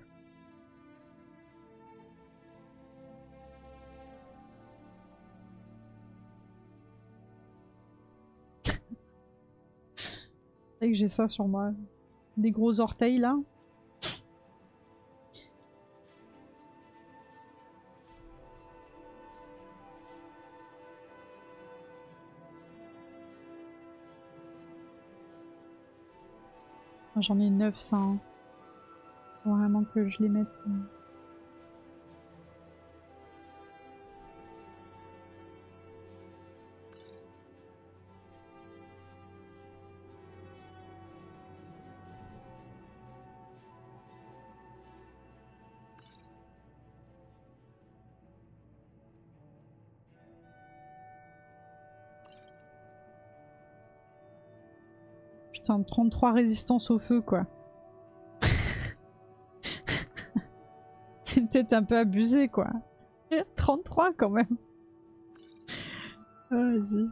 C'est vrai que j'ai ça sur moi. Des gros orteils là. J'en ai neuf cents. Faut vraiment que je les mette. Putain, trente-trois résistance au feu, quoi. C'est peut-être un peu abusé, quoi. trente-trois quand même. Oh, vas-y.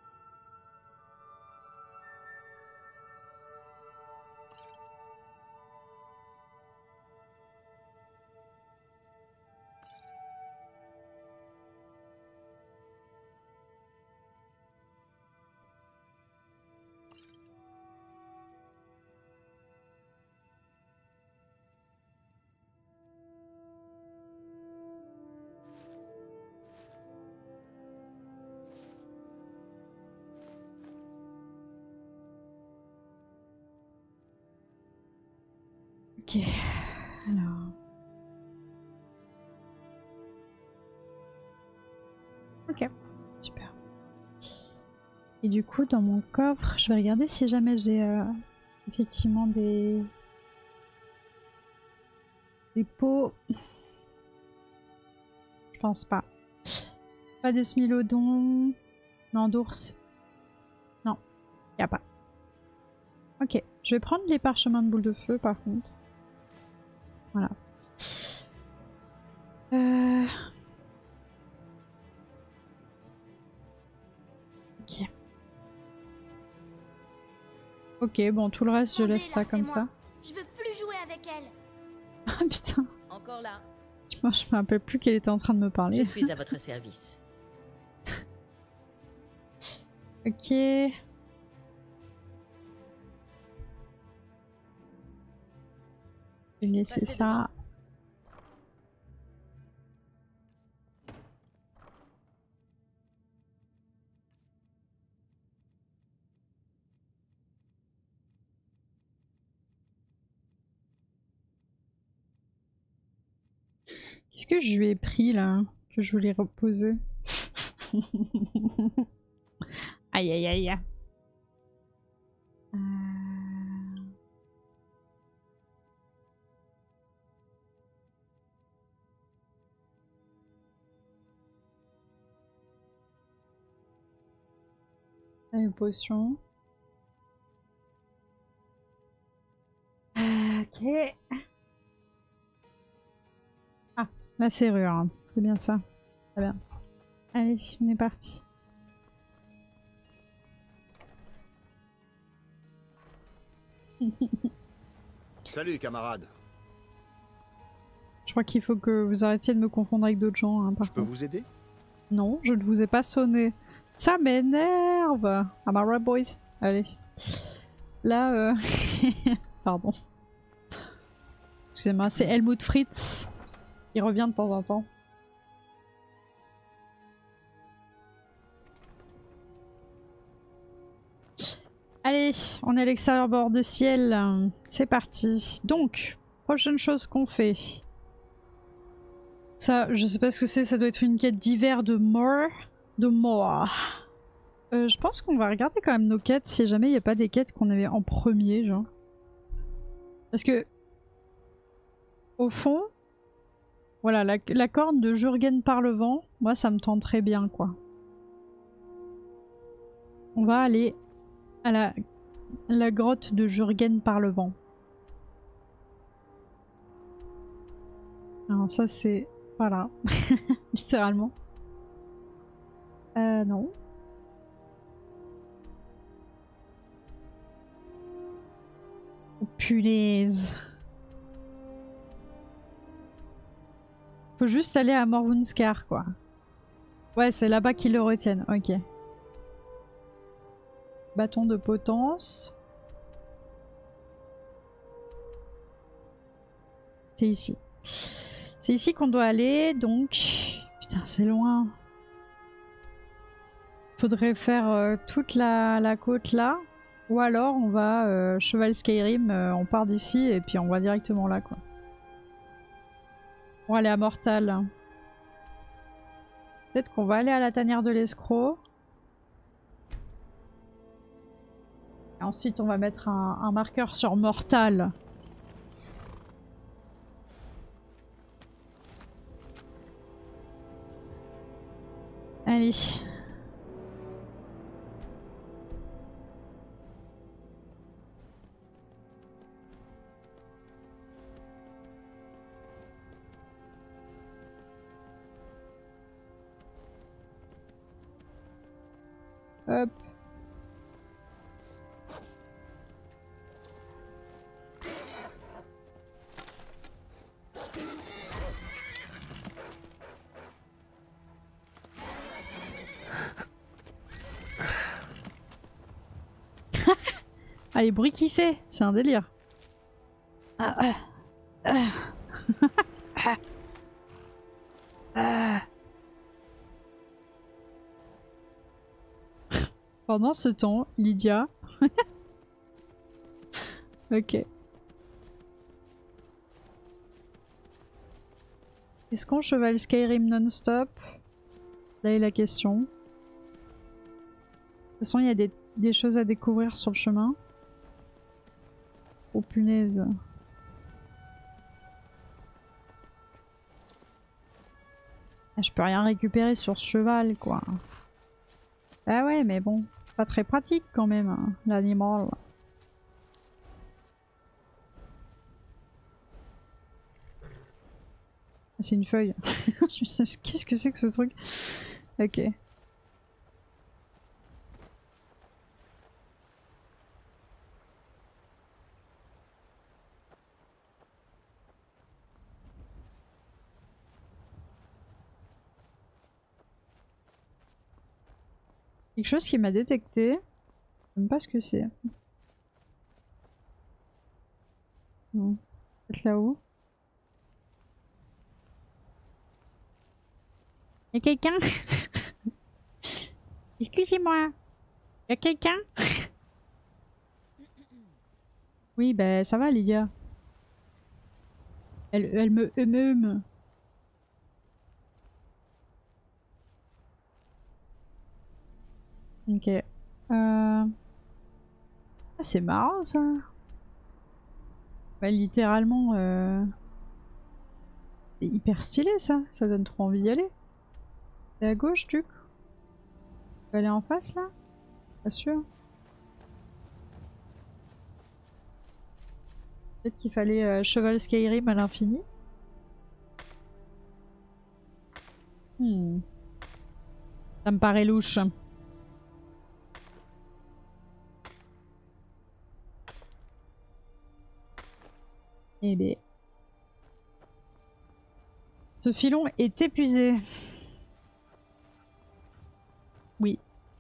Ok, alors... Ok, super. Et du coup, dans mon coffre, je vais regarder si jamais j'ai euh, effectivement des... des pots. Je pense pas. Pas de smilodon. Non, d'ours. Non, y a pas. Ok, je vais prendre les parchemins de boule de feu par contre. Voilà. Euh... Ok. Ok, bon, tout le reste, je laisse ça comme ça. Je veux plus jouer avec elle. Ah putain. Encore là. Moi, je me rappelle plus qu'elle était en train de me parler. Je suis à votre service. Ok. Je vais laisser ça. Qu'est-ce que je lui ai pris là, que je voulais reposer? Aïe aïe aïe. Euh... Une potion. Ok. Ah, la serrure, hein. C'est bien ça. Très bien. Allez, on est parti. Salut camarade. Je crois qu'il faut que vous arrêtiez de me confondre avec d'autres gens. Hein, par Je peux contre. vous aider? Non, je ne vous ai pas sonné. Ça m'énerve. Am I right, boys? Allez. Là, euh... pardon. Excusez-moi, c'est Helmut Fritz. Il revient de temps en temps. Allez, on est à l'extérieur bord de ciel. C'est parti. Donc, prochaine chose qu'on fait. Ça, je sais pas ce que c'est, ça doit être une quête d'hiver de Moore. De Moore. Euh, je pense qu'on va regarder quand même nos quêtes, si jamais il n'y a pas des quêtes qu'on avait en premier, genre. Parce que, au fond, voilà, la, la corne de Jurgen par le vent, moi ça me tente très bien, quoi. On va aller à la, la grotte de Jurgen par le vent. Alors ça c'est... voilà, littéralement. Euh, non. Oh, punaise. Faut juste aller à Morvunskar, quoi. Ouais, c'est là-bas qu'ils le retiennent, ok. Bâton de potence. C'est ici. C'est ici qu'on doit aller, donc... Putain, c'est loin. Faudrait faire euh, toute la, la côte là, Ou alors on va euh, cheval Skyrim, euh, on part d'ici et puis on va directement là quoi. On va aller à Mortal. Peut-être qu'on va aller à la tanière de l'escroc. Et ensuite on va mettre un, un marqueur sur Mortal. Allez. Hop. Ah, les bruits qu'il fait, c'est un délire. Ah, ah, ah. ah. ah. Pendant ce temps, Lydia. Ok. Est-ce qu'on cheval Skyrim non-stop? Là est la question. De toute façon, il y a des, des choses à découvrir sur le chemin. Oh punaise. Je peux rien récupérer sur ce cheval, quoi. Ah ouais, mais bon, pas très pratique quand même, hein, l'animal. C'est une feuille. Je sais qu'est-ce que c'est que ce truc. Ok. Quelque chose qui m'a détecté. Je sais même pas ce que c'est. Non. Peut-être là-haut. Y'a quelqu'un? Excusez-moi. Y'a quelqu'un? Oui, bah ça va, Lydia. Elle, elle me émeut. Ok. Euh... Ah, c'est marrant ça. Bah, littéralement, euh... c'est hyper stylé ça. Ça donne trop envie d'y aller. C'est à gauche, Duc. On peut aller en face là? Pas sûr. Peut-être qu'il fallait euh, cheval Skyrim à l'infini. Hmm. Ça me paraît louche. Eh bien. Ce filon est épuisé. Oui.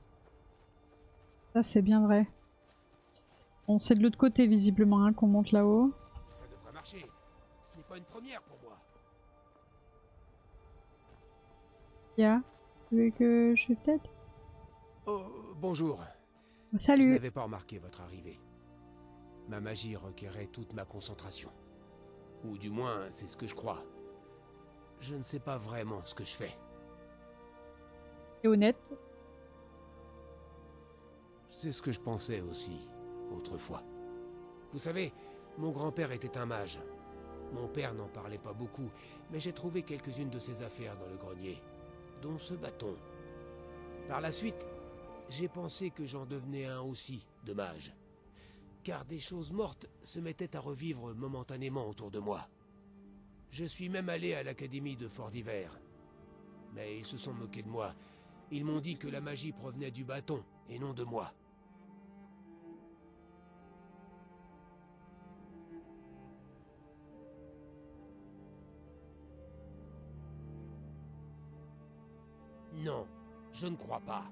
Ça c'est bien vrai. Bon, c'est de l'autre côté visiblement hein, qu'on monte là-haut. Ça devrait marcher. Ce n'est pas une première pour moi. Ya, tu veux que je peut-être? Oh, bonjour. Salut. Je n'avais pas remarqué votre arrivée. Ma magie requérait toute ma concentration. Ou du moins, c'est ce que je crois. Je ne sais pas vraiment ce que je fais. C'est honnête. C'est ce que je pensais aussi, autrefois. Vous savez, mon grand-père était un mage. Mon père n'en parlait pas beaucoup, mais j'ai trouvé quelques-unes de ses affaires dans le grenier, dont ce bâton. Par la suite, j'ai pensé que j'en devenais un aussi, de mage. Car des choses mortes se mettaient à revivre momentanément autour de moi. Je suis même allé à l'académie de Fort d'Hiver. Mais ils se sont moqués de moi. Ils m'ont dit que la magie provenait du bâton, et non de moi. Non, je ne crois pas.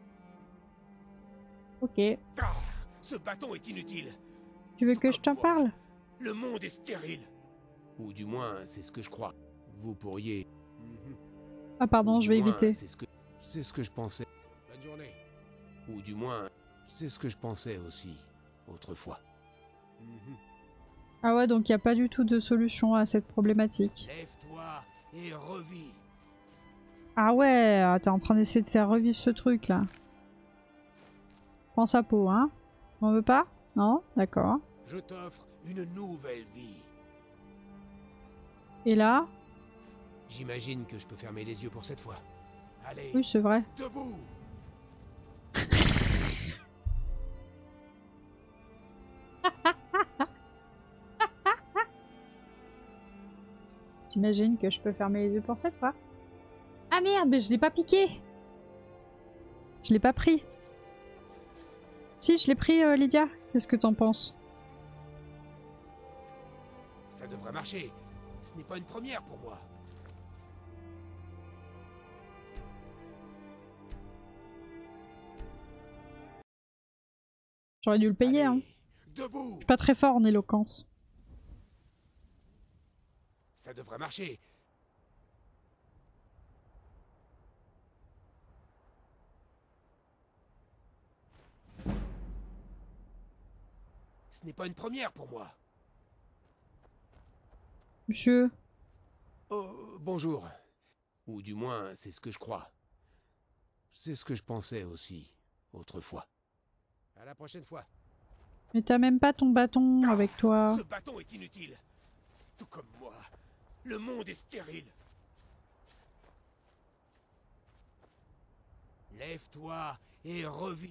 Ok. Ah, ce bâton est inutile. Tu veux que je t'en parle? Le monde est stérile. Ou du moins, c'est ce que je crois. Vous pourriez... Ah pardon, je vais moins, éviter. C'est ce que... c'est ce que je pensais. Bonne journée. Ou du moins, C'est ce que je pensais aussi, autrefois. Mhm. Ah ouais, donc il n'y a pas du tout de solution à cette problématique. Lève-toi et revis. Ah ouais, ah, t'es en train d'essayer de faire revivre ce truc là. Prends sa peau, hein. M'en veux pas? Non? D'accord. Je t'offre une nouvelle vie. Et là? J'imagine que je peux fermer les yeux pour cette fois. Allez. Oui, c'est vrai. Debout. J'imagine que je peux fermer les yeux pour cette fois. Ah merde, mais je l'ai pas piqué. Je l'ai pas pris. Si, je l'ai pris, euh, Lydia. Qu'est-ce que t'en penses? Ça devrait marcher. Ce n'est pas une première pour moi. J'aurais dû le payer, Allez, hein. Debout. Je suis pas très fort en éloquence. Ça devrait marcher. Ce n'est pas une première pour moi. Monsieur. Oh, bonjour. Ou du moins, c'est ce que je crois. C'est ce que je pensais aussi, autrefois. À la prochaine fois. Mais t'as même pas ton bâton avec toi. Ce bâton est inutile. Tout comme moi. Le monde est stérile. Lève-toi et revis.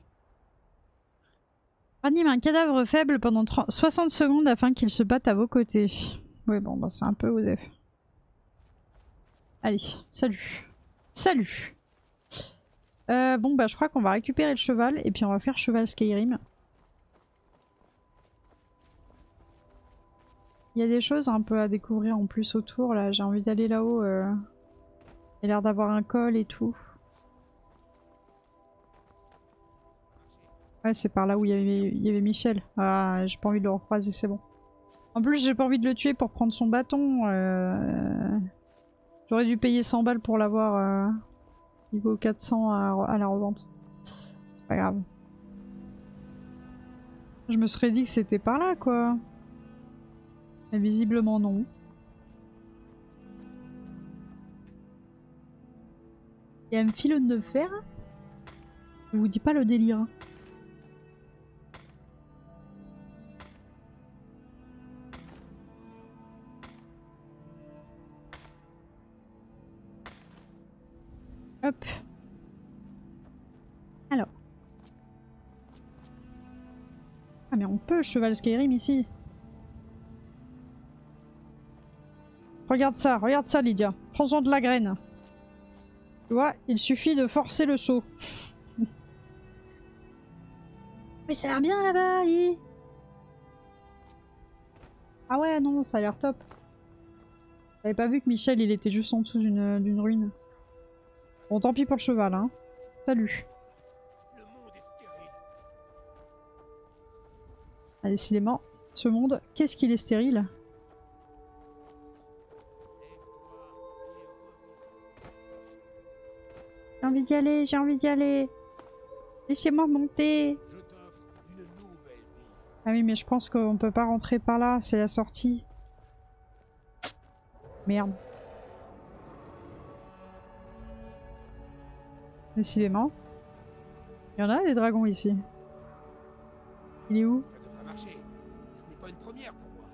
Anime un cadavre faible pendant trente soixante secondes afin qu'il se batte à vos côtés. Ouais, bon, bah c'est un peu osef. Allez, salut. Salut. Euh, bon, bah je crois qu'on va récupérer le cheval et puis on va faire cheval Skyrim. Il y a des choses un peu à découvrir en plus autour là. J'ai envie d'aller là-haut. Euh... Il a l'air d'avoir un col et tout. Ouais, c'est par là où il y avait, il y avait Michel. Ah, j'ai pas envie de le recroiser, c'est bon. En plus, j'ai pas envie de le tuer pour prendre son bâton. Euh... J'aurais dû payer cent balles pour l'avoir. Euh... Il vaut quatre cents à, à la revente. C'est pas grave. Je me serais dit que c'était par là, quoi. Mais visiblement non. Il y a un filon de fer. Je vous dis pas le délire. Hop. Alors. Ah mais on peut cheval Skyrim ici. Regarde ça, regarde ça Lydia. Prends-en de la graine. Tu vois, il suffit de forcer le saut. Mais ça a l'air bien là-bas, oui. Ah ouais, non, ça a l'air top. J'avais pas vu que Michel, il était juste en dessous d'une d'une ruine. Bon, tant pis pour le cheval, hein. Salut. Ah, décidément, ce monde, qu'est-ce qu'il est stérile. J'ai envie d'y aller, j'ai envie d'y aller. Laissez-moi monter. Ah oui, mais je pense qu'on peut pas rentrer par là, c'est la sortie. Merde. Décidément. Il y en a des dragons ici. Il est où? Ça devrait marcher. Ce n'est pas une première pour moi.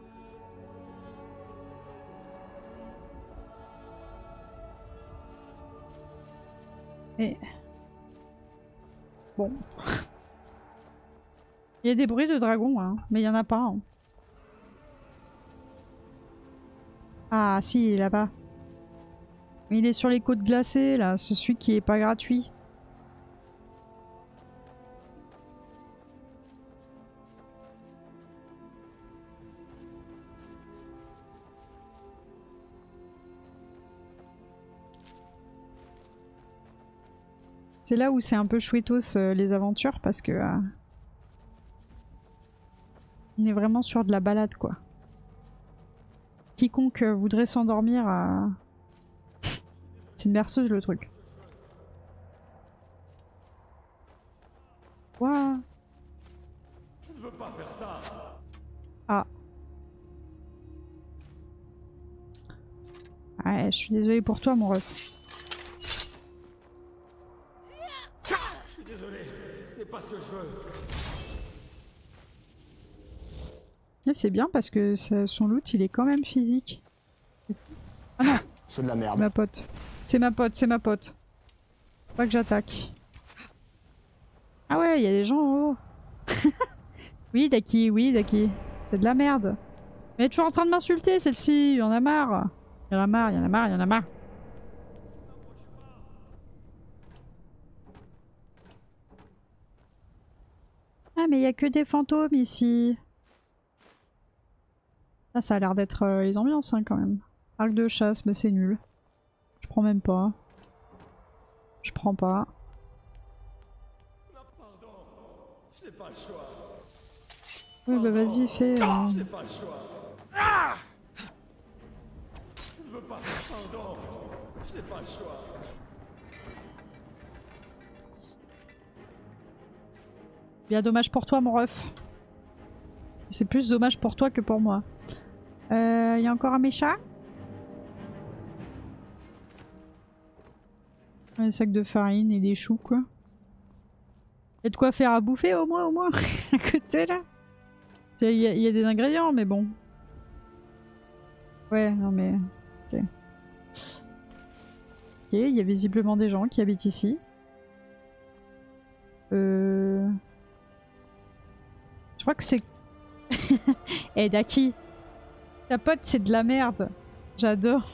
Et... Bon. Il y a des bruits de dragons, hein, mais il y en a pas. Hein. Ah si, il est là-bas. Mais il est sur les côtes glacées, là. C'est celui qui est pas gratuit. C'est là où c'est un peu chouettos euh, les aventures parce que euh, on est vraiment sur de la balade quoi. Quiconque euh, voudrait s'endormir, euh... c'est une berceuse le truc. Quoi? Je ne veux pas faire ça. Ah. Ouais, je suis désolée pour toi, mon ref. Je suis désolé, ce n'est pas ce que je veux. C'est bien parce que ça, son loot il est quand même physique. Ah non, c'est de la merde. Ma pote. C'est ma pote, c'est ma pote. Faut pas que j'attaque. Ah ouais, il y a des gens en haut. Oui, Daki, oui, Daki. C'est de la merde. Mais elle est toujours en train de m'insulter celle-ci, il y en a marre. Il y en a marre, il y en a marre, il y en a marre. Ah mais il y a que des fantômes ici. Ah, ça a l'air d'être euh, les ambiances hein, quand même. Arc de chasse, mais c'est nul. Je prends même pas. Je prends pas. Non, pardon. Je n'ai pas le choix. Oui bah vas-y fais. Euh... Je n'ai pas le choix. Ah, je ne veux pas. Pardon. Je n'ai pas le choix. Bien dommage pour toi mon ref. C'est plus dommage pour toi que pour moi. Il euh, y a encore un mécha? Un sac de farine et des choux quoi. Et de quoi faire à bouffer au moins au moins à côté là. Il y, y a des ingrédients mais bon. Ouais non mais... Ok. Ok, il y a visiblement des gens qui habitent ici. Euh... Je crois que c'est... Eh Daki, ta pote c'est de la merde. J'adore.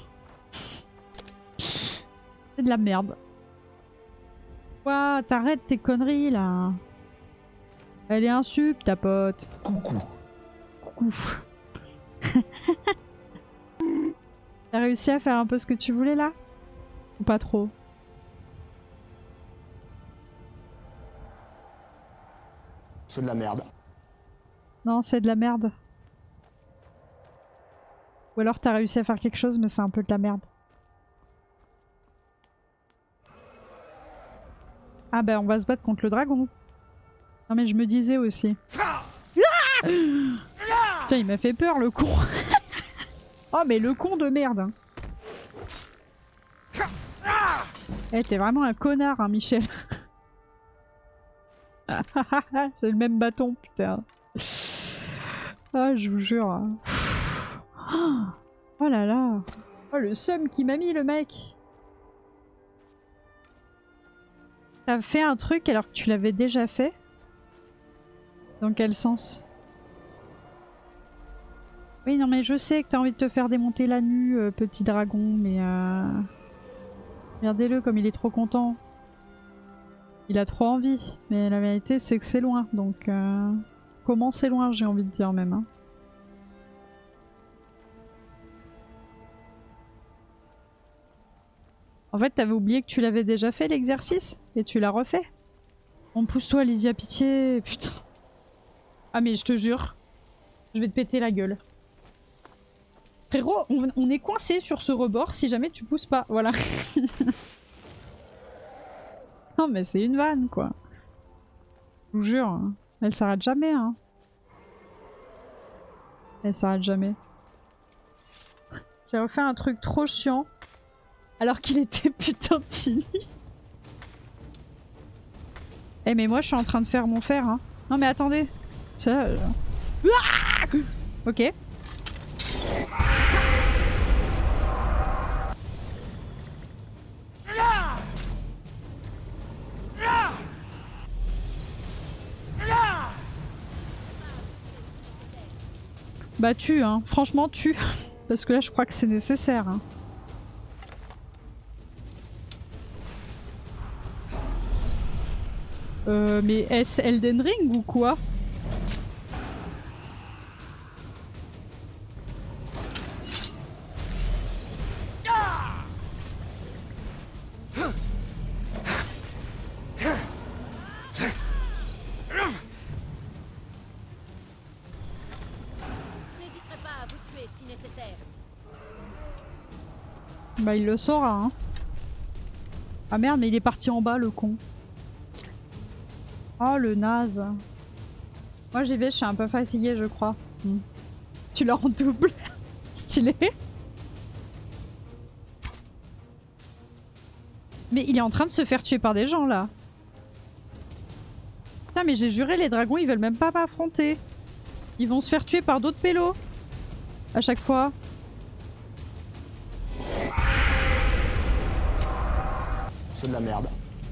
C'est de la merde. Ouah, t'arrêtes tes conneries là. Elle est insup ta pote. Coucou. Coucou. T'as réussi à faire un peu ce que tu voulais là? Ou pas trop? C'est de la merde. Non, c'est de la merde. Ou alors t'as réussi à faire quelque chose mais c'est un peu de la merde. Ah bah on va se battre contre le dragon. Non mais je me disais aussi. Ah Putain il m'a fait peur le con. Oh mais le con de merde. Eh t'es vraiment un connard hein Michel. J'ai le même bâton putain. Ah je vous jure. Oh là là. Oh le seum qui m'a mis le mec. T'as fait un truc alors que tu l'avais déjà fait? Dans quel sens? Oui non mais je sais que t'as envie de te faire démonter la nuit euh, petit dragon mais euh... regardez-le comme il est trop content. Il a trop envie mais la vérité c'est que c'est loin donc euh... comment c'est loin j'ai envie de dire même hein. En fait, t'avais oublié que tu l'avais déjà fait l'exercice et tu l'as refait. On pousse-toi, Lydia, pitié, putain. Ah mais je te jure, je vais te péter la gueule. Frérot, on, on est coincé sur ce rebord si jamais tu pousses pas, voilà. Non mais c'est une vanne quoi. Je vous jure, hein. Elle s'arrête jamais hein. Elle s'arrête jamais. J'ai refait un truc trop chiant. Alors qu'il était putain de fini. Eh mais moi je suis en train de faire mon fer hein. Non mais attendez. Ça... Euh... Ah ok. Bah tue hein. Franchement tue. Parce que là je crois que c'est nécessaire hein. Euh, mais est-ce Elden Ring ou quoi? Bah il le saura hein. Ah merde mais il est parti en bas le con. Oh le naze. Moi j'y vais, je suis un peu fatiguée je crois. Hmm. Tu l'as en double. Stylé. Mais il est en train de se faire tuer par des gens là. Putain mais j'ai juré, les dragons ils veulent même pas m'affronter. Ils vont se faire tuer par d'autres pélos. À chaque fois. C'est de la merde.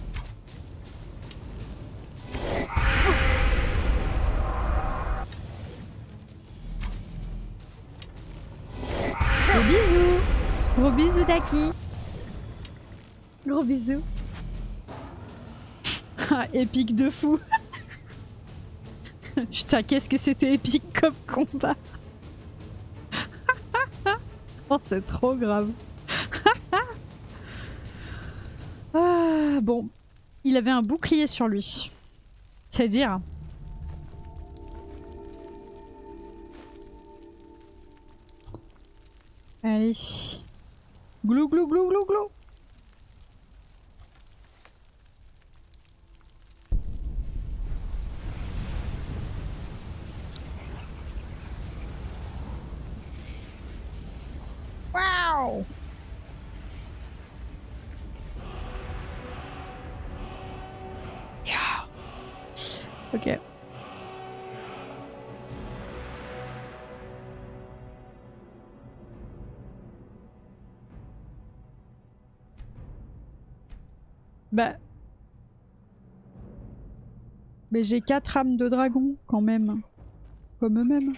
Gros bisous. Gros bisous Daki. Gros bisous. Ah, épique de fou. Putain, qu'est-ce que c'était épique comme combat. Oh, c'est trop grave. Ah, bon. Il avait un bouclier sur lui. C'est dire. Allez. Glou glou glou glou glou. Wow. Yeah. Ok. Bah. Mais j'ai quatre âmes de dragon quand même. Comme eux-mêmes.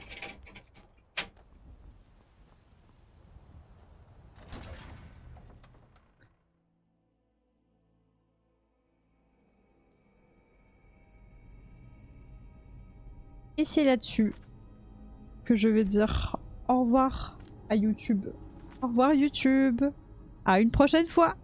Et c'est là-dessus que je vais dire au revoir à YouTube. Au revoir YouTube. À une prochaine fois.